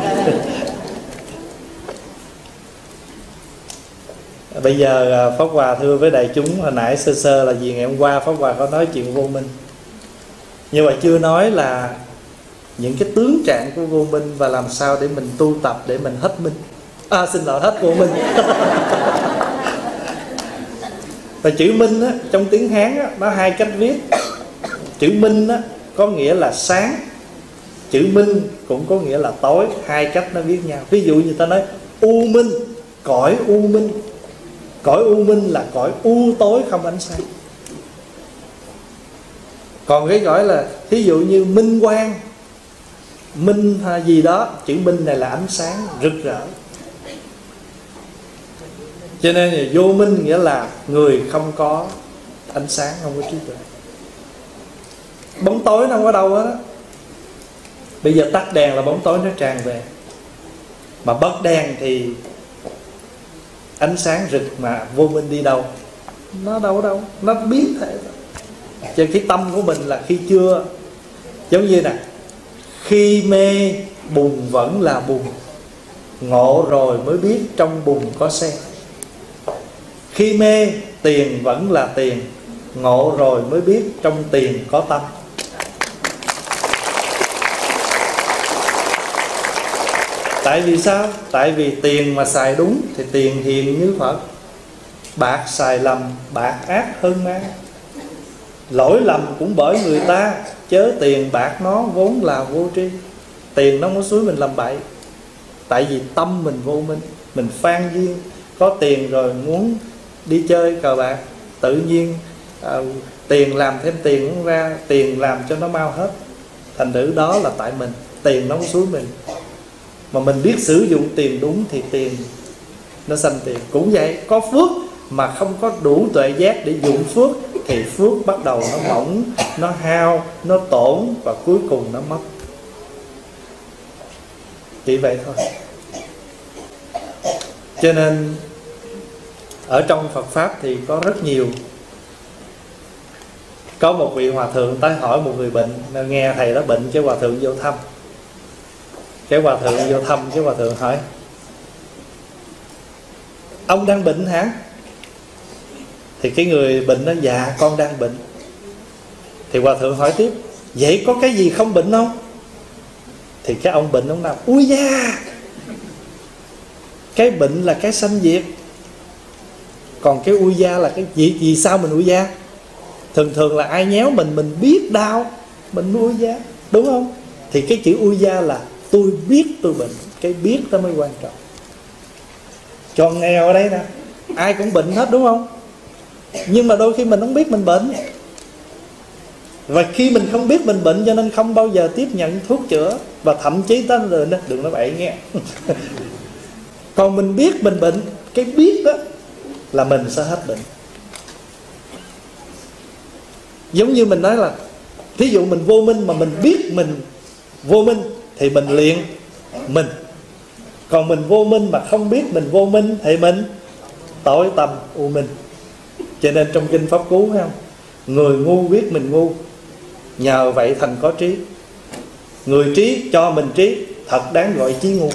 Bây giờ Pháp Hòa thưa với đại chúng, hồi nãy sơ sơ là vì ngày hôm qua Pháp Hòa có nói chuyện vô minh, nhưng mà chưa nói là những cái tướng trạng của vô minh và làm sao để mình tu tập để mình hết minh. Xin lỗi, hết vô minh. Và chữ minh á, trong tiếng Hán á, nó hai cách viết. Chữ minh á, có nghĩa là sáng, chữ minh cũng có nghĩa là tối, hai cách nó viết nhau. Ví dụ như ta nói u minh, cõi u minh. Cõi u minh là cõi u tối không ánh sáng. Còn cái gọi là thí dụ như minh quang, minh gì đó, chữ minh này là ánh sáng rực rỡ. Cho nên là vô minh nghĩa là người không có ánh sáng, không có trí tuệ. Bóng tối nó không có đâu hết á. Bây giờ tắt đèn là bóng tối nó tràn về. Mà bật đèn thì ánh sáng rực, mà vô minh đi đâu? Nó đâu, nó biến thể. Cho cái tâm của mình là khi chưa, giống như nè, khi mê bùn vẫn là bùn, ngộ rồi mới biết trong bùn có sen. Khi mê tiền vẫn là tiền, ngộ rồi mới biết trong tiền có tâm. Tại vì sao? Tại vì tiền mà xài đúng thì tiền hiền như Phật. Bạc xài lầm, bạc ác hơn ma. Lỗi lầm cũng bởi người ta, chớ tiền bạc nó vốn là vô tri. Tiền nó không có xúi mình làm bậy. Tại vì tâm mình vô minh, mình phan duyên. Có tiền rồi muốn đi chơi cờ bạc, tự nhiên tiền làm thêm tiền cũng ra, tiền làm cho nó mau hết. Thành thử đó là tại mình, tiền nó không xúi mình. Mà mình biết sử dụng tiền đúng thì tiền nó sanh tiền. Cũng vậy, có phước mà không có đủ tuệ giác để dụng phước thì phước bắt đầu nó mỏng, nó hao, nó tổn và cuối cùng nó mất. Chỉ vậy thôi. Cho nên ở trong Phật Pháp thì có rất nhiều. Có một vị hòa thượng tới hỏi một người bệnh, nghe thầy đó bệnh, cái hòa thượng vô thăm. Cái hòa thượng vô thăm, cái hòa thượng hỏi: ông đang bệnh hả? Thì cái người bệnh nói: dạ con đang bệnh. Thì hòa thượng hỏi tiếp: vậy có cái gì không bệnh không? Thì cái ông bệnh ông nói: ui da, cái bệnh là cái sanh diệt, còn cái ui da là cái gì? Vì sao mình ui da? Thường thường là ai nhéo mình biết đau, mình ui da, đúng không? Thì cái chữ ui da là tôi biết tôi bệnh. Cái biết đó mới quan trọng. Còn nghèo ở đây nè, ai cũng bệnh hết đúng không? Nhưng mà đôi khi mình không biết mình bệnh. Và khi mình không biết mình bệnh cho nên không bao giờ tiếp nhận thuốc chữa. Và thậm chí ta đừng nói bậy nghe. Còn mình biết mình bệnh, cái biết đó là mình sẽ hết bệnh. Giống như mình nói là, thí dụ mình vô minh mà mình biết mình vô minh thì mình luyện mình. Còn mình vô minh mà không biết mình vô minh thì mình tối tâm u minh. Cho nên trong kinh Pháp Cú thấy không, người ngu biết mình ngu, nhờ vậy thành có trí. Người trí cho mình trí, thật đáng gọi trí ngu.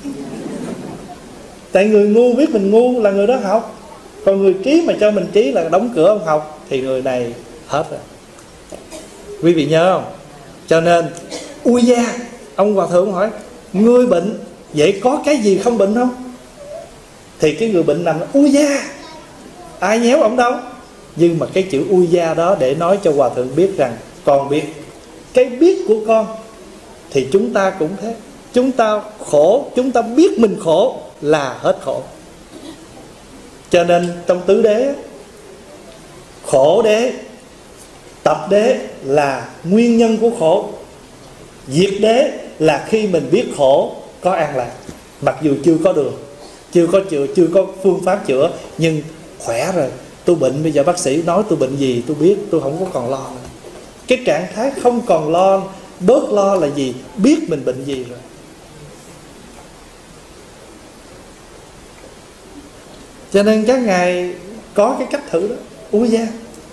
Tại người ngu biết mình ngu là người đó học, còn người trí mà cho mình trí là đóng cửa ông học, thì người này hết rồi. Quý vị nhớ không? Cho nên ui da, ông hòa thượng hỏi ngươi bệnh, vậy có cái gì không bệnh không? Thì cái người bệnh nằm ui da, ai nhéo ông đâu. Nhưng mà cái chữ ui da đó để nói cho hòa thượng biết rằng con biết. Cái biết của con thì chúng ta cũng thế. Chúng ta khổ, chúng ta biết mình khổ là hết khổ. Cho nên trong tứ đế, khổ đế, tập đế là nguyên nhân của khổ, diệt đế là khi mình biết khổ có an lạc. Mặc dù chưa có đường, chưa có phương pháp chữa, nhưng khỏe rồi. Tôi bệnh, bây giờ bác sĩ nói tôi bệnh gì tôi biết, tôi không có còn lo nữa. Cái trạng thái không còn lo, bớt lo là gì? Biết mình bệnh gì rồi. Cho nên các ngài có cái cách thử đó. Úi da.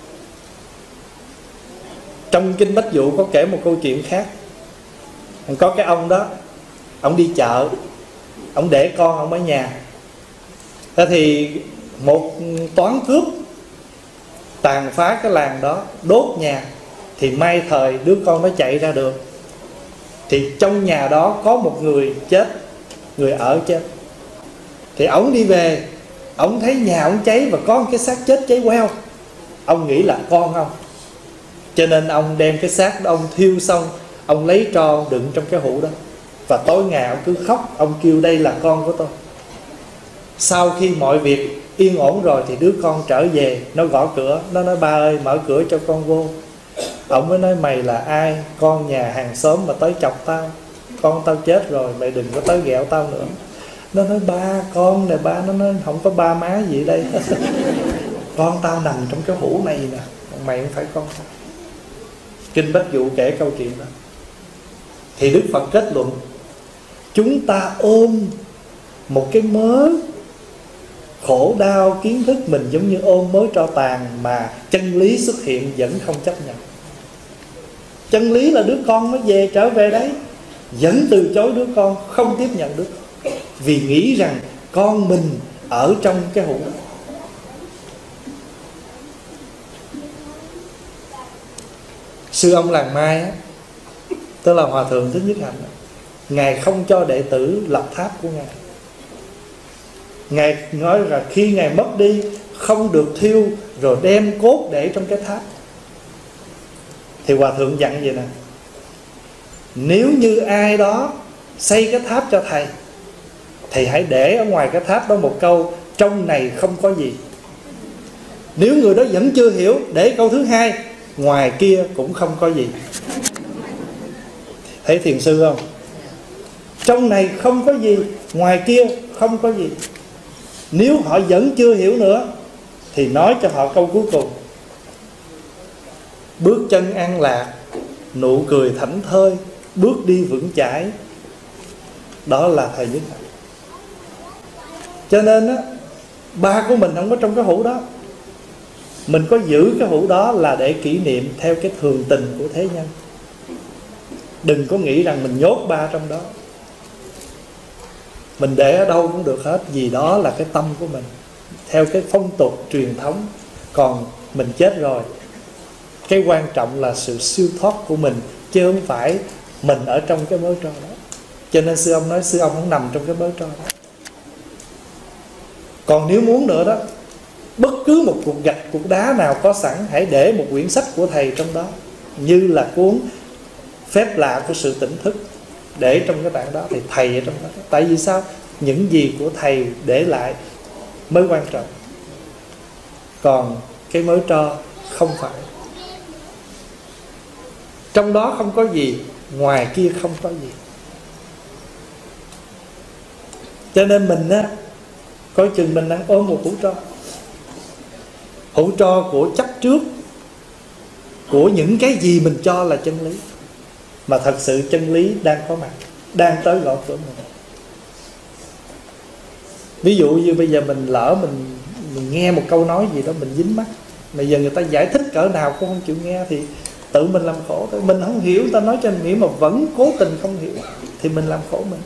Trong kinh Bách Dụ có kể một câu chuyện khác. Có cái ông đó, ông đi chợ, ông để con ông ở nhà. Thế thì một toán cướp tàn phá cái làng đó, đốt nhà. Thì may thời đứa con nó chạy ra được. Thì trong nhà đó có một người chết, người ở chết. Thì ông đi về, ông thấy nhà ông cháy và có một cái xác chết cháy queo. Ông nghĩ là con ông, cho nên ông đem cái xác đó, ông thiêu xong, ông lấy tro đựng trong cái hũ đó. Và tối ngày ông cứ khóc, ông kêu đây là con của tôi. Sau khi mọi việc yên ổn rồi thì đứa con trở về, nó gõ cửa, nó nói ba ơi mở cửa cho con vô. Ông mới nói mày là ai? Con nhà hàng xóm mà tới chọc tao, con tao chết rồi, mày đừng có tới ghẹo tao nữa. Nó nói ba con này, ba nó nói không có ba má gì đây. Con tao nằm trong cái hũ này nè, mày không phải con tao. Kinh Bách Dụ kể câu chuyện đó. Thì Đức Phật kết luận, chúng ta ôm một cái mớ khổ đau kiến thức mình giống như ôm mớ tro tàn, mà chân lý xuất hiện vẫn không chấp nhận. Chân lý là đứa con nó trở về đấy, vẫn từ chối đứa con, không tiếp nhận đứa con, vì nghĩ rằng con mình ở trong cái hũ. Sư ông Làng Mai á, tức là Hòa Thượng Thích Nhất Hạnh, Ngài không cho đệ tử lập tháp của Ngài. Ngài nói là khi Ngài mất đi không được thiêu rồi đem cốt để trong cái tháp. Thì Hòa Thượng dặn vậy nè, nếu như ai đó xây cái tháp cho thầy, thầy hãy để ở ngoài cái tháp đó một câu trong này không có gì. Nếu người đó vẫn chưa hiểu, để câu thứ hai, ngoài kia cũng không có gì. Thấy thiền sư không? Trong này không có gì, ngoài kia không có gì. Nếu họ vẫn chưa hiểu nữa thì nói cho họ câu cuối cùng, bước chân an lạc, nụ cười thảnh thơi, bước đi vững chãi. Đó là thầy Nhất Hạnh. Cho nên á, ba của mình không có trong cái hũ đó. Mình có giữ cái hũ đó là để kỷ niệm theo cái thường tình của thế nhân. Đừng có nghĩ rằng mình nhốt ba trong đó. Mình để ở đâu cũng được hết, vì đó là cái tâm của mình, theo cái phong tục truyền thống. Còn mình chết rồi, cái quan trọng là sự siêu thoát của mình, chứ không phải mình ở trong cái mớ tro đó. Cho nên sư ông nói sư ông không nằm trong cái mớ tro đó. Còn nếu muốn nữa đó, bất cứ một cục gạch, cục đá nào có sẵn, hãy để một quyển sách của thầy trong đó, như là cuốn Phép Lạ của Sự Tỉnh Thức, để trong cái tảng đó. Thì thầy ở trong đó. Tại vì sao? Những gì của thầy để lại mới quan trọng, còn cái mớ tro không phải. Trong đó không có gì, ngoài kia không có gì. Cho nên mình á, coi chừng mình đang ôm một hũ tro. Hũ tro của chấp trước, của những cái gì mình cho là chân lý, mà thật sự chân lý đang có mặt, đang tới gõ cửa mình. Ví dụ như bây giờ mình lỡ mình mình nghe một câu nói gì đó mình dính mắc. Bây giờ người ta giải thích cỡ nào cũng không chịu nghe thì tự mình làm khổ thôi. Mình không hiểu, ta nói cho mình hiểu mà vẫn cố tình không hiểu thì mình làm khổ mình.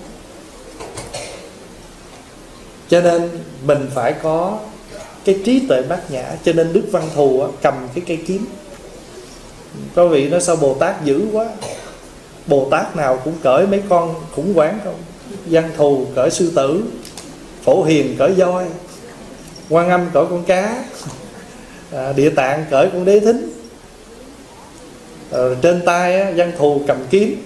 Cho nên mình phải có cái trí tuệ bát nhã. Cho nên Đức Văn Thù cầm cái cây kiếm. Có vị nói sao Bồ Tát dữ quá, Bồ Tát nào cũng cởi mấy con khủng hoảng không. Văn Thù cởi sư tử, Phổ Hiền cởi voi, Quan Âm cởi con cá, Địa Tạng cởi con đế thính. Trên tay Văn Thù cầm kiếm,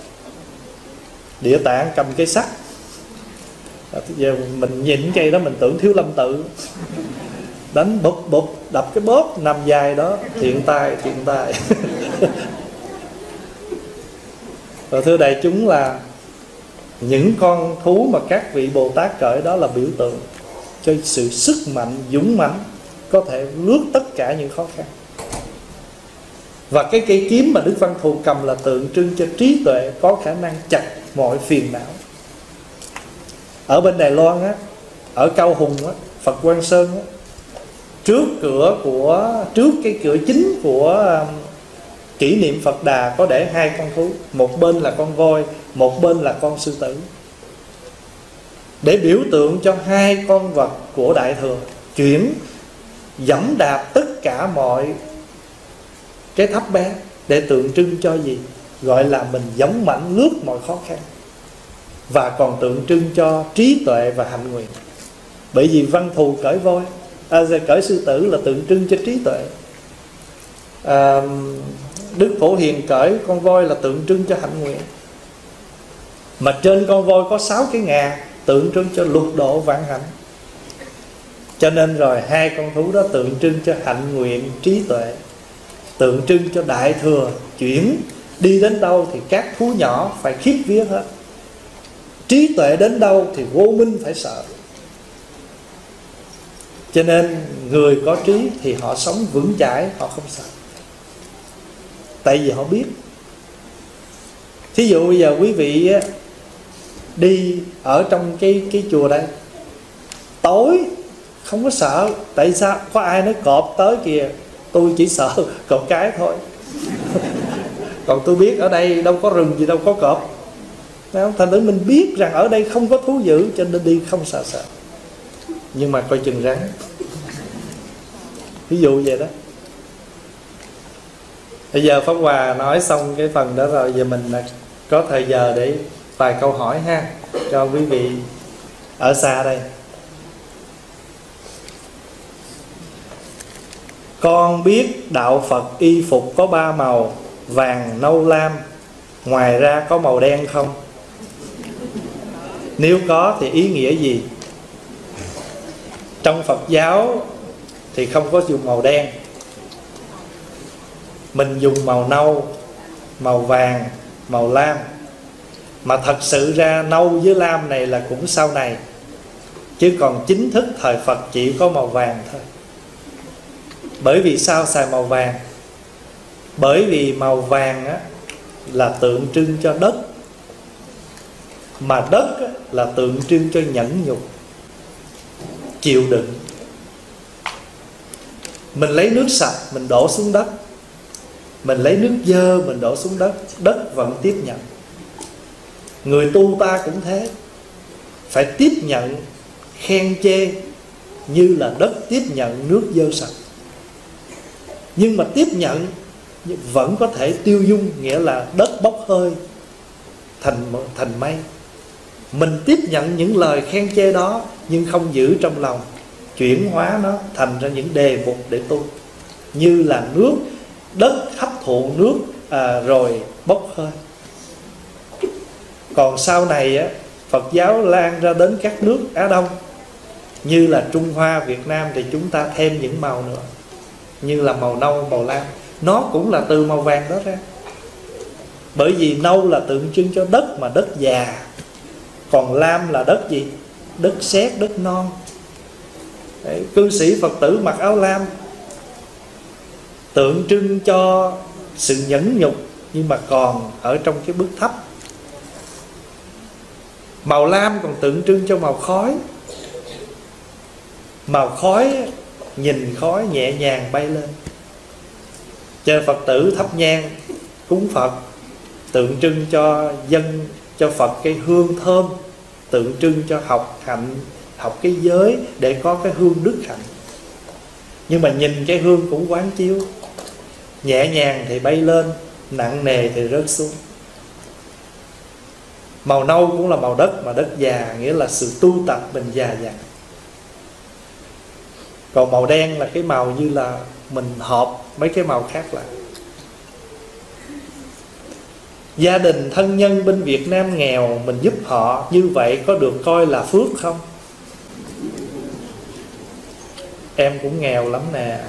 Địa Tạng cầm cây sắt. Giờ mình nhìn cây đó mình tưởng Thiếu Lâm Tự, đánh bụp bụp đập cái bóp nằm dài đó, thiện tai thiện tai. Và thưa đại chúng, là những con thú mà các vị Bồ Tát cởi đó là biểu tượng cho sự sức mạnh dũng mãnh, có thể lướt tất cả những khó khăn. Và cái cây kiếm mà Đức Văn Thù cầm là tượng trưng cho trí tuệ, có khả năng chặt mọi phiền não. Ở bên Đài Loan á, ở Cao Hùng á, Phật Quang Sơn á, trước cái cửa chính của kỷ niệm Phật Đà có để hai con thú, một bên là con voi, một bên là con sư tử, để biểu tượng cho hai con vật của Đại Thừa chuyển dẫm đạp tất cả mọi cái thấp bé, để tượng trưng cho gì? Gọi là mình dũng mãnh lướt mọi khó khăn, và còn tượng trưng cho trí tuệ và hạnh nguyện. Bởi vì Văn Thù cởi voi, cởi sư tử là tượng trưng cho trí tuệ. Đức Phổ Hiền cởi con voi là tượng trưng cho hạnh nguyện. Mà trên con voi có 6 cái ngà, tượng trưng cho lục độ vạn hạnh. Cho nên rồi hai con thú đó tượng trưng cho hạnh nguyện, trí tuệ, tượng trưng cho Đại Thừa chuyển đi đến đâu thì các thú nhỏ phải khiếp vía hết. Trí tuệ đến đâu thì vô minh phải sợ. Cho nên người có trí thì họ sống vững chãi, họ không sợ. Tại vì họ biết. Thí dụ bây giờ quý vị đi ở trong cái chùa đây, tối không có sợ. Tại sao? Có ai nói cọp tới kìa, tôi chỉ sợ cọp cái thôi. Còn tôi biết ở đây đâu có rừng gì đâu có cọp. Thành thử mình biết rằng ở đây không có thú dữ, cho nên đi không sợ. Nhưng mà coi chừng rắn. Ví dụ vậy đó. Bây giờ Pháp Hòa nói xong cái phần đó rồi, giờ mình có thời giờ để vài câu hỏi ha, cho quý vị ở xa đây. Con biết đạo Phật y phục có 3 màu, vàng, nâu, lam, ngoài ra có màu đen không? Nếu có thì ý nghĩa gì? Trong Phật giáo thì không có dùng màu đen, mình dùng màu nâu, màu vàng, màu lam. Mà thật sự ra nâu với lam này là cũng sau này, chứ còn chính thức thời Phật chỉ có màu vàng thôi. Bởi vì sao xài màu vàng? Bởi vì màu vàng á, là tượng trưng cho đất, mà đất á, là tượng trưng cho nhẫn nhục, chịu đựng. Mình lấy nước sạch mình đổ xuống đất, mình lấy nước dơ mình đổ xuống đất, đất vẫn tiếp nhận. Người tu ta cũng thế, phải tiếp nhận khen chê như là đất tiếp nhận nước dơ sạch. Nhưng mà tiếp nhận vẫn có thể tiêu dung, nghĩa là đất bốc hơi thành mây. Mình tiếp nhận những lời khen chê đó, nhưng không giữ trong lòng, chuyển hóa nó thành ra những đề mục để tu. Như là nước, đất hấp thụ nước rồi bốc hơi. Còn sau này á, Phật giáo lan ra đến các nước Á Đông, như là Trung Hoa, Việt Nam, thì chúng ta thêm những màu nữa, như là màu nâu, màu lam. Nó cũng là từ màu vàng đó ra. Bởi vì nâu là tượng trưng cho đất, mà đất già. Còn lam là đất gì? Đất sét, đất non. Đấy, cư sĩ Phật tử mặc áo lam tượng trưng cho sự nhẫn nhục, nhưng mà còn ở trong cái bước thấp. Màu lam còn tượng trưng cho màu khói. Màu khói, nhìn khói nhẹ nhàng bay lên. Cho nên Phật tử thắp nhang cúng Phật, tượng trưng cho dân cho Phật cái hương thơm, tượng trưng cho học hạnh, học cái giới để có cái hương đức hạnh. Nhưng mà nhìn cái hương cũng quán chiếu, nhẹ nhàng thì bay lên, nặng nề thì rớt xuống. Màu nâu cũng là màu đất, mà đất già nghĩa là sự tu tập mình già dặn. Còn màu đen là cái màu như là mình hợp mấy cái màu khác lại. Gia đình thân nhân bên Việt Nam nghèo, mình giúp họ như vậy có được coi là phước không? Em cũng nghèo lắm nè.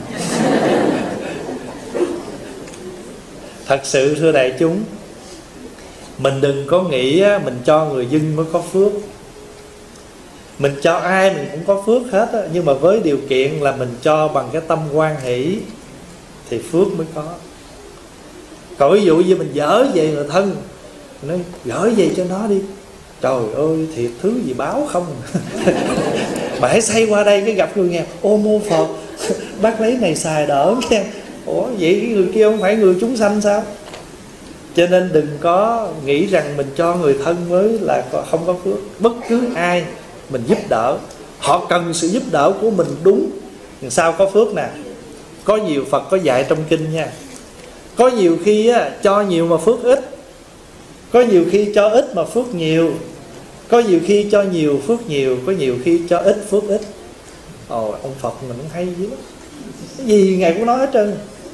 Thật sự thưa đại chúng, mình đừng có nghĩ mình cho người dân mới có phước. Mình cho ai mình cũng có phước hết á, nhưng mà với điều kiện là mình cho bằng cái tâm hoan hỷ thì phước mới có. Còn ví dụ như mình dở về người thân, mình nói gửi về cho nó đi, trời ơi thiệt thứ gì báo không. Mà hãy say qua đây cái gặp người nghèo, ô mô Phật, bác lấy này xài đỡ nha. Ủa vậy cái người kia không phải người chúng sanh sao? Cho nên đừng có nghĩ rằng mình cho người thân mới là không có phước. Bất cứ ai mình giúp đỡ, họ cần sự giúp đỡ của mình đúng, sao có phước nè. Có nhiều Phật có dạy trong kinh nha, có nhiều khi cho nhiều mà phước ít, có nhiều khi cho ít mà phước nhiều, có nhiều khi cho nhiều phước nhiều, có nhiều khi cho ít phước ít. Ồ, ông Phật mình cũng hay dữ lắm, cái gì Ngài cũng nói hết trơn.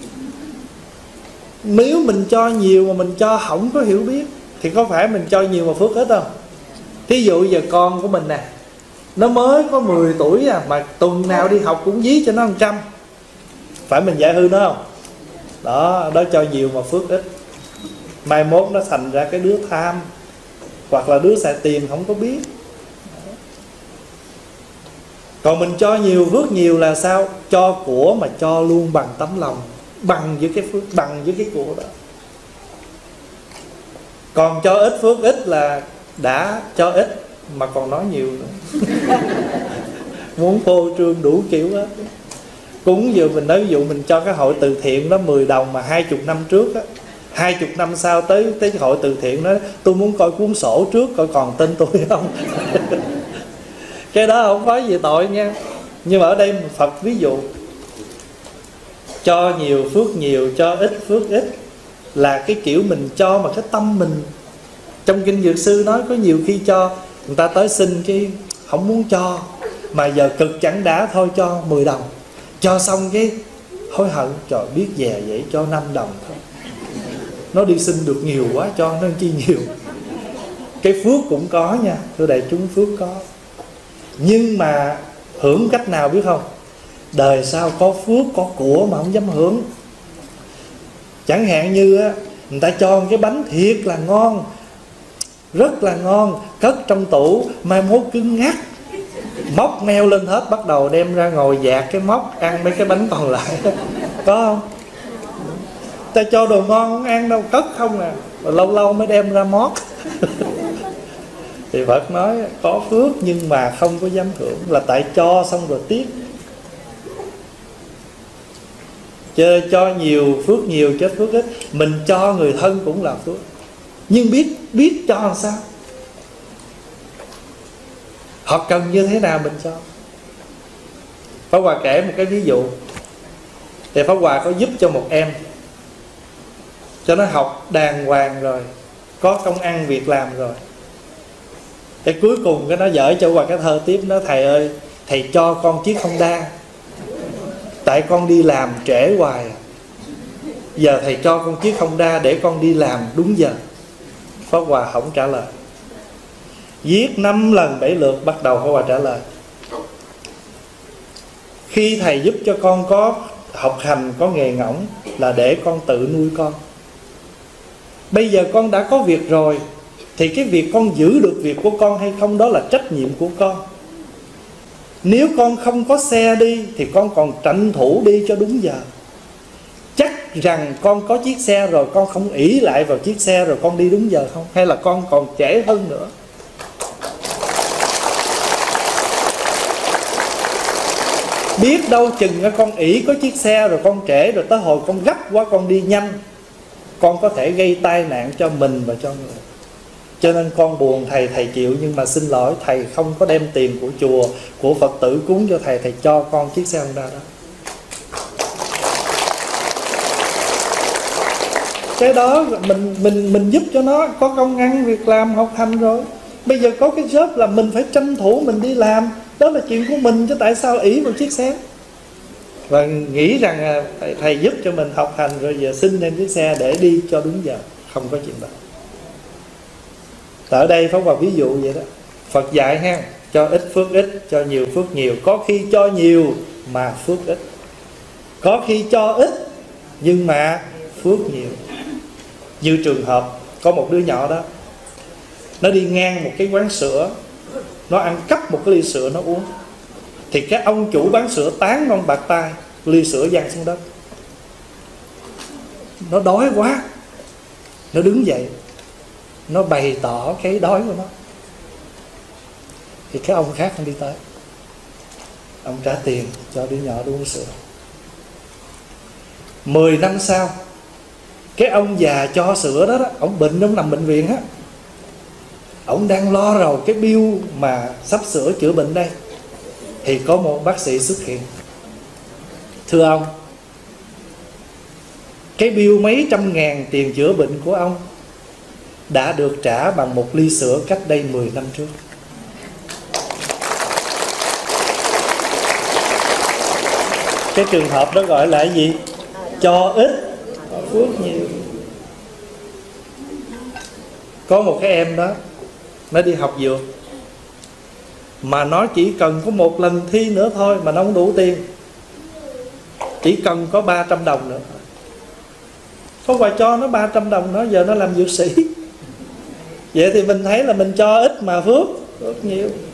Nếu mình cho nhiều mà mình cho không có hiểu biết thì có phải mình cho nhiều mà phước ít không? Thí dụ giờ con của mình nè, nó mới có 10 tuổi mà tuần nào đi học cũng dí cho nó 100, phải mình dạy hư nó không? Đó cho nhiều mà phước ít. Mai mốt nó thành ra cái đứa tham, hoặc là đứa xài tiền không có biết. Còn mình cho nhiều phước nhiều là sao? Cho của mà cho luôn bằng tấm lòng, bằng với cái phước, bằng với cái của đó. Còn cho ít phước ít là đã cho ít mà còn nói nhiều nữa. Muốn phô trương đủ kiểu hết. Cúng giờ mình nói ví dụ mình cho cái hội từ thiện đó 10 đồng mà 20 năm trước á, 20 năm sau tới cái hội từ thiện đó, tôi muốn coi cuốn sổ trước coi còn tên tôi không. Cái đó không có gì tội nha. Nhưng mà ở đây Phật ví dụ cho nhiều phước nhiều, cho ít phước ít là cái kiểu mình cho mà cái tâm mình. Trong kinh Dược Sư nói có nhiều khi cho người ta tới xin cái không muốn cho, mà giờ cực chẳng đã thôi cho 10 đồng. Cho xong cái hối hận, trời biết về vậy cho 5 đồng thôi. Nó đi xin được nhiều quá cho nó chi nhiều. Cái phước cũng có nha, thưa đại chúng, phước có. Nhưng mà hưởng cách nào biết không? Đời sau có phước có của mà không dám hưởng. Chẳng hạn như á, người ta cho cái bánh thiệt là ngon, rất là ngon, cất trong tủ, mai mốt cứng ngắt, móc meo lên hết, bắt đầu đem ra ngồi dạt cái móc ăn mấy cái bánh còn lại. Có không? Ta cho đồ ngon không ăn đâu, cất không à, rồi lâu lâu mới đem ra mót. Thì Phật nói có phước nhưng mà không có dám hưởng, là tại cho xong rồi tiếc. Chơi cho nhiều phước nhiều chứ phước ít. Mình cho người thân cũng là phước, nhưng biết cho làm sao, họ cần như thế nào mình cho. Pháp Hòa kể một cái ví dụ. Thì Pháp Hòa có giúp cho một em, cho nó học đàng hoàng rồi, có công ăn việc làm rồi. Cái cuối cùng cái nó dở cho Hòa cái thơ tiếp. Nó thầy ơi, thầy cho con chiếc Honda, tại con đi làm trễ hoài, giờ thầy cho con chiếc Honda để con đi làm đúng giờ. Pháp Hòa không trả lời. Viết 5 lần 7 lượt, bắt đầu Pháp Hòa trả lời. Khi thầy giúp cho con có học hành, có nghề ngỗng là để con tự nuôi con. Bây giờ con đã có việc rồi, thì cái việc con giữ được việc của con hay không đó là trách nhiệm của con. Nếu con không có xe đi thì con còn tranh thủ đi cho đúng giờ. Chắc rằng con có chiếc xe rồi, con không ỷ lại vào chiếc xe rồi con đi đúng giờ không? Hay là con còn trễ hơn nữa? Biết đâu chừng con ỷ có chiếc xe rồi con trễ, rồi tới hồi con gấp quá con đi nhanh, con có thể gây tai nạn cho mình và cho người. Cho nên con buồn thầy, thầy chịu, nhưng mà xin lỗi thầy không có đem tiền của chùa, của Phật tử cúng cho thầy, thầy cho con chiếc xe Honda đó. Cái đó mình giúp cho nó có công ăn việc làm, học hành rồi. Bây giờ có cái job là mình phải tranh thủ mình đi làm, đó là chuyện của mình, chứ tại sao ỷ vào chiếc xe. Và nghĩ rằng thầy giúp cho mình học hành rồi giờ xin thêm chiếc xe để đi cho đúng giờ. Không có chuyện đó. Ở đây Pháp Hòa ví dụ vậy đó. Phật dạy ha, cho ít phước ít, cho nhiều phước nhiều. Có khi cho nhiều mà phước ít, có khi cho ít nhưng mà phước nhiều. Như trường hợp có một đứa nhỏ đó, nó đi ngang một cái quán sữa, nó ăn cắp một cái ly sữa nó uống, thì cái ông chủ bán sữa tán con bạc tai, ly sữa văng xuống đất. Nó đói quá, nó đứng dậy, nó bày tỏ cái đói của nó. Thì cái ông khác không đi tới, ông trả tiền cho đứa nhỏ uống sữa. 10 năm sau, cái ông già cho sữa đó, ông bệnh, ông nằm bệnh viện á, ông đang lo rầu cái bill mà sắp sửa chữa bệnh đây, thì có một bác sĩ xuất hiện. Thưa ông, cái bill mấy trăm ngàn tiền chữa bệnh của ông đã được trả bằng một ly sữa cách đây 10 năm trước. Cái trường hợp đó gọi là cái gì? Cho ít phước nhiều. Có một cái em đó, nó đi học dược, mà nó chỉ cần có một lần thi nữa thôi mà nó không đủ tiền, chỉ cần có 300 đồng nữa. Có quà cho nó 300 đồng nữa, giờ nó làm dược sĩ. Vậy thì mình thấy là mình cho ít mà phước nhiều.